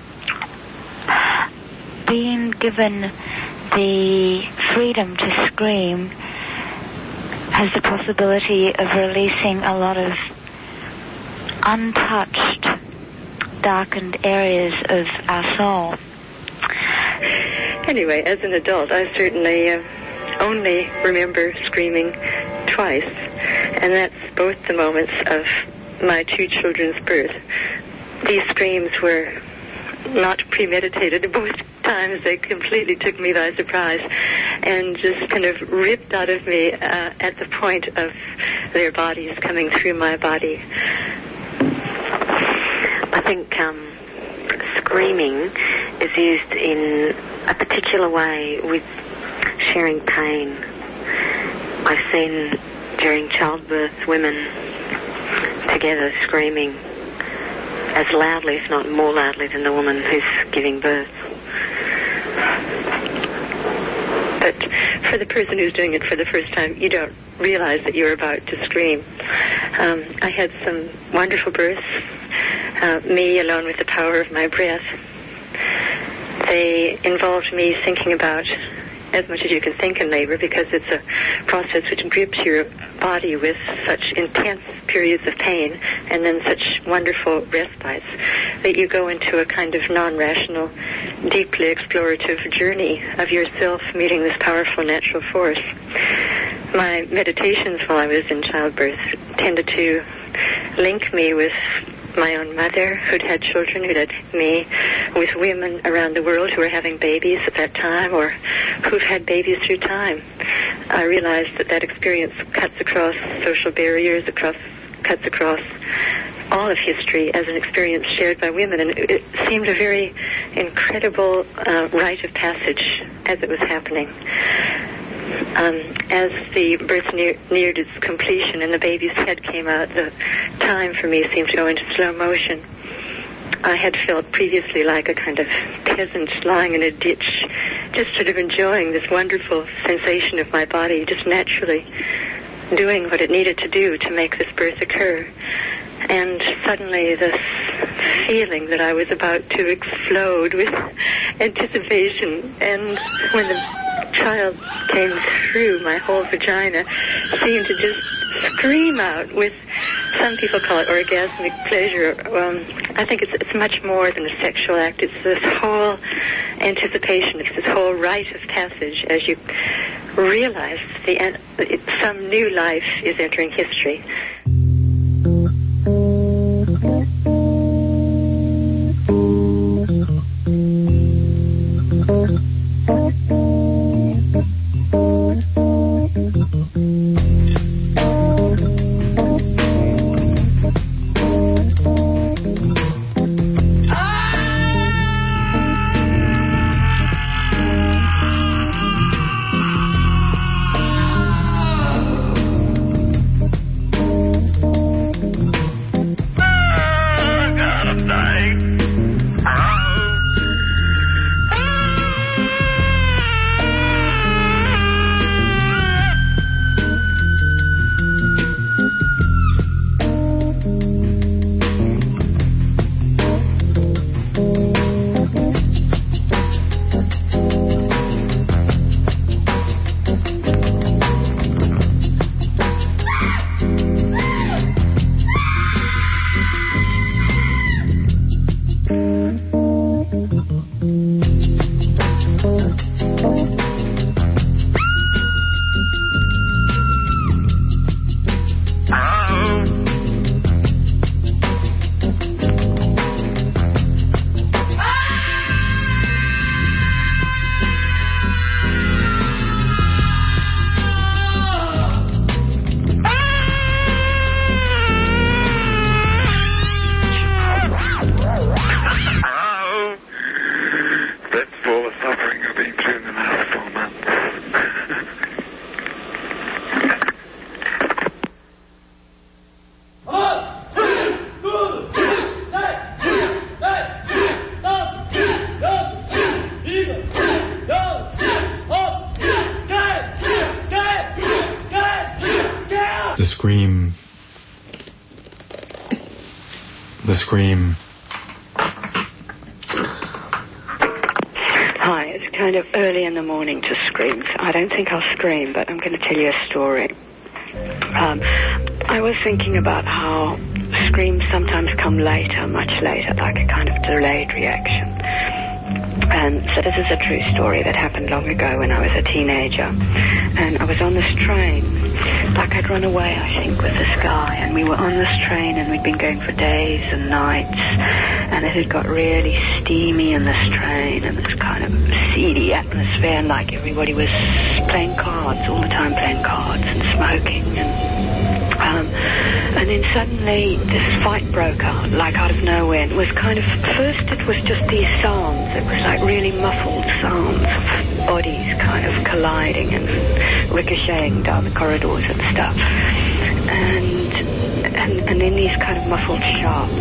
Being given the freedom to scream has the possibility of releasing a lot of untouched, darkened areas of our soul. Anyway, as an adult, I certainly uh, only remember screaming twice, and that's both the moments of my two children's birth. These screams were not premeditated. Both times they completely took me by surprise and just kind of ripped out of me uh, at the point of their bodies coming through my body. I think um, screaming is used in a particular way with sharing pain. I've seen during childbirth women together screaming as loudly, if not more loudly, than the woman who's giving birth. But for the person who's doing it for the first time, you don't realize that you're about to scream. Um, I had some wonderful births, uh, me alone with the power of my breath. They involved me thinking about as much as you can think in labor, because it's a process which grips your body with such intense periods of pain and then such wonderful respites that you go into a kind of non-rational, deeply explorative journey of yourself meeting this powerful natural force. My meditations while I was in childbirth tended to link me with my own mother, who'd had children, who'd had me, with women around the world who were having babies at that time or who've had babies through time. I realized that that experience cuts across social barriers, across, cuts across all of history as an experience shared by women, and it seemed a very incredible uh, rite of passage as it was happening. Um, as the birth near, neared its completion and the baby's head came out, the time for me seemed to go into slow motion. I had felt previously like a kind of peasant lying in a ditch, just sort of enjoying this wonderful sensation of my body, just naturally doing what it needed to do to make this birth occur. And suddenly this feeling that I was about to explode with anticipation, and when the child came through, my whole vagina seemed to just scream out with, some people call it orgasmic pleasure. Um, I think it's, it's much more than a sexual act. It's this whole anticipation. It's this whole rite of passage as you realize the it, some new life is entering history. scream, the scream. Hi, it's kind of early in the morning to scream. So I don't think I'll scream, but I'm going to tell you a story. Um, I was thinking about how screams sometimes come later, much later, like a kind of delayed reaction. And so this is a true story that happened long ago when I was a teenager. And I was on this train, like I'd run away, I think, with this guy. And we were on this train and we'd been going for days and nights. And it had got really steamy in this train and this kind of seedy atmosphere. And like everybody was playing cards, all the time playing cards and smoking. And Um, and then suddenly this fight broke out, like out of nowhere. And it was kind of, first it was just these sounds. It was like really muffled sounds of bodies kind of colliding and ricocheting down the corridors and stuff. And, and, and then these kind of muffled shouts.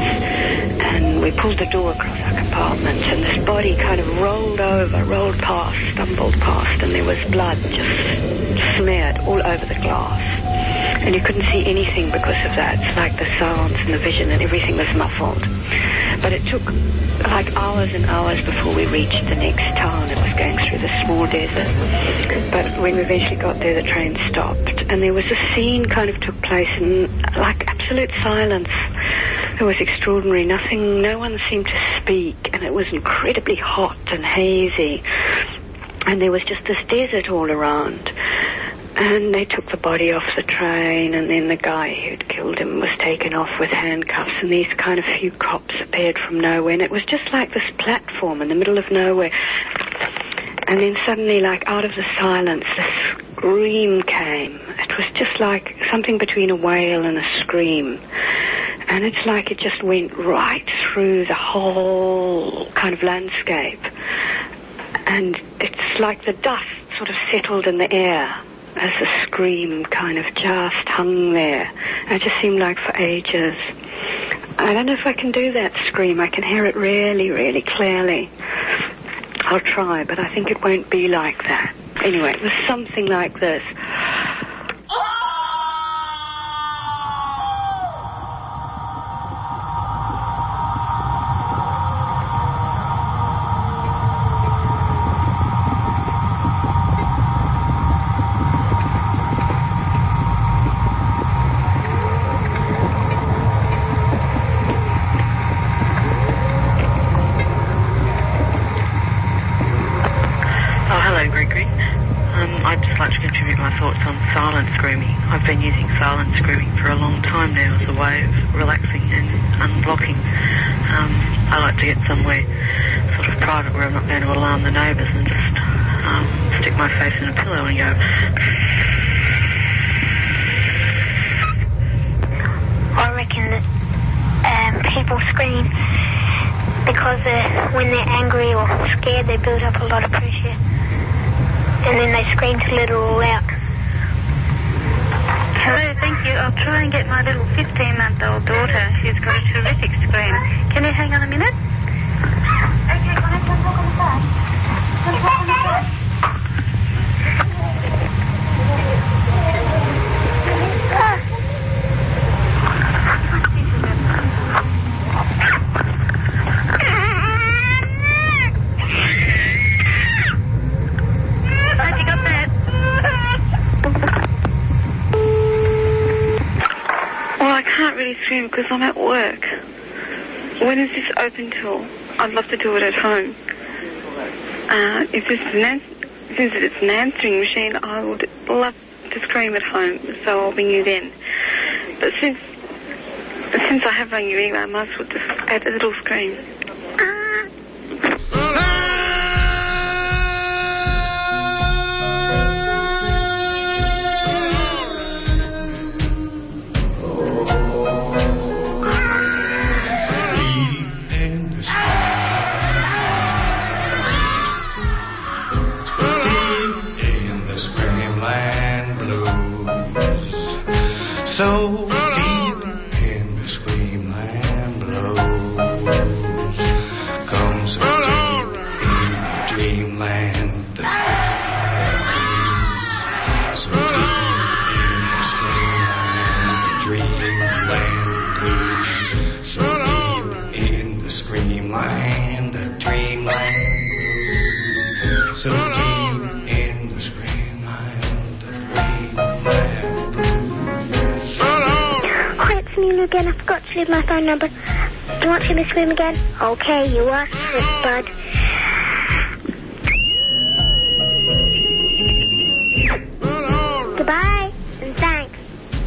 And we pulled the door across our compartment and this body kind of rolled over, rolled past, stumbled past, and there was blood just smeared all over the glass. And you couldn't see anything because of that. It's like the sounds and the vision and everything was muffled. But it took like hours and hours before we reached the next town. It was going through the small desert. But when we eventually got there, the train stopped. And there was a scene kind of took place in like absolute silence. It was extraordinary. Nothing, no one seemed to speak. And it was incredibly hot and hazy. And there was just this desert all around. And they took the body off the train, and then the guy who'd killed him was taken off with handcuffs, and these kind of few cops appeared from nowhere, and it was just like this platform in the middle of nowhere. And then suddenly, like out of the silence, this scream came. It was just like something between a wail and a scream. And it's like it just went right through the whole kind of landscape. And it's like the dust sort of settled in the air as the scream kind of just hung there. It just seemed like for ages. I don't know if I can do that scream. I can hear it really, really clearly. I'll try, but I think it won't be like that. Anyway, it was something like this. I've been using silent screaming for a long time now as a way of relaxing and unblocking. Um, I like to get somewhere sort of private where I'm not going to alarm the neighbours and just um, stick my face in a pillow and go. I reckon that um, people scream because uh, when they're angry or scared they build up a lot of pressure and then they scream to let it all out. Hello, thank you. I'll try and get my little fifteen-month-old daughter who's got a terrific scream. Can you hang on a minute? Okay, can I come walk on the side? Can I walk on the side? Have you got that? Well, I can't really scream because I'm at work. When is this open till? I'd love to do it at home. Uh, if this is an ans- since it's an answering machine, I would love to scream at home, so I'll ring you then. But since since I have rung you anyway, I might as well just add a little scream. So deep in the screamland blows, comes a deep in dreamland. The sky is so deep in the screamland again. I forgot to leave my phone number. Do you want to hear me scream again? Okay, you asked for it, bud. Goodbye, and thanks.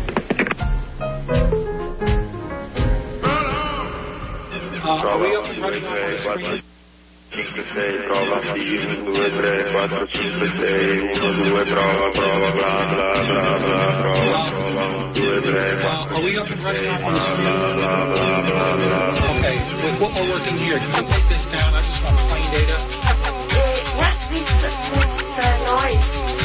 Uh, are we up and running on the screen? cinque sei, prova sì, uno, due, tre, quattro, cinque, sei, uno, due, prova, prova, bla, bla, bla, bla, prova, prova, uno, due, tre, quattro, are we up and running on the screen? Bla, bla, bla, bla, bla. Okay, with what we're working here, can you take this down? I just want plain data. What is the noise?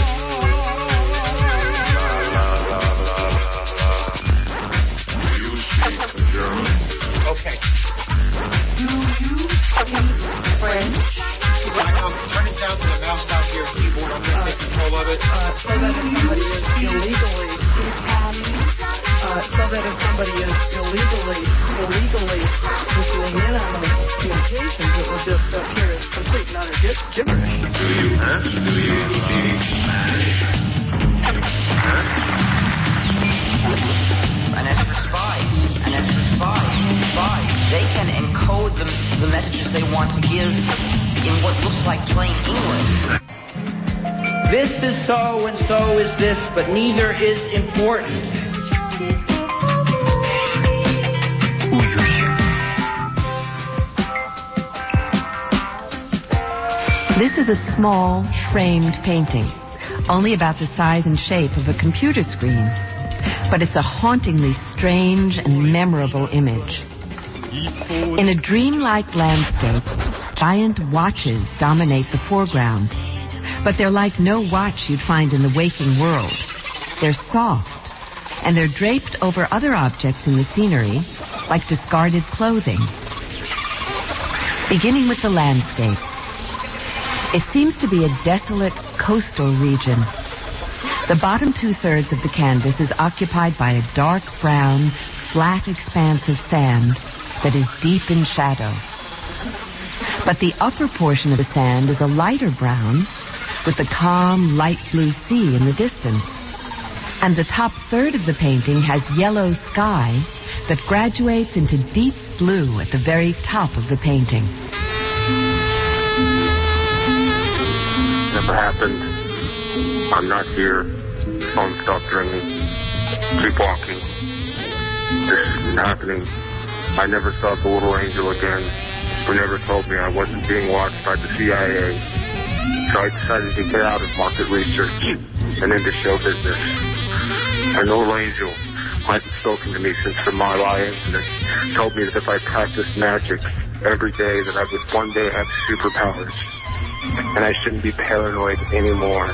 Okay. Do you speak French? I'm turning down to the mouse down here keyboard. I'm going to take control of it. Uh, so that if somebody is illegally, uh, so that if somebody is illegally, illegally listening in on those communications, it will just appear as complete and utter gibberish. Do you, huh? Do you speak Spanish? Huh? And as for spies, and as for spies, spies, they can encode the, the messages they want to give in what looks like plain English. This is so and so is this, but neither is important. This is a small, framed painting, only about the size and shape of a computer screen. But it's a hauntingly strange and memorable image. In a dreamlike landscape, giant watches dominate the foreground. But they're like no watch you'd find in the waking world. They're soft, and they're draped over other objects in the scenery, like discarded clothing. Beginning with the landscape. It seems to be a desolate coastal region. The bottom two-thirds of the canvas is occupied by a dark brown, flat expanse of sand that is deep in shadow. But the upper portion of the sand is a lighter brown with the calm, light blue sea in the distance. And the top third of the painting has yellow sky that graduates into deep blue at the very top of the painting. Never happened. I'm not here. Phone stopped ringing. Keep walking. This isn't happening. I never saw the little angel again. Who never told me I wasn't being watched by the C I A. So I decided to get out of market research and into show business. An little angel who hadn't spoken to me since the Marley incident told me that if I practiced magic every day that I would one day have superpowers. And I shouldn't be paranoid anymore.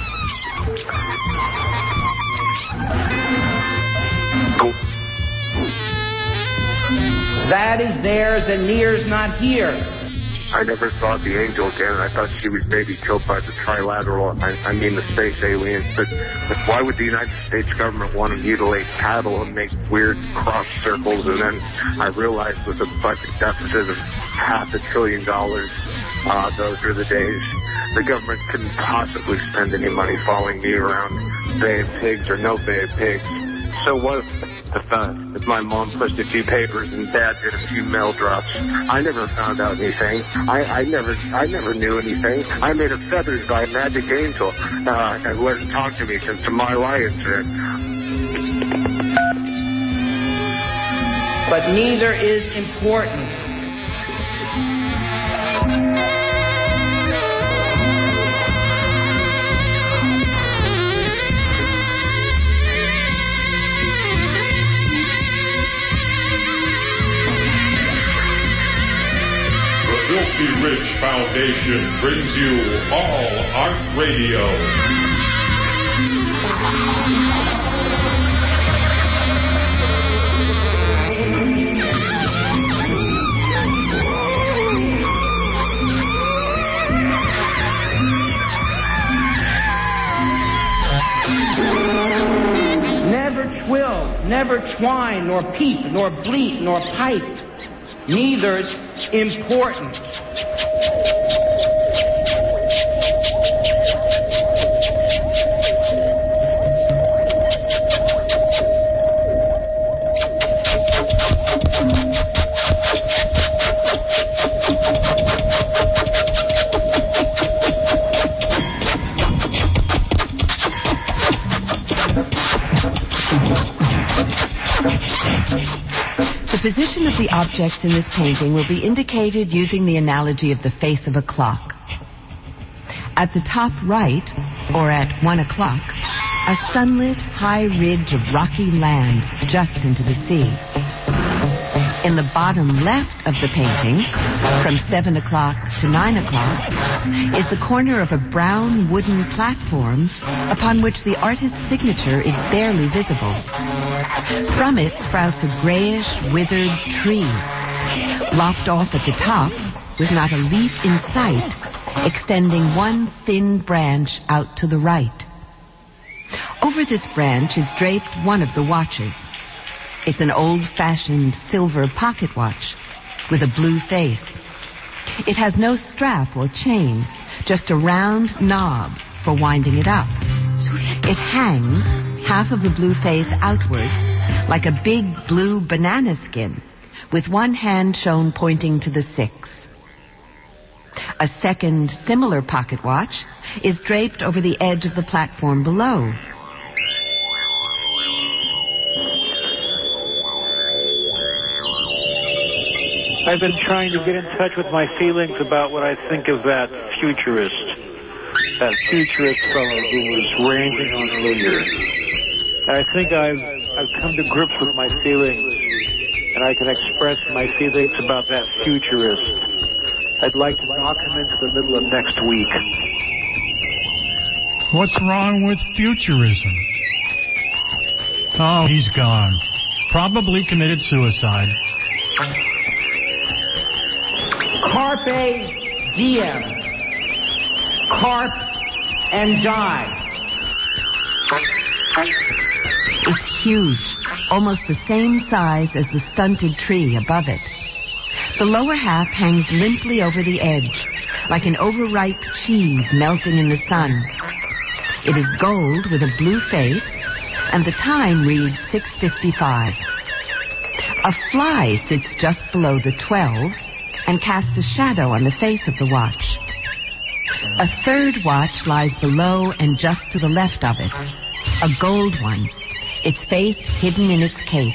That is theirs and near's not here. I never saw the angel again. I thought she was maybe killed by the trilateral, I, I mean the space aliens. But, but why would the United States government want to mutilate cattle and make weird crop circles? And then I realized with a budget deficit of half a trillion dollars, uh, those were the days. The government couldn't possibly spend any money following me around, Bay of Pigs or no Bay of Pigs. So what if, uh, if my mom pushed a few papers and Dad did a few mail drops? I never found out anything. I, I never I never knew anything. I made of feathers by a magic angel uh, who hasn't talked to me since the Marley incident. But neither is important. Filthy Rich Foundation brings you All Art Radio. Never twill, never twine, nor peep, nor bleat, nor pipe. Neither's important. The position of the objects in this painting will be indicated using the analogy of the face of a clock. At the top right, or at one o'clock, a sunlit high ridge of rocky land juts into the sea. In the bottom left of the painting, from seven o'clock to nine o'clock, is the corner of a brown wooden platform upon which the artist's signature is barely visible. From it sprouts a grayish, withered tree, lopped off at the top with not a leaf in sight, extending one thin branch out to the right. Over this branch is draped one of the watches. It's an old-fashioned silver pocket watch with a blue face. It has no strap or chain, just a round knob for winding it up. It hangs, half of the blue face outward, like a big blue banana skin, with one hand shown pointing to the six. A second similar pocket watch is draped over the edge of the platform below. I've been trying to get in touch with my feelings about what I think of that futurist, that futurist fellow who was ranging on earlier. And I think I've, I've come to grips with my feelings, and I can express my feelings about that futurist. I'd like to knock him into the middle of next week. What's wrong with futurism? Oh, he's gone. Probably committed suicide. Carpe diem. Carp and die. It's huge, almost the same size as the stunted tree above it. The lower half hangs limply over the edge, like an overripe cheese melting in the sun. It is gold with a blue face, and the time reads six fifty-five. A fly sits just below the twelve and casts a shadow on the face of the watch. A third watch lies below and just to the left of it, a gold one, its face hidden in its case.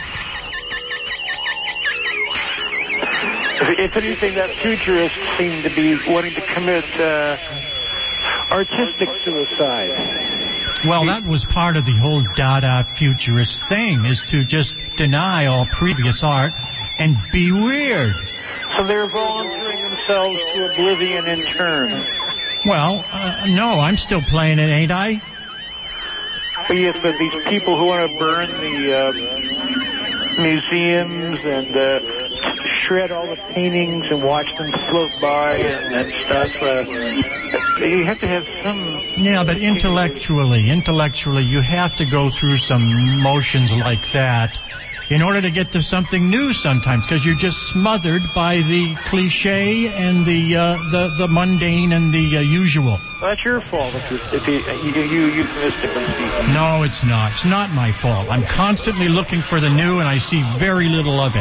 If anything, that futurists seem to be wanting to commit uh, artistic suicide. Well, that was part of the whole Dada futurist thing, is to just deny all previous art and be weird. So they're volunteering themselves to oblivion in turn. Well, uh, no, I'm still playing it, ain't I? But yes, but these people who want to burn the uh, museums and uh, shred all the paintings and watch them float by and, and stuff, uh, you have to have some... Yeah, but intellectually, intellectually, you have to go through some motions like that in order to get to something new sometimes, because you're just smothered by the cliche and the uh, the, the mundane and the uh, usual. Well, that's your fault if you, if you, you, you euphemistically speaking. No, it's not. It's not my fault. I'm constantly looking for the new, and I see very little of it.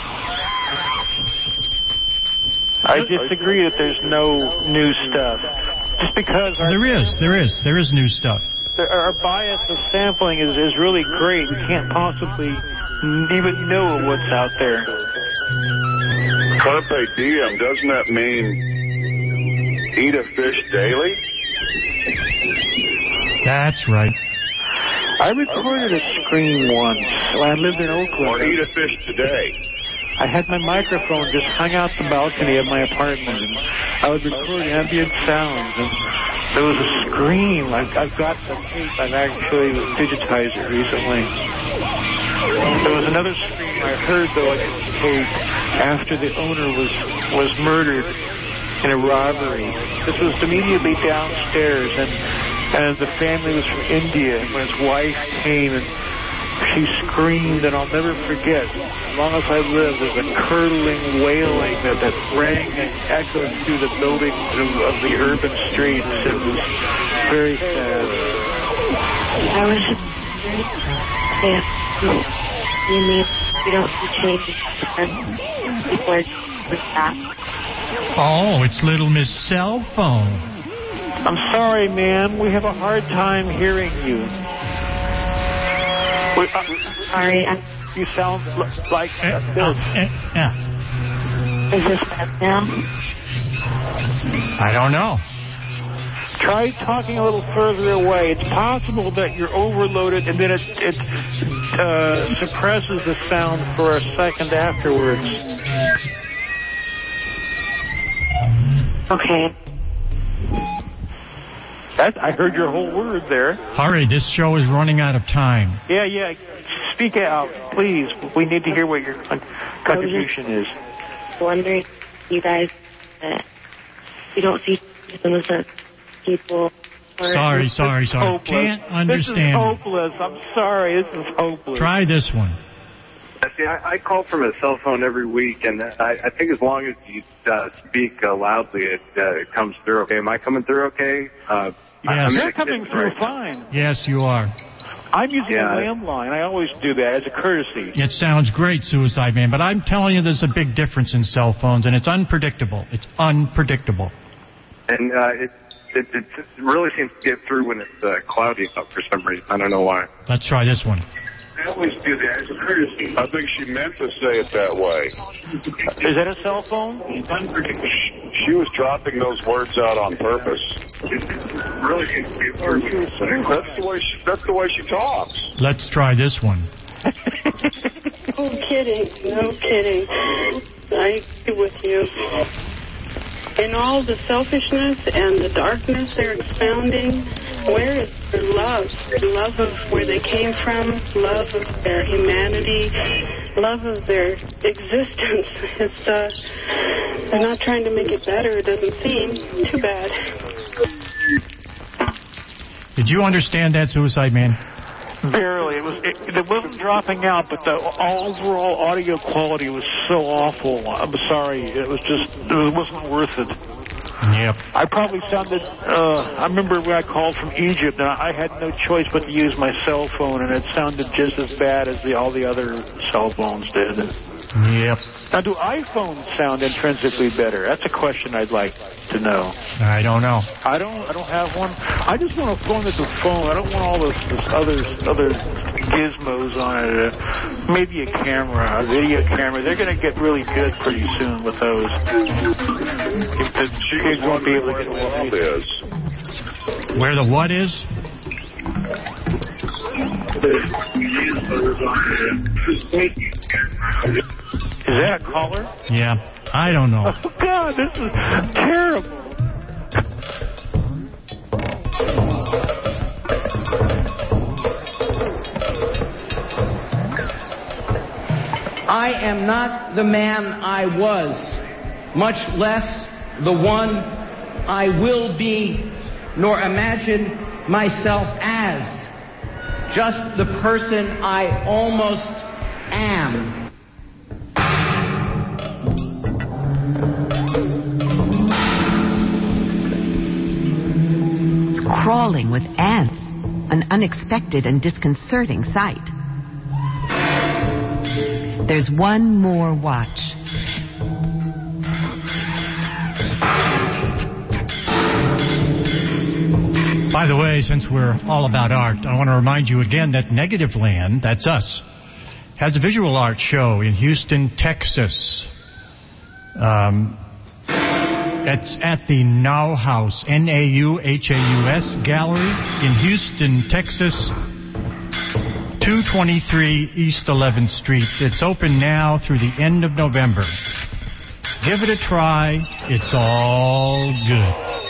I disagree that there's no new stuff. Just because... Our, there is, there is. There is new stuff. Our bias of sampling is, is really great. We can't possibly even know what's out there. Carpe diem, doesn't that mean eat a fish daily? That's right. I recorded a scream once when I lived in Oakland. Or eat a fish today. I had my microphone just hung out the balcony of my apartment, and I would record ambient sounds, and there was a scream. I've, I've got the tape. I've actually digitized it recently. There was another scream I heard, though, I didn't tape, after the owner was, was murdered in a robbery. This was immediately downstairs, and, and the family was from India, and when his wife came, and she screamed, and I'll never forget, as long as I live, there's a curdling wailing that, that rang and echoed through the buildings of, of the urban streets. It was very sad. I was... Yes. You mean... You don't see changes towards the back. Oh, it's little Miss Cell Phone. I'm sorry, ma'am. We have a hard time hearing you. We, uh, Sorry, I'm... You sound l- like uh, this. Uh, yeah. Is this better now? I don't know. Try talking a little further away. It's possible that you're overloaded and then it, it uh, suppresses the sound for a second afterwards. Okay. That, I heard your whole word there. Hurry, this show is running out of time. Yeah, yeah. Speak out, please. We need to hear what your con- contribution is. Wondering, you guys, uh, you don't see some of the people. Sorry, sorry, sorry. Hopeless. Can't understand. This is hopeless. I'm sorry. This is hopeless. Try this one. See, I, I call from a cell phone every week, and I, I think as long as you uh, speak uh, loudly, it, uh, it comes through okay. Am I coming through okay? Uh, Yes. I'm You're coming through right. fine. Yes, you are. I'm using Yeah. a landline. I always do that as a courtesy. It sounds great, Suicide Man, but I'm telling you there's a big difference in cell phones, and it's unpredictable. It's unpredictable. And uh, it, it, it really seems to get through when it's uh, cloudy out for some reason. I don't know why. Let's try this one. I always do that as a courtesy. I think she meant to say it that way. Is that a cell phone? She was dropping those words out on purpose. Really seems to get through. That's the way she, that's the way she talks. Let's try this one. No kidding. No kidding. I agree with you. In all the selfishness and the darkness they're expounding, where is their love? Their love of where they came from, love of their humanity, love of their existence. It's, uh, they're not trying to make it better, it doesn't seem. Too bad. Did you understand that, Suicide Man? Barely. It was. It, it wasn't dropping out, but the overall audio quality was so awful. I'm sorry. It was just. It wasn't worth it. Yep. I probably sounded. Uh, I remember when I called from Egypt, and I had no choice but to use my cell phone, and it sounded just as bad as the, all the other cell phones did. Yep. Now, do iPhones sound intrinsically better? That's a question I'd like to know. I don't know. I don't. I don't have one. I just want a phone that's a phone. I don't want all this, this other other gizmos on it. Uh, maybe a camera, a video camera. They're going to get really good pretty soon with those. The kids won't be able to get away. Where the what is? Is that a caller? Yeah. I don't know. Oh, God, this is terrible. I am not the man I was, much less the one I will be, nor imagine myself as. Just the person I almost am. Crawling with ants, an unexpected and disconcerting sight. There's one more watch. By the way, since we're all about art, I want to remind you again that Negative Land, that's us, has a visual art show in Houston, Texas. Um... It's at the Now House, N A U H A U S Gallery in Houston, Texas, two twenty-three East eleventh Street. It's open now through the end of November. Give it a try. It's all good.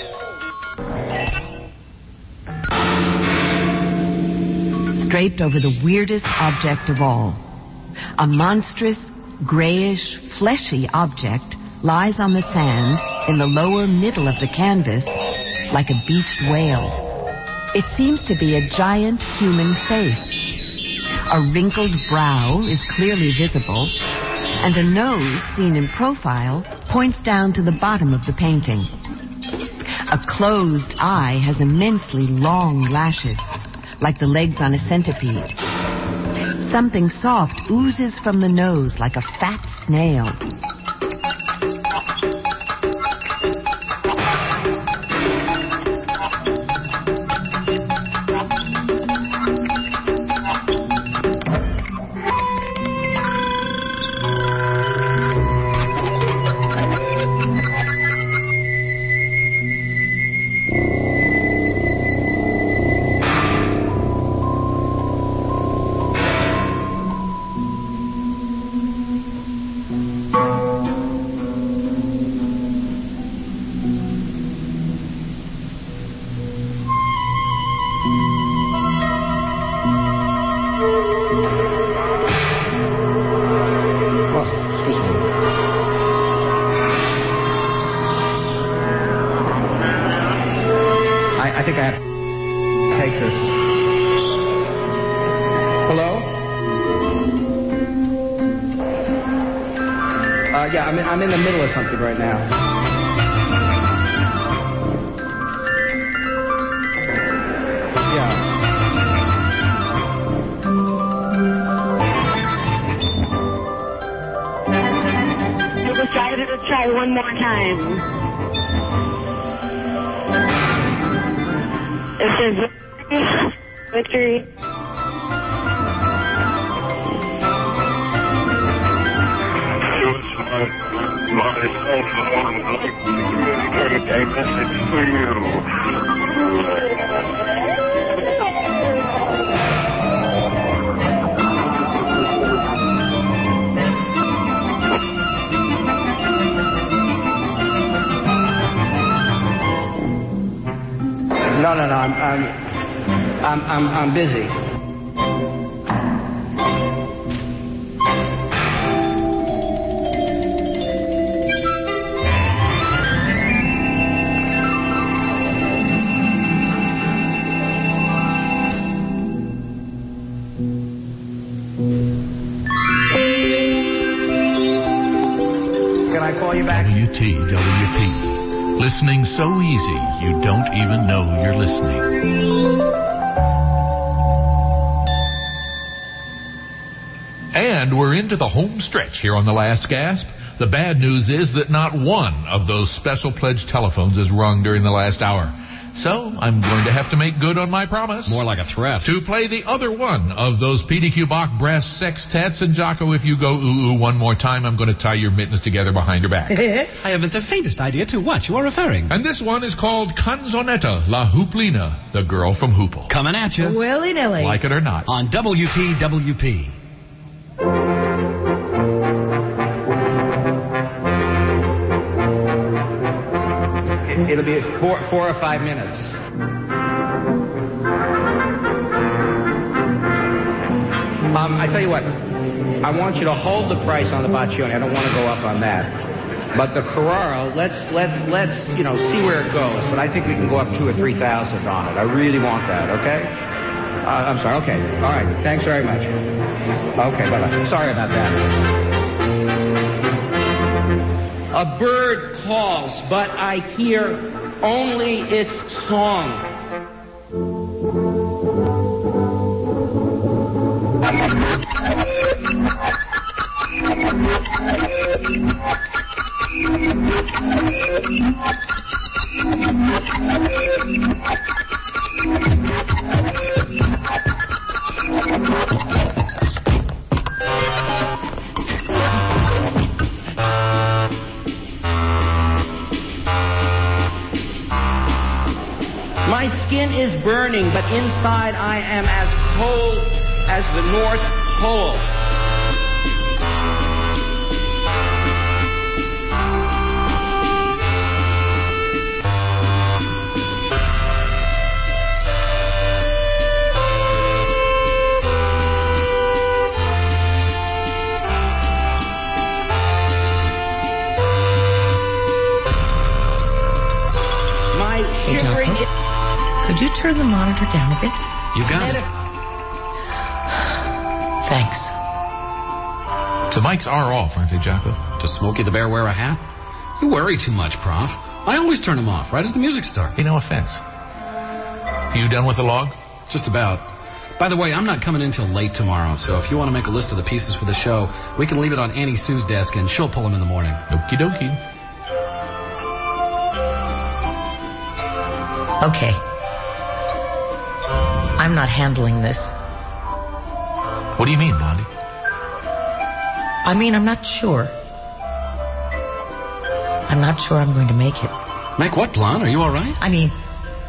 Draped over the weirdest object of all. A monstrous, grayish, fleshy object lies on the sand in the lower middle of the canvas like a beached whale. It seems to be a giant human face. A wrinkled brow is clearly visible, and a nose, seen in profile, points down to the bottom of the painting. A closed eye has immensely long lashes, like the legs on a centipede. Something soft oozes from the nose like a fat snail. I'm in the middle of something right now. Yeah. Let's try it. Let's try one more time. It says victory. My cell phone, I'd like to communicate a message for you. No, no, no. I'm, I'm, I'm, I'm, I'm busy. W T W P. Listening so easy, you don't even know you're listening. And we're into the home stretch here on The Last Gasp. The bad news is that not one of those special pledge telephones is rung during the last hour. So I'm going to have to make good on my promise. More like a threat. To play the other one of those P D Q Bach brass sextets. And Jocko, if you go ooh ooh one more time, I'm going to tie your mittens together behind your back. I haven't the faintest idea to what you are referring. And this one is called Canzonetta La Hooplina, the girl from Hoople. Coming at you. Willy-nilly. Like it or not. On W T W P. It'll be four, four or five minutes. Um, I tell you what, I want you to hold the price on the Baccioni. I don't want to go up on that. But the Carrara, let's let let's you know see where it goes. But I think we can go up two or three thousand on it. I really want that. Okay? Uh, I'm sorry. Okay. All right. Thanks very much. Okay. Bye bye. Sorry about that. A bird calls, but I hear only its song. My skin is burning, but inside I am as cold as the North Pole. My shivering... Hey, could you turn the monitor down a bit? You got it. Thanks. The mics are off, aren't they, Jocko? Does Smokey the Bear wear a hat? You worry too much, Prof. I always turn them off right as the music starts. Hey, no offense. You done with the log? Just about. By the way, I'm not coming in till late tomorrow, so if you want to make a list of the pieces for the show, we can leave it on Annie Sue's desk, and she'll pull them in the morning. Okie dokie. Okay. I'm not handling this. What do you mean, Blondie? I mean, I'm not sure. I'm not sure I'm going to make it. Make what, Blonde? Are you all right? I mean...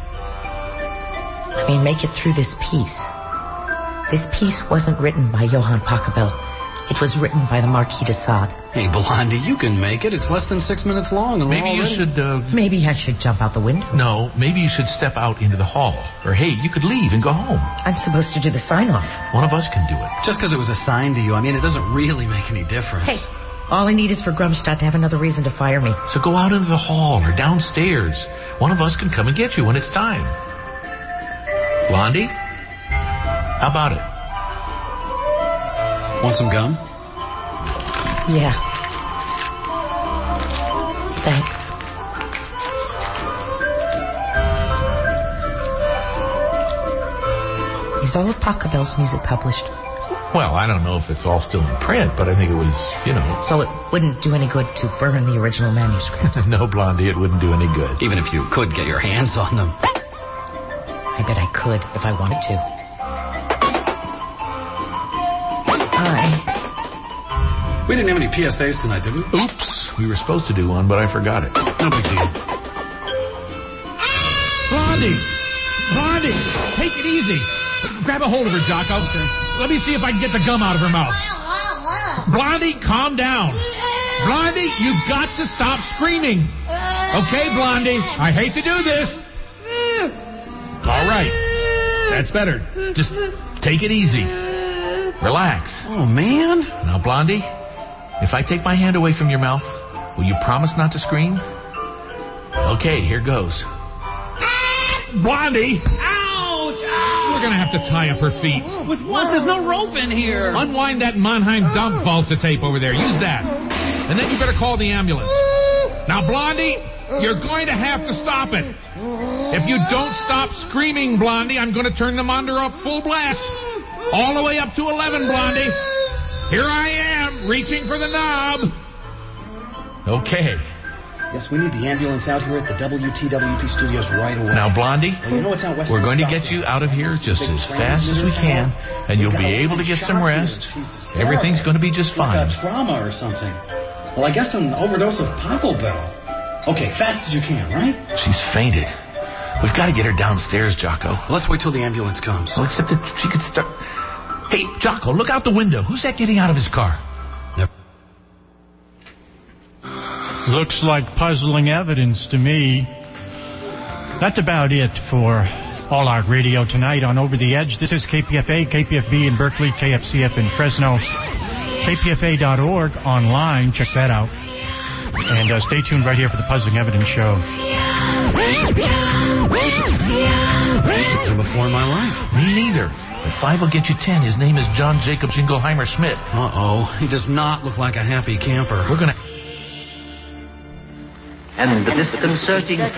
I mean, make it through this piece. This piece wasn't written by Johann Pachelbel. It was written by the Marquis de Sade. Hey, Blondie, you can make it. It's less than six minutes long. And maybe you should... Uh, maybe I should jump out the window. No, maybe you should step out into the hall. Or, hey, you could leave and go home. I'm supposed to do the sign-off. One of us can do it. Just because it was assigned to you, I mean, it doesn't really make any difference. Hey, all I need is for Grumstadt to have another reason to fire me. So go out into the hall or downstairs. One of us can come and get you when it's time. Blondie? How about it? Want some gum? Yeah. Thanks. Is all of Pachelbel's music published? Well, I don't know if it's all still in print, but I think it was, you know... So it wouldn't do any good to burn the original manuscripts? No, Blondie, it wouldn't do any good. Even if you could get your hands on them. I bet I could if I wanted to. Hi. We didn't have any P S As tonight, did we? Oops. We were supposed to do one, but I forgot it. No big deal. Blondie! Blondie! Take it easy. Grab a hold of her, Jocko. Okay. Let me see if I can get the gum out of her mouth. Blondie, calm down. Blondie, you've got to stop screaming. Okay, Blondie, I hate to do this. All right. That's better. Just take it easy. Relax. Oh, man. Now, Blondie, if I take my hand away from your mouth, will you promise not to scream? Okay, here goes. Blondie! Ouch! Ouch! We're going to have to tie up her feet. With what? There's no rope in here. Unwind that Mannheim dump balsa tape over there. Use that. And then you better call the ambulance. Now, Blondie, you're going to have to stop it. If you don't stop screaming, Blondie, I'm going to turn the monitor up full blast. All the way up to eleven, Blondie. Here I am, reaching for the knob. Okay. Yes, we need the ambulance out here at the W T W P studios right away. Now, Blondie, well, you know what's out west we're going to get you out of here just as fast as we can, and you'll be able to get some rest. Everything's going to be just fine. Like a trauma or something. Well, I guess an overdose of Pachelbel. Okay, fast as you can, right? She's fainted. We've got to get her downstairs, Jocko. Let's wait till the ambulance comes. Well, except that she could start... Hey, Jocko, look out the window. Who's that getting out of his car? Yep. Looks like puzzling evidence to me. That's about it for All Art Radio tonight on Over the Edge. This is K P F A, K P F B in Berkeley, K F C F in Fresno, K P F A dot org online. Check that out. And uh, stay tuned right here for the Puzzling Evidence Show. Never before in my life. Me neither. But five will get you ten. His name is John Jacob Jingleheimer Schmidt. Uh-oh. He does not look like a happy camper. We're going to... And the disconcerting